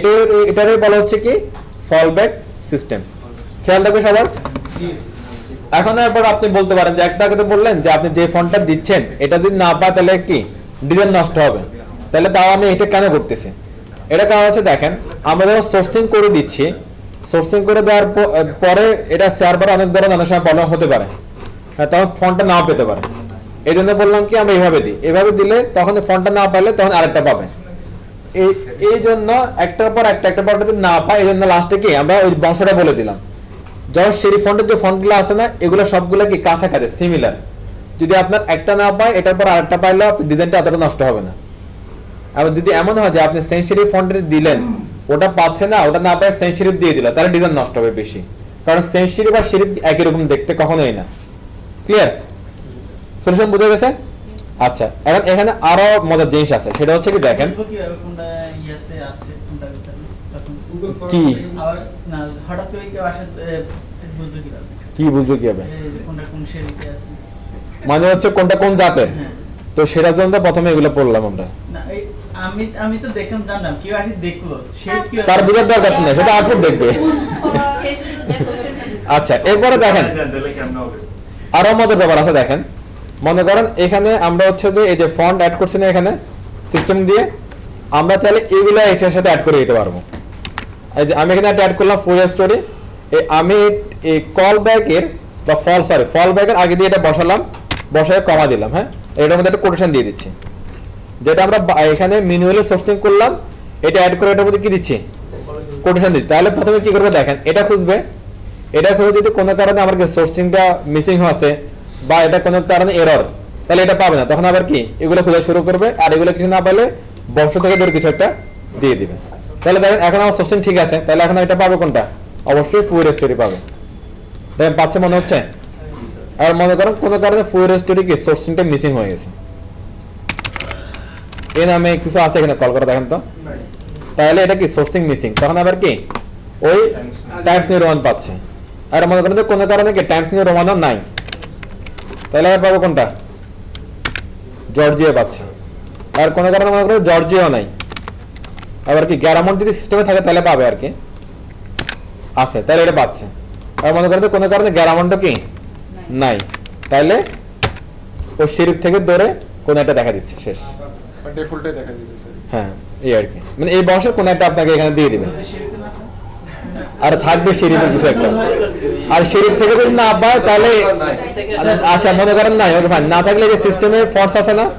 এটারই বলা হচ্ছে কি ফলব্যাক সিস্টেম। খেয়াল থাকবে সবার। এখন এরপর আপনি বলতে পারেন যে একটা কথা বললেন যে আপনি যে ফন্টটা দিচ্ছেন এটা যদি না পায় তাহলে কি ডিজাইন নষ্ট হবে, তাহলে তাও আমি এটা কেন করতেছি? এটা কারণ হচ্ছে দেখেন আমরা যখন সোর্সিং করে দিচ্ছি, সোর্সিং করে দেওয়ার পরে এটা সার্ভার অনেক ধরনের অনেক সময় প্রবলেম হতে পারে, তখন ফন্টটা নাও পেতে পারে। এই জন্য বললাম কি আমরা এইভাবে দিই, এভাবে দিলে তখন ফন্টটা না পাইলে তখন আরেকটা পাবে। এই জন্য একটার পর একটা পর যদি না পায় এই জন্য লাস্টে কি আমরা ওই বংশটা বলে দিলাম। যখন সেই ফন্টের যে ফন্টগুলো আছে না এগুলো সবগুলো কি কাছাকাছি সিমিলার, যদি আপনার একটা না পায় এটার পর আরেকটা পাইলেও আপনার ডিজাইনটা অতটা নষ্ট হবে না। আবার যদি এমন হয় যে আপনি সেন্ট ফন্টের দিলেন ওটা পাচ্ছে না, ওটা না পায় সেন্ট দিয়ে দিল, তাহলে ডিজাইন নষ্ট হবে বেশি, কারণ সেন্ট আর শরীফ একই রকম দেখতে কখনোই না। ক্লিয়ার? সলিউশন বুঝে গেছে? আচ্ছা, এখন এখানে আরো মজার জিনিস আছে, সেটা হচ্ছে কি দেখেন কি কি বুঝবে কিভাবে, মানে হচ্ছে কোনটা কোন জাতের, তো সেটার জন্য প্রথমে এগুলো পড়লাম আমরা। আমি তো দেখলাম জানলাম কেউ আসি দেখলো তার বুঝার দরকার নেই, সেটা আউটপুট দেখবে। আচ্ছা, এরপরে দেখেন আরো মজার ব্যাপার আছে। দেখেন মনে করেন এখানে আমরা হচ্ছে যে এই যে ফন্ট অ্যাড করছি না এখানে সিস্টেম দিয়ে, আমরা চাইলে এগুলো এটার সাথে অ্যাড করে দিতে পারবো। এই যে আমি এখানে অ্যাড করলাম ফুল স্টোরি, আমি এই কল ব্যাকের বা ফল ব্যাকের আগে দিয়ে এটা বসালাম, বসায় কমা দিলাম। হ্যাঁ, এটার মধ্যে একটা কোটেশন দিয়ে দিচ্ছি, যেটা আমরা এখানে ম্যানুয়ালি সোর্সিং করলাম, এটা অ্যাড করে এটার মধ্যে কি দিচ্ছি কোটেশন দিচ্ছি। তাহলে প্রথমে কি করবে দেখেন, এটা খুঁজবে, এটা খুঁজে যদি কোনো কারণে আমার সোর্সিংটা মিসিং হচ্ছে বা এটা কোনো কারণে এরর, তাহলে এটা পাবে না, তখন আবার কি এগুলো খোঁজা শুরু করবে, আর এগুলো কিছু না পেলে বংশ থেকে ধরে কিছু একটা দিয়ে দিবে। তাহলে দেখেন এখন আমার সোর্সিং ঠিক আছে, তাহলে এখন এটা পাবে কোনটা, অবশ্যই ফুল স্টোরি পাবে। দেখেন পাচ্ছে মনে হচ্ছে। আর মনে করেন কোনো কারণে ফুল স্টোরি কি সোর্সিংটা মিসিং হয়ে গেছে, এই নামে কিছু আছে এখানে কল করে দেখেন তো, তাহলে এটা কি সোর্সিং মিসিং, তখন আবার কি ওই টাইমস নিউ রোমান পাচ্ছে। আর মনে করেন যে কোনো কারণে কি টাইমস নিউ রোমানও নাই, তাহলে আবার পাবো কোনটা, জর্জিয়া পাচ্ছে। আর কোনো কারণে মনে করেন জর্জিয়াও নাই, আবার কি গ্যারামন্ট যদি সিস্টেমে থাকে তাহলে পাবে আর কি আছে, তাহলে এটা পাচ্ছে। আর মনে করেন কোনো কারণে গ্যারামন্টও কি নাই, তাহলে ওই শরীফ থেকে ধরে কোন একটা দেখা দিচ্ছে শেষ, ডিফল্টে দেখা দিতেছে। হ্যাঁ এই আর কি, মানে এই বংশের কোন একটা আপনাকে এখানে দিয়ে দিবে, আর থাকবে শরীফের কিছু একটা। আর শরীফ থেকে যদি না পায় তাহলে আচ্ছা মনে করেন নাই, ওকে ফাইন, না থাকলে যে সিস্টেমে ফন্টস আছে না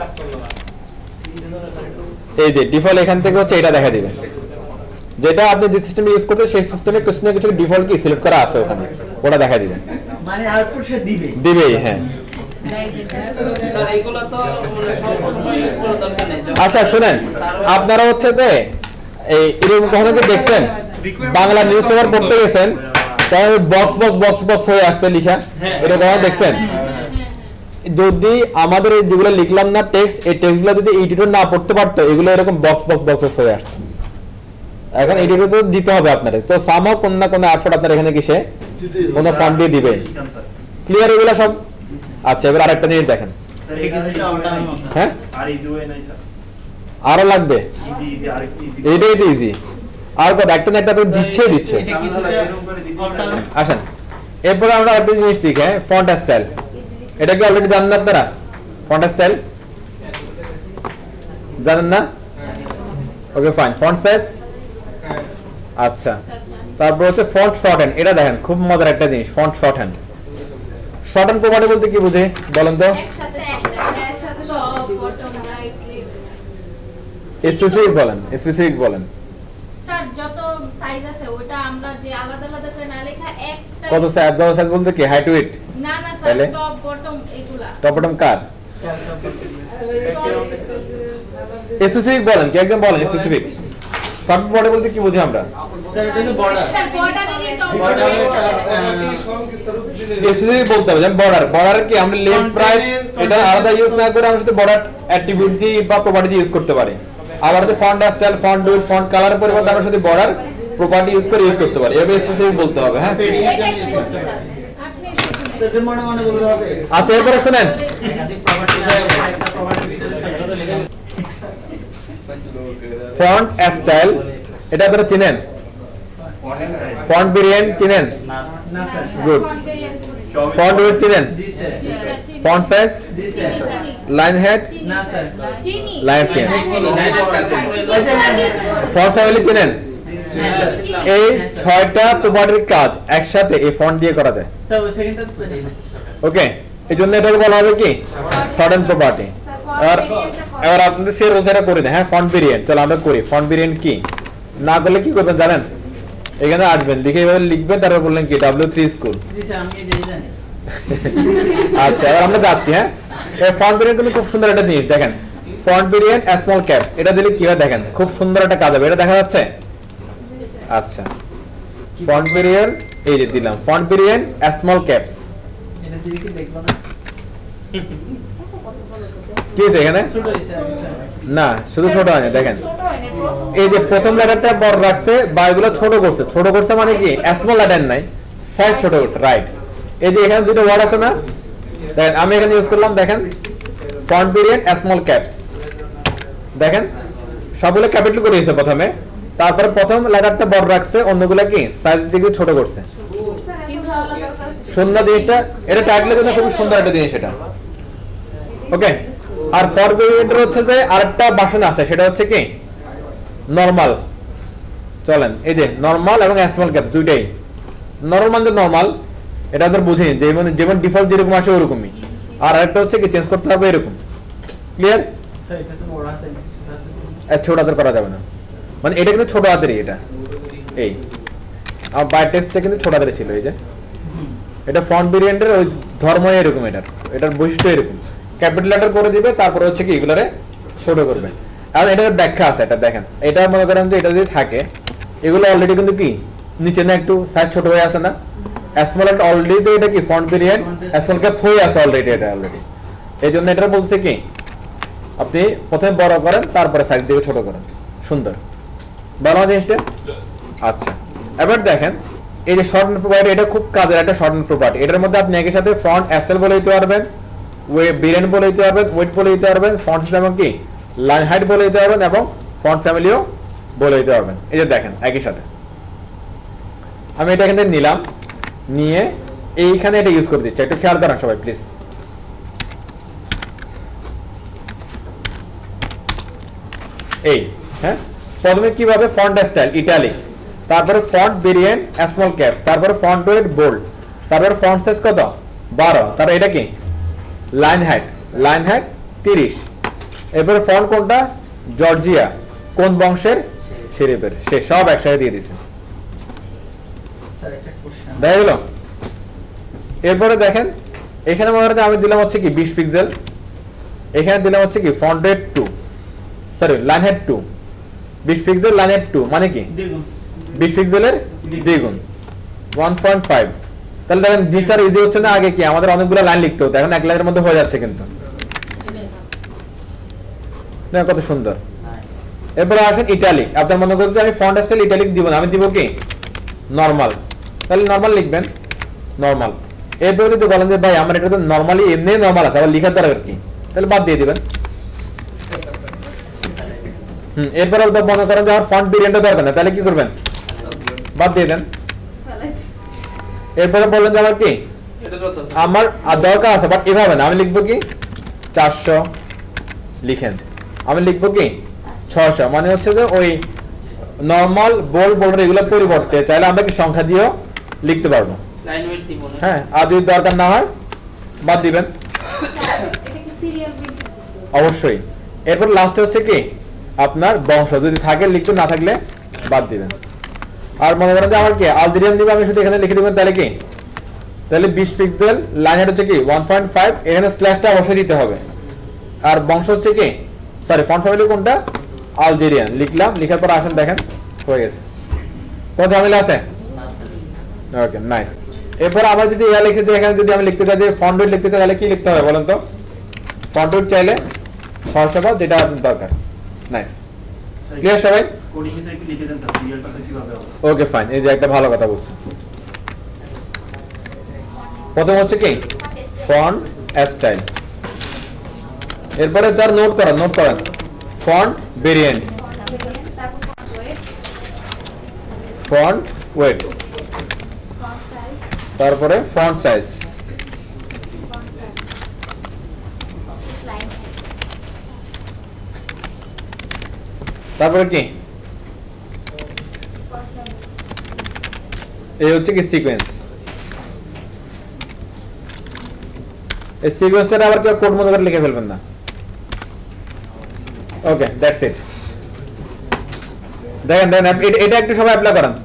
এই যে ডিফল্ট, এখান থেকে হচ্ছে এটা দেখা দিবে, যেটা আপনি যে সিস্টেমে ইউজ করতে সেই সিস্টেমে কিছু না কিছু ডিফল্ট কি সিলেক্ট করা আছে ওখানে, ওটা দেখা দিবে, মানে আউটপুট সে দিবে দিবেই। হ্যাঁ স্যার এগুলো তো মানে সব সময় ইউজ করার দরকার নেই। আচ্ছা শুনেন, আপনারা হচ্ছে যে এই এরকম কখনো কি দেখছেন বাংলা নিউজ পেপার পড়তে গেছেন তাহলে বক্স বক্স বক্স বক্স হয়ে আসছে লিখা, এটা কখনো দেখছেন? যদি আমাদের এই যেগুলো লিখলাম না টেক্সট, এই টেক্সটগুলো যদি এডিটর না পড়তে পারতো এগুলো এরকম বক্স বক্স বক্স হয়ে আসতো। এখন এডিটর তো দিতে হবে আপনাদের, তো সামহাও কোন না কোন আউটপুট আপনার এখানে কিসে কোন ফন্ট দিয়ে দিবে। ক্লিয়ার এগুলো সব? আচ্ছা এবার আরেকটা জিনিস দেখেন, হ্যাঁ আরো লাগবে, এইটাই তো ইজি। আর কত একটা না একটা দিচ্ছে দিচ্ছে। আসেন এরপরে আমরা একটা জিনিস দেখি, হ্যাঁ ফন্ট স্টাইল, এটা কি অলরেডি জানেন আপনারা? ফন্ট স্টাইল জানেন না? Okay fine. ফন্ট সাইজ, আচ্ছা তারপর হচ্ছে ফন্ট শর্ট হ্যান্ড, এটা দেখেন খুব মজার একটা জিনিস, font short hand. Short hand property বলতে কি বুঝে বলেন তো? স্পেসিফিক বলেন, স্পেসিফিক বলেন। স্যার যত সাইজ আছে ওটা আমরা যে আলাদা আলাদা করে না লেখা একটা কত সাইজ, যত সাইজ বলতে কি হাইট উইডথ? না না স্যার টপ বটম এগুলা। টপ বটম কার? স্পেসিফিক বলেন, কি একজন বলেন স্পেসিফিক। শর্ট বর্ডার বলতে কি বুঝি আমরা? স্যার এটা তো বর্ডার, স্যার বর্ডারেরই টপ স্পেসিফিক বলতে হবে, যেমন বর্ডার, বর্ডার কি আমরা লেফট রাইট এটা আলাদা ইউজ না করে আমরা শুধু বর্ডার অ্যাট্রিবিউট দিয়ে বা প্রপার্টি দিয়ে ইউজ করতে পারি। আবার যদি font style, font width, font colour পরিবর্তে আমরা শুধু বর্ডার প্রপার্টি ইউজ করে ইউজ করতে পারি, এভাবে স্পেসিফিক বলতে হবে। হ্যাঁ আচ্ছা এরপরে শুনেন, ফন্ট স্টাইল এটা আপনারা চিনেন? ফন্ট ভেরিয়েন্ট চিনেন? না স্যার। গুড। ফন্ট ওয়েট চিনেন, জি স্যার ফন্ট সাইজ, জি স্যার লাইন হেড, না স্যার চিনি লাইন চেন, হ্যাঁ ফন্ট ফ্যামিলি চিনেন। স্যার এই 6টা প্রপার্টির কাজ একসাথে এই ফন্ট দিয়ে করা যায়। স্যার ওই সেকেন্ডটা ওকে, এই জন্য এটাকে বলা হবে কি শর্ট এন্ড প্রপার্টি। এবার আপনাদের সে রোজাটা করে দেয়। হ্যাঁ, ফন্ট ভেরিয়েন্ট, চলো আমরা করি। ফন্ট ভেরিয়েন্ট কি না করলে কি করবেন জানেন? এখানে আসবেন, লিখে এভাবে লিখবেন, তারপর বললেন কি W3 স্কুল। জি স্যার আমি এটাই জানি আচ্ছা, এবার আমরা যাচ্ছি। হ্যাঁ, এই ফন্ট ভেরিয়েন্ট কিন্তু খুব সুন্দর একটা জিনিস। দেখেন, ফন্ট ভেরিয়েন্ট স্মল ক্যাপস, এটা দিলে কি হয় দেখেন, খুব সুন্দর একটা কাজ হবে। এটা দেখা যাচ্ছে? আচ্ছা, ফন্ট ভেরিয়েন্ট এই যে দিলাম, ফন্ট ভেরিয়েন্ট স্মল ক্যাপস। এটা দিয়ে কি দেখবো না কি হয়েছে এখানে? ছোট হইছে না, শুধু ছোট হয় না। দেখেন, ছোট হয় না, প্রথম এই যে প্রথম লেটারটা বড় রাখছে বা এগুলো ছোট করছে। ছোট করছে মানে কি স্মল লেটার নাই, সাইজ ছোট করছে, রাইট। এই যে এখানে দুটো ওয়ার্ড আছে না, দেখেন আমি এখানে ইউজ করলাম, দেখেন ফন্ট ভেরিয়েন্ট স্মল ক্যাপস। দেখেন সবগুলো ক্যাপিটাল করে দিয়েছে প্রথমে, তারপরে প্রথম লেটারটা বড় রাখছে, অন্যগুলো কি সাইজ দিকে ছোট করছে। কিন্তু আলাদা সুন্দর জিনিসটা, এটা টাইটেলের জন্য খুব সুন্দর একটা জিনিস এটা। ওকে, আর ফন্ট ভেরিয়েন্টের হচ্ছে যে আরেকটা ভার্সন আছে, সেটা হচ্ছে কি নরমাল। চলেন, এই যে নরমাল এবং স্মল ক্যাপস দুইটাই। নরমাল মানে নরমাল, এটা আমাদের বুঝিনি, যেমন ডিফল্ট যেরকম আসে ওরকমই। আর আরেকটা হচ্ছে কি চেঞ্জ করতে হবে এরকম। ক্লিয়ার? স্যার এটা তো বড় হাতে ছোট হাতের করা যাবে না, মানে এটা কিন্তু ছোট হাতেরই। এটা এই আমার বাই টেক্সটটা কিন্তু ছোট হাতের ছিল। এই যে এটা ফন্ট ভেরিয়েন্টের ওই ধর্ম এরকম, এটার বৈশিষ্ট্য এরকম। ক্যাপিটাল লেটার করে দিবে, তারপরে হচ্ছে কি এগুলোরে ছোট করবে। আর এটার ব্যাখ্যা আছে, এটা দেখেন। এটা মনে করেন যে এটা যদি থাকে, এগুলো অলরেডি কিন্তু কি নিচে না একটু সাইজ ছোট হয়ে আছে না, স্মল অলরেডি। তো এটা কি ফন্ট ভেরিয়েন্ট স্মল ক্যাপস হয়ে আছে অলরেডি, এটা অলরেডি। এই জন্য এটা বলছে কি আপনি প্রথমে বড় করেন, তারপরে সাইজ দিয়ে ছোট করেন। সুন্দর বড় জিনিসটা। আচ্ছা, এবার দেখেন এই যে শর্ট প্রপার্টি, এটা খুব কাজের একটা শর্ট প্রপার্টি। এটার মধ্যে আপনি একই সাথে ফন্ট স্টাইল বলে দিতে পারবেন, ভেরিয়েন্ট বলে দিতে পারবেন, ওয়েট বলে দিতে পারবেন, ফন্ট সিস্টেম কি লাইন হাইট বলে দিতে পারবেন, এবং ফন্ট ফ্যামিলিও বলে দিতে পারবেন। এই যে দেখেন একই সাথে আমি এটা এখান থেকে নিলাম, নিয়ে এইখানে এটা ইউজ করে দিচ্ছি। একটু খেয়াল করেন সবাই প্লিজ। এই হ্যাঁ, প্রথমে কিভাবে ফন্ট স্টাইল ইটালিক, তারপরে ফন্ট ভেরিয়েন্ট স্মল ক্যাপস, তারপরে ফন্ট ওয়েট বোল্ড, তারপরে ফন্ট সাইজ কত 12, তারপর এটা কি লাইন হাইট 30। এরপরে ফন্ট কোনটা জর্জিয়া, কোন বংশের শেরিফের, সে সব একসাথে দিয়ে দিছে। স্যার একটা কোশ্চেন দেখা গেল? এরপরে দেখেন এখানে মনে হয় আমি দিলাম হচ্ছে কি 20 পিক্সেল, এখানে দিলাম হচ্ছে কি font weight 2, sorry line height 2, 20 pixel line height 2 মানে কি দেখুন 20 পিক্সেলের দ্বিগুণ 1.5। তাহলে দেখেন জিনিসটা ইজি হচ্ছে না? আগে কি আমাদের অনেকগুলো লাইন লিখতে হতো, এখন এক লাইনের মধ্যে হয়ে যাচ্ছে কিন্তু। দেখেন কত সুন্দর। এরপরে আসেন ইটালিক। আপনার মনে করছে আমি ফন্ট স্টাইল ইটালিক দিব না, আমি দিব কি নরমাল, তাহলে নরমাল লিখবেন নরমাল। এরপরে যদি বলেন যে ভাই আমার এটা তো নরমালি এমনি নরমাল আছে, আবার লিখার দরকার কি, তাহলে বাদ দিয়ে দিবেন। এরপরে মনে করেন যে আমার ফন্ট ভেরিয়েন্ট দরকার না, তাহলে কি করবেন বাদ দিয়ে দেন। এরপরে বললেন যে আমার কি আমার দরকার আছে বাট এভাবে না, আমি লিখবো কি 400 লিখেন, আমি লিখবো কি 600, মানে হচ্ছে যে ওই নরমাল বোল্ড বোল্ড এগুলোর পরিবর্তে চাইলে আমরা কি সংখ্যা দিয়েও লিখতে পারবো। লাইন ওয়েট দিব না। হ্যাঁ, আর যদি দরকার না হয় বাদ দিবেন এটা কি সিরিয়াল অবশ্যই। এরপর লাস্টে হচ্ছে কি আপনার বংশ, যদি থাকে লিখবেন, না থাকলে বাদ দিবেন। আর মনে করেন যে আমার কি আলজেরিয়ান দিবে, আমি শুধু এখানে লিখে দিবেন, তাহলে কি তাহলে 20 পিক্সেল লাইন হাইট হচ্ছে কি 1.5, এখানে স্ল্যাশটা অবশ্যই দিতে হবে। আর বংশ হচ্ছে কি সরি ফন্ট ফ্যামিলি কোনটা আলজেরিয়ান লিখলাম, লিখার পর আসেন দেখেন হয়ে গেছে। কোন ঝামেলা আছে? Okay nice. এরপর আবার যদি ইয়া লিখে দিই, এখানে যদি আমি লিখতে চাই যে ফন্ট ওয়েট লিখতে চাই, তাহলে কি লিখতে হবে বলেন তো? ফন্ট ওয়েট চাইলে 600 বা যেটা আপনার দরকার। নাইস, ক্লিয়ার সবাই? কোডিং এসে কি লিখে দেন স্যার, সিরিয়ালটা কিভাবে হবে? ওকে ফাইন, এই যে একটা ভালো কথা বলছেন। প্রথম হচ্ছে কি ফন্ট স্টাইল, এরপরে যার নোট করেন ফন্ট ভেরিয়েন্ট, ফন্ট ওয়েট, তারপরে ফন্ট সাইজ, তারপরে কি এই হচ্ছে কি সিকোয়েন্স। এই সিকোয়েন্সটা আবার কেউ কোড মতো করে লিখে ফেলবেন না। Okay, that's it. দেখেন এটা একটু সবাই অ্যাপ্লাই করেন,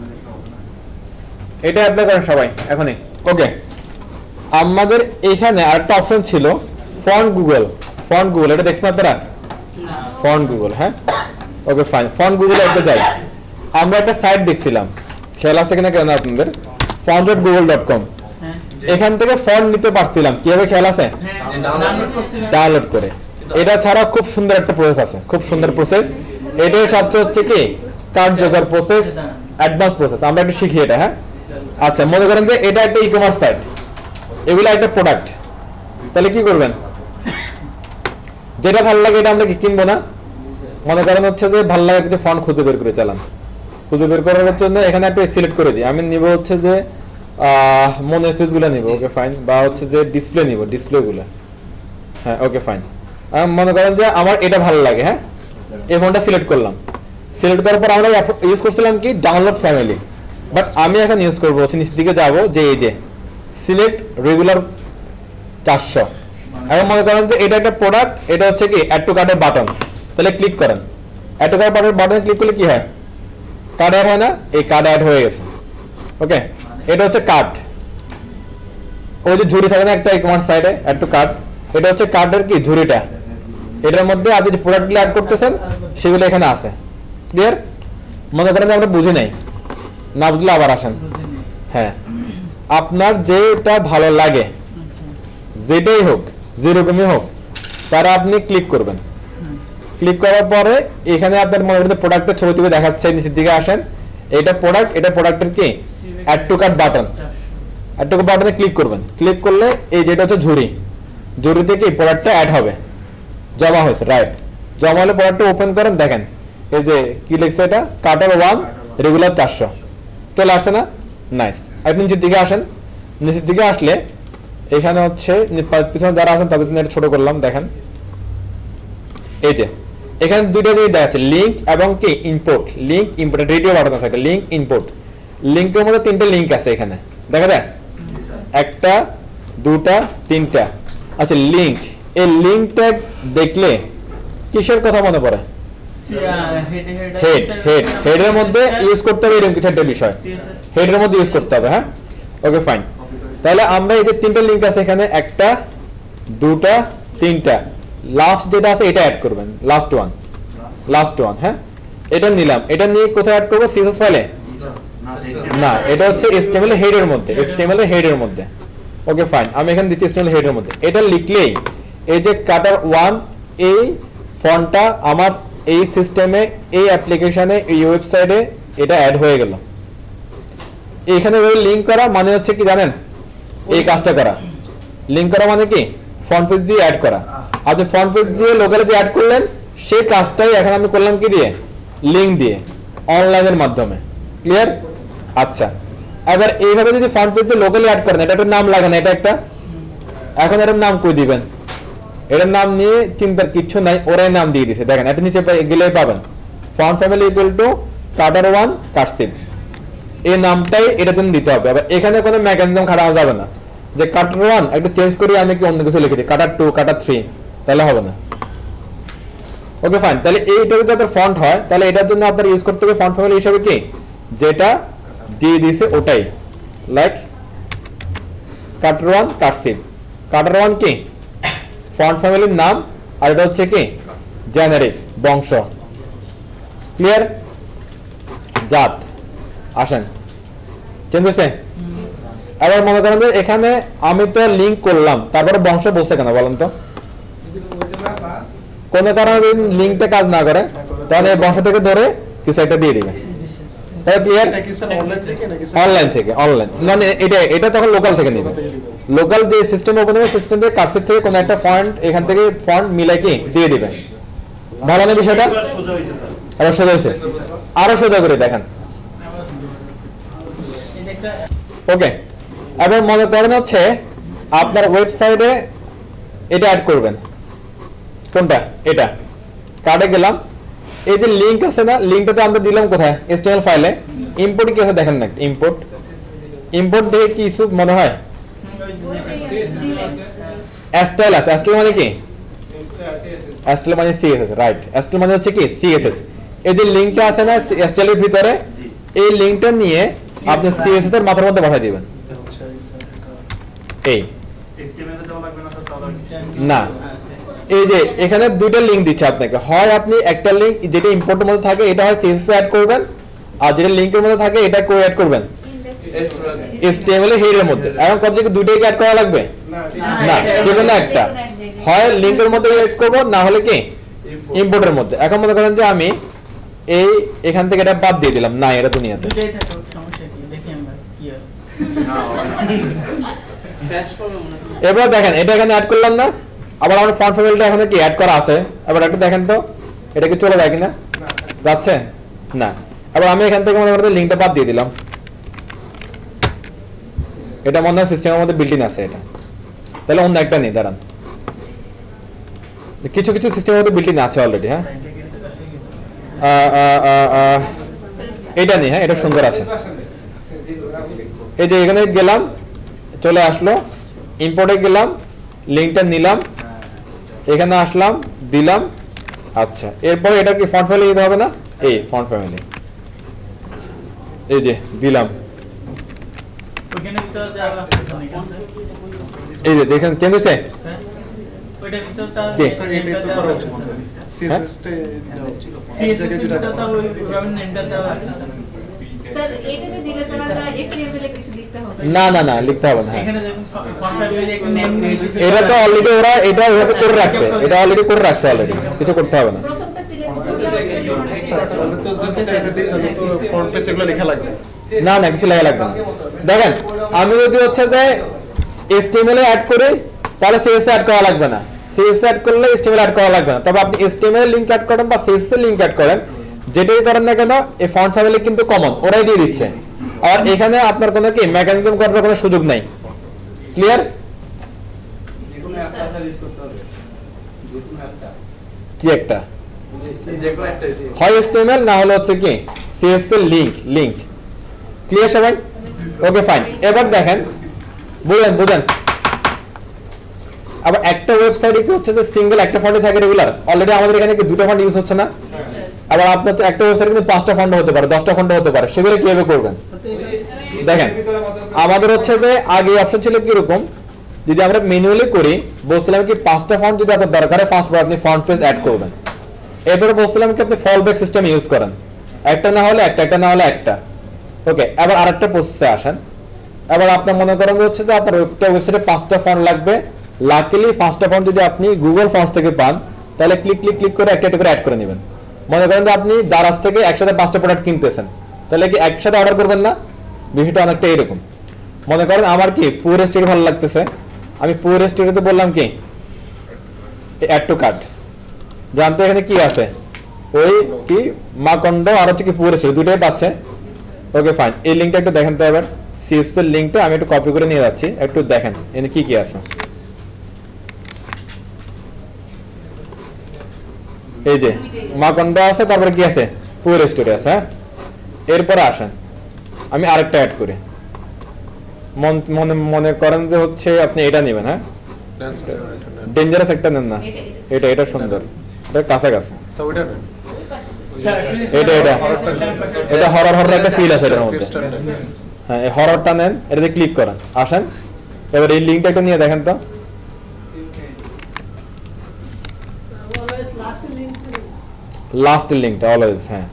এটা অ্যাপ্লাই করেন সবাই এখনই। ওকে, আমাদের এখানে আরেকটা অপশন ছিল ফন্ট গুগল। ফন্ট গুগল এটা দেখছেন আপনারা? ফন্ট গুগল, হ্যাঁ ওকে ফাইন। ফন্ট গুগলে একটা যাই, আমরা একটা সাইট দেখছিলাম, খেয়াল আছে কিনা কেন আপনাদের, font.google.com। এখান থেকে ফন্ট নিতে পারছিলাম, কিভাবে খেয়াল আছে? ডাউনলোড করে। এটা ছাড়া খুব সুন্দর একটা প্রসেস আছে, খুব সুন্দর প্রসেস। এটা সবচেয়ে হচ্ছে কি কার্যকর প্রসেস, অ্যাডভান্স প্রসেস। আমরা একটু শিখি এটা, হ্যাঁ। আচ্ছা, মনে করেন যে এটা একটা ই-কমার্স সাইট, এগুলো একটা প্রোডাক্ট, তাহলে কি করবেন? যেটা ভালো লাগে এটা আমরা কি কিনবো না? মনে করেন হচ্ছে যে ভালো লাগে কিছু ফন্ট খুঁজে বের করে চালান। খুঁজে বের করার জন্য এখানে একটা সিলেক্ট করে দিই। আমি নিব হচ্ছে যে মনে সুইচগুলো নিব, ওকে ফাইন, বা হচ্ছে যে ডিসপ্লে নিব, ডিসপ্লেগুলো, হ্যাঁ ওকে ফাইন। মনে করেন যে আমার এটা ভালো লাগে, হ্যাঁ, এই ফোনটা সিলেক্ট করলাম। সিলেক্ট করার পর আমরা ইউজ করছিলাম কি ডাউনলোড ফ্যামিলি, বাট আমি এখন ইউজ করবো হচ্ছে নিচের দিকে যাবো, যে এই যে সিলেক্ট রেগুলার 400। এখন মনে করেন যে এটা একটা প্রোডাক্ট, এটা হচ্ছে কি অ্যাড টু কার্টের বাটন, তাহলে ক্লিক করেন। অ্যাড টু কার্ট বাটনে ক্লিক করলে কি হয়? কার্ড অ্যাড হয় না? এই কার্ড অ্যাড হয়ে গেছে। ওকে, এটা হচ্ছে কার্ড। ওই যে ঝুড়ি থাকে না একটা ই-কমার্স সাইটে, অ্যাড টু কার্ট, এটা হচ্ছে কার্ডের কি ঝুড়িটা। এটার মধ্যে আপনি যে প্রোডাক্টগুলো অ্যাড করতেছেন সেগুলো এখানে আছে। ক্লিয়ার? মনে করেন যে আমরা বুঝি নাই, না বুঝলে আবার আসেন। হ্যাঁ, আপনার যেটা ভালো লাগে, যেটাই হোক, যেরকমই হোক, তারা আপনি ক্লিক করবেন। ক্লিক করার পরে এখানে আপনার মনে করেন প্রোডাক্টের ছবি তুলে দেখাচ্ছে, নিচের দিকে আসেন, এটা প্রোডাক্ট, এটা প্রোডাক্টের কি add to cart button. Add to cart বাটনে ক্লিক করবেন। ক্লিক করলে এই যেটা হচ্ছে ঝুড়ি, ঝুড়িতে কি প্রোডাক্টটা অ্যাড হবে, জমা হয়েছে, রাইট। জমা হলে প্রোডাক্টটা ওপেন করেন, দেখেন এই যে কি লিখছে, এটা কার্টার 1 রেগুলার 400 চলে আসছে না? নাইস। আপনি নিচের দিকে আসেন, নিচের দিকে আসলে এখানে হচ্ছে পিছনে যারা আছেন তাদের জন্য ছোট করলাম, দেখেন এই যে এখানে দুইটা জিনিস দেখাচ্ছে, লিঙ্ক এবং কি import. Link import radio button আছে, লিঙ্ক ইম্পোর্ট। লিঙ্কের মধ্যে 3টে লিঙ্ক আছে এখানে, দেখা যায়? একটা, দুটা, তিনটা। আচ্ছা, লিঙ্ক, এই লিঙ্কটা দেখলে কিসের কথা মনে পড়ে? হেড। হেডের মধ্যে ইউজ করতে হবে এরকম কিছু একটা বিষয়, হেডের মধ্যে ইউজ করতে হবে, হ্যাঁ ওকে ফাইন। তাহলে আমরা এই যে 3টে লিঙ্ক আছে এখানে, একটা, দুটা, তিনটা, লাস্ট যেটা আছে এটা অ্যাড করবেন, লাস্ট ওয়ান, হ্যাঁ এটা নিলাম। এটা নিয়ে কোথায় অ্যাড করবো? সিএসএস ফাইলে না, এটা হচ্ছে HTML হেডের মধ্যে, HTML হেডের মধ্যে। ওকে ফাইন, আমি এখানে দিচ্ছি HTML হেডের মধ্যে। এটা লিখলেই এই যে কাটার 1 এই ফন্টটা আমার এই সিস্টেমে, এই অ্যাপ্লিকেশনে, এই ওয়েবসাইটে এটা অ্যাড হয়ে গেল। এখানে লিঙ্ক করা মানে হচ্ছে কি জানেন? এই কাজটা করা। লিঙ্ক করা মানে কি ফন্ট পেজ দিয়ে অ্যাড করা। আপনি ফন্ট পেজ দিয়ে লোকালে যে অ্যাড করলেন, সেই কাজটাই এখন আমি করলাম কি দিয়ে? লিঙ্ক দিয়ে, অনলাইনের মাধ্যমে। ক্লিয়ার? আচ্ছা, এবার এইভাবে যদি ফন্ট পেজ দিয়ে লোকালি অ্যাড করেন, এটা একটা নাম লাগে না? এটা একটা, এখন এটার নাম কই দিবেন? এটার নাম নিয়ে চিন্তার কিচ্ছু নাই, ওরাই নাম দিয়ে দিছে। দেখেন এটা নিচে গেলেই পাবেন, ফন্ট ফ্যামিলি ইকুয়াল টু কাটার 1 কাটসিপ। এই নামটাই এটার জন্য দিতে হবে। আবার এখানে কোনো মেকানিজম খাটানো যাবে না যে কাটার 1 একটু চেঞ্জ করি আমি কি অন্য কিছু লিখে দিই, কাটার 2, কাটার 3, তাহলে হবে না। Okay fine. তাহলে এইটা যদি আপনার ফন্ট হয়, তাহলে এটার জন্য আপনার ইউজ করতে হবে ফন্ট ফ্যামিলি হিসেবে কি যেটা দিয়ে দিয়েছে ওটাই, লাইক কাটার 1 কাটসিপ। কাটার 1 কি ফন্ট ফ্যামিলির নাম, আর এটা হচ্ছে কি জেনারিক, বংশ। ক্লিয়ার? জাত। আসেন, চেঞ্জ হয়েছে? এবার মনে করেন যে এখানে আমি তো লিঙ্ক করলাম, তারপরে বংশ বলছে কেন বলেন তো? কোনো কারণে যদি লিঙ্কটা কাজ না করে, তাহলে বংশ থেকে ধরে কিছু একটা দিয়ে দিবে। ক্লিয়ার? অনলাইন থেকে, অনলাইন মানে এটা তখন লোকাল থেকে নিবে। লোকাল যে সিস্টেম ওপেন হবে, সিস্টেম থেকে কার্সিপ থেকে কোনো একটা ফন্ট এখান থেকে ফন্ট মিলাই কি দিয়ে দিবে। ভালো না বিষয়টা? আবার সোজা হয়েছে, আরো সোজা করে দেখেন। ওকে, এবার মনে করেন হচ্ছে আপনার ওয়েবসাইটে এটা অ্যাড করবেন। কোনটা? এটা কার্ডে গেলাম, এই যে লিংক আছে না, লিংকটাতে আমরা দিলাম কোথায়? HTML ফাইলে। ইম্পোর্ট কি আছে দেখেন না, ইম্পোর্ট দেখে কি কিছু মনে হয়? স্টাইল আছে। স্টাইল মানে কি? স্টাইল মানে CSS, রাইট। স্টাইল মানে হচ্ছে কি? CSS। এই যে লিংকটা আছে না স্টাইল এর ভিতরে, এই লিংকটা নিয়ে আপনি CSS এর মাথার মধ্যে বসাই দিবেন। এই HTML এ দেওয়া লাগবে না স্যার, তাহলে না, এই যে এখানে দুইটা লিংক দিচ্ছে আপনাকে। হয় আপনি একটা লিংক যেটা ইম্পোর্টের মধ্যে থাকে এটা হয় CSS এ অ্যাড করবেন, আর যেটা লিংকের মধ্যে থাকে এটা কো অ্যাড করবেন HTML এর হেডের মধ্যে। এখন কত থেকে দুইটাই অ্যাড করা লাগবে? না, যেকোনো একটা। হয় লিংকের মধ্যে অ্যাড করব, না হলে কি ইম্পোর্টের মধ্যে। এখন মনে করেন যে আমি এই এখান থেকে এটা বাদ দিয়ে দিলাম, না এটা দুনিয়াতে দুটাই থাকে, সমস্যা কি? দেখি আমরা কি হয়। এবার দেখেন এটা এখানে অ্যাড করলাম না, আবার আমার ফন্ট ফ্যামিলিটা এখানে কি অ্যাড করা আছে। এবার একটু দেখেন তো এটা কি চলে যায় কিনা? যাচ্ছে না। এবার আমি এখান থেকে মনে করেন লিংকটা বাদ দিয়ে দিলাম। এটা মনে হয় সিস্টেমের মধ্যে বিল্ট ইন আছে এটা, তাহলে অন্য একটা নেই। দাঁড়ান, কিছু কিছু সিস্টেমের মধ্যে বিল্ট ইন আছে অলরেডি। হ্যাঁ, এটা নেই। হ্যাঁ, এটা সুন্দর আছে। এই যে এখানে গেলাম, চলে আসলো, ইম্পোর্টে গেলাম, লিংকটা নিলাম, এখানে আসলাম, দিলাম। আচ্ছা, এরপরে এটা কি ফন্ট ফ্যামিলি দিতে হবে না? এই ফন্ট ফ্যামিলি, এই যে দিলাম। ওখানে ভিতরে দেওয়া আছে নাকি স্যার? এই যে দেখেন চেঞ্জ হয়েছে। স্যার ওইটা ভিতরে তার জি। স্যার এটা তো করা উচিত CSS তে CSS এর তো ওই প্রবলেম নেমটা দেওয়া আছে স্যার। স্যার এটাতে দিলে তো আমরা HTML এ কিছু লিখতে হবে না না না, লিখতে হবে না। হ্যাঁ, এখানে দেখুন ফন্ট ফ্যামিলি একটা নেম এটা তো অলরেডি ওরা এটা ওইভাবে করে রাখছে, এটা অলরেডি করে রাখছে অলরেডি, কিছু করতে হবে না। প্রথমটা সিলেক্ট তাহলে তো যদি এটা দিই তাহলে তো ফ্রন্ট পেজ এগুলো লেখা লাগবে। না না, কিছু লেখা লাগবে না। দেখেন আমি যদি হচ্ছে যে HTML এ অ্যাড করি তাহলে CSS অ্যাড করা লাগবে না, CSS অ্যাড করলে HTML অ্যাড করা লাগবে না। তবে আপনি HTML লিংক অ্যাড করেন বা CSS এর লিংক অ্যাড করেন, যেটাই করেন না কেন এই ফন্ট ফ্যামিলি কিন্তু কমন, ওরাই দিয়ে দিচ্ছে। আর এখানে আপনার কোনো কি মেকানিজম করার কোনো সুযোগ নাই। ক্লিয়ার? যেকোনো একটা সার্ভিস করতে হবে, যেকোনো একটা কি একটা? যেকোনো একটা হয় HTML না হলে হচ্ছে কি CSS এর লিংক। ক্লিয়ার সবাই? Okay fine. এবার দেখেন, বুঝেন আবার একটা ওয়েবসাইটে কি হচ্ছে যে সিঙ্গেল একটা ফন্টে থাকে রেগুলার। অলরেডি আমাদের এখানে কি দুটো ফন্ট ইউজ হচ্ছে না? আবার আপনার তো একটা ওয়েবসাইটে কিন্তু 5টা ফন্ট হতে পারে, 10টা ফন্ট হতে পারে, সেগুলো কিভাবে করবেন? দেখেন আমাদের হচ্ছে যে আগে অপশন ছিল কি রকম, যদি আমরা ম্যানুয়ালি করি বলছিলাম কি 5টা ফন্ট যদি আপনার দরকার হয় ফার্স্ট আপনি ফন্ট পেজ অ্যাড করবেন। এরপরে বলছিলাম কি আপনি ফল ব্যাক সিস্টেম ইউজ করেন, একটা না হলে একটা না হলে একটা। ওকে, এবার আরেকটা প্রসেসে আসেন। এবার আপনার মনে করেন হচ্ছে যে আপনার একটা ওয়েবসাইটে 5টা ফন্ট লাগবে। লাকিলি 5টা ফন্ট যদি আপনি গুগল ফন্টস থেকে পান তাহলে ক্লিক করে একটা করে অ্যাড করে নেবেন। মনে করেন যে আপনি দারাজ থেকে একসাথে 5টা প্রোডাক্ট কিনতেছেন, তাহলে কি একসাথে অর্ডার করবেন না? বিষয়টা অনেকটা এরকম। মনে করেন আমার কি পুয়ার স্টোরি ভালো লাগতেছে, আমি পুয়ার স্টোরিতে বললাম কি অ্যাড টু কার্ট। জানতে এখানে কি আছে, ওই কি মাকন্ড আর হচ্ছে কি পুয়ার স্টোরি দুইটাই পাচ্ছে। ওকে ফাইন, এই লিংকটা একটু দেখেন তো। এবার CSS এর লিংকটা আমি একটু কপি করে নিয়ে যাচ্ছি, একটু দেখেন এখানে কি কি আছে। এই যে মাকন্ড আছে, তারপরে কি আছে পুয়ার স্টোরি আছে। হ্যাঁ, এরপরে আসেন আমি আরেকটা অ্যাড করি। মনে করেন যে হচ্ছে আপনি এটা নেবেন। হ্যাঁ, ডেঞ্জারাস একটা নেন না, এটা সুন্দর, এটা কাছাকাছি। সো এটা না এটা হরর একটা ফিল আছে এটার মধ্যে। হ্যাঁ, এই হররটা নেন, এটাতে ক্লিক করেন, আসেন। এবার এই লিংকটা একটু নিয়ে দেখেন তো। লাস্ট লিংকটা অলওয়েজ। হ্যাঁ,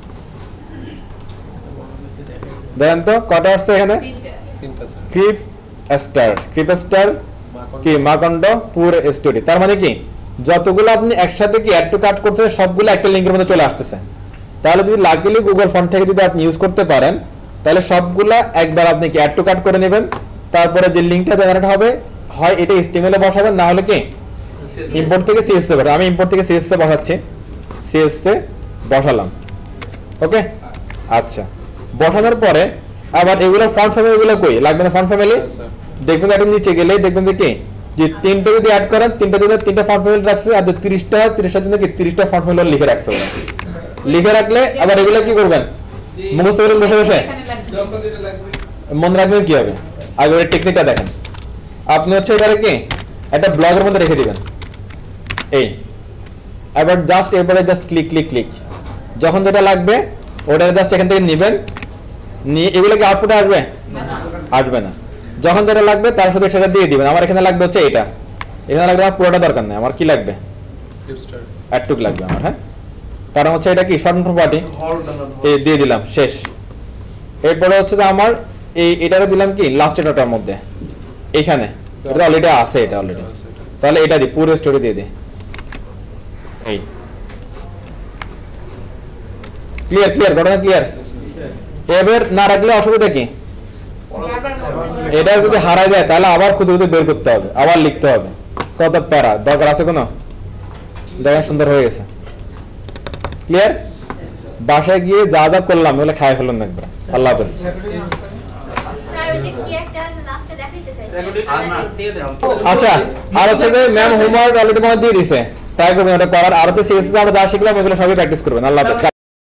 দেখেন তো কটা আসছে এখানে? ক্রিপস্টার কি মাকন্ড পুর স্টোরি। তার মানে কি যতগুলো আপনি একসাথে কি অ্যাড টু কার্ট করছেন সবগুলো একটা লিংকের মধ্যে চলে আসতেছে। তাহলে যদি লাকিলি গুগল ফন্ট থেকে যদি আপনি ইউজ করতে পারেন তাহলে সবগুলা একবার আপনি কি অ্যাড টু কার্ট করে নেবেন। তারপরে যে লিংকটা জেনারেট হবে হয় এটা HTML এ বসাবেন, না হলে কি ইম্পোর্ট থেকে CSS এ বসাবেন। আমি ইম্পোর্ট থেকে CSS এ বসাচ্ছি, CSS এ বসালাম। ওকে, আচ্ছা, বসানোর পরে আবার এগুলো ফন্ট ফ্যামিলি এগুলো কই লাগবে না। ফন্ট ফ্যামিলি দেখবেন একটু নিচে গেলে দেখবেন যে কি যে তিনটে যদি অ্যাড করেন তিনটা জন্য তিনটা ফন্ট ফ্যামিলি রাখছে, আর 30টা 30টার জন্য কি 30টা ফন্ট ফ্যামিলি লিখে রাখছে ওরা। লিখে রাখলে আবার এগুলো কি করবেন মুখস্থ করে বসে বসে যখন যেটা লাগবে মনে রাখবেন কি হবে আগে ওই টেকনিকটা দেখেন আপনি হচ্ছে এবারে কি একটা ব্লগের মধ্যে রেখে দিবেন এই এবার জাস্ট এরপরে জাস্ট ক্লিক ক্লিক ক্লিক যখন যেটা লাগবে ওটা জাস্ট এখান থেকে নেবেন নিয়ে এগুলো কি আউটপুটে আসবে আসবে না যখন যেটা লাগবে তার সাথে সেটা দিয়ে দিবেন আমার এখানে লাগবে হচ্ছে এটা এখানে লাগবে আমার পুরোটা দরকার নেই আমার কি লাগবে একটুক লাগবে আমার হ্যাঁ কারণ হচ্ছে এটা কি শর্ট প্রপার্টি এই দিয়ে দিলাম শেষ এরপরে হচ্ছে যে আমার এই এটারে দিলাম কি লাস্ট এটাটার মধ্যে এখানে এটা অলরেডি আছে এটা অলরেডি তাহলে এটা দি পুরো স্টোরি দিয়ে দিই এই ক্লিয়ার ক্লিয়ার ঘটনা ক্লিয়ার এবার না রাখলে অসুবিধা কি এটা যদি হারায় যায় তাহলে আবার খুঁজে খুঁজে বের করতে হবে আবার লিখতে হবে কত প্যারা দরকার আছে কোনো দেখেন সুন্দর হয়ে গেছে ক্লিয়ার বাসায় গিয়ে যা যা করলাম ওগুলো খাই ফেলুন একবার আল্লাহ হাফেজ আচ্ছা আর হচ্ছে যে ম্যাম হোমওয়ার্ক অলরেডি মনে দিয়ে দিছে ট্রাই করবেন ওটা করার আর হচ্ছে সিএসএস আমরা যা শিখলাম এগুলো সবই প্র্যাকটিস করবেন আল্লাহ হাফেজ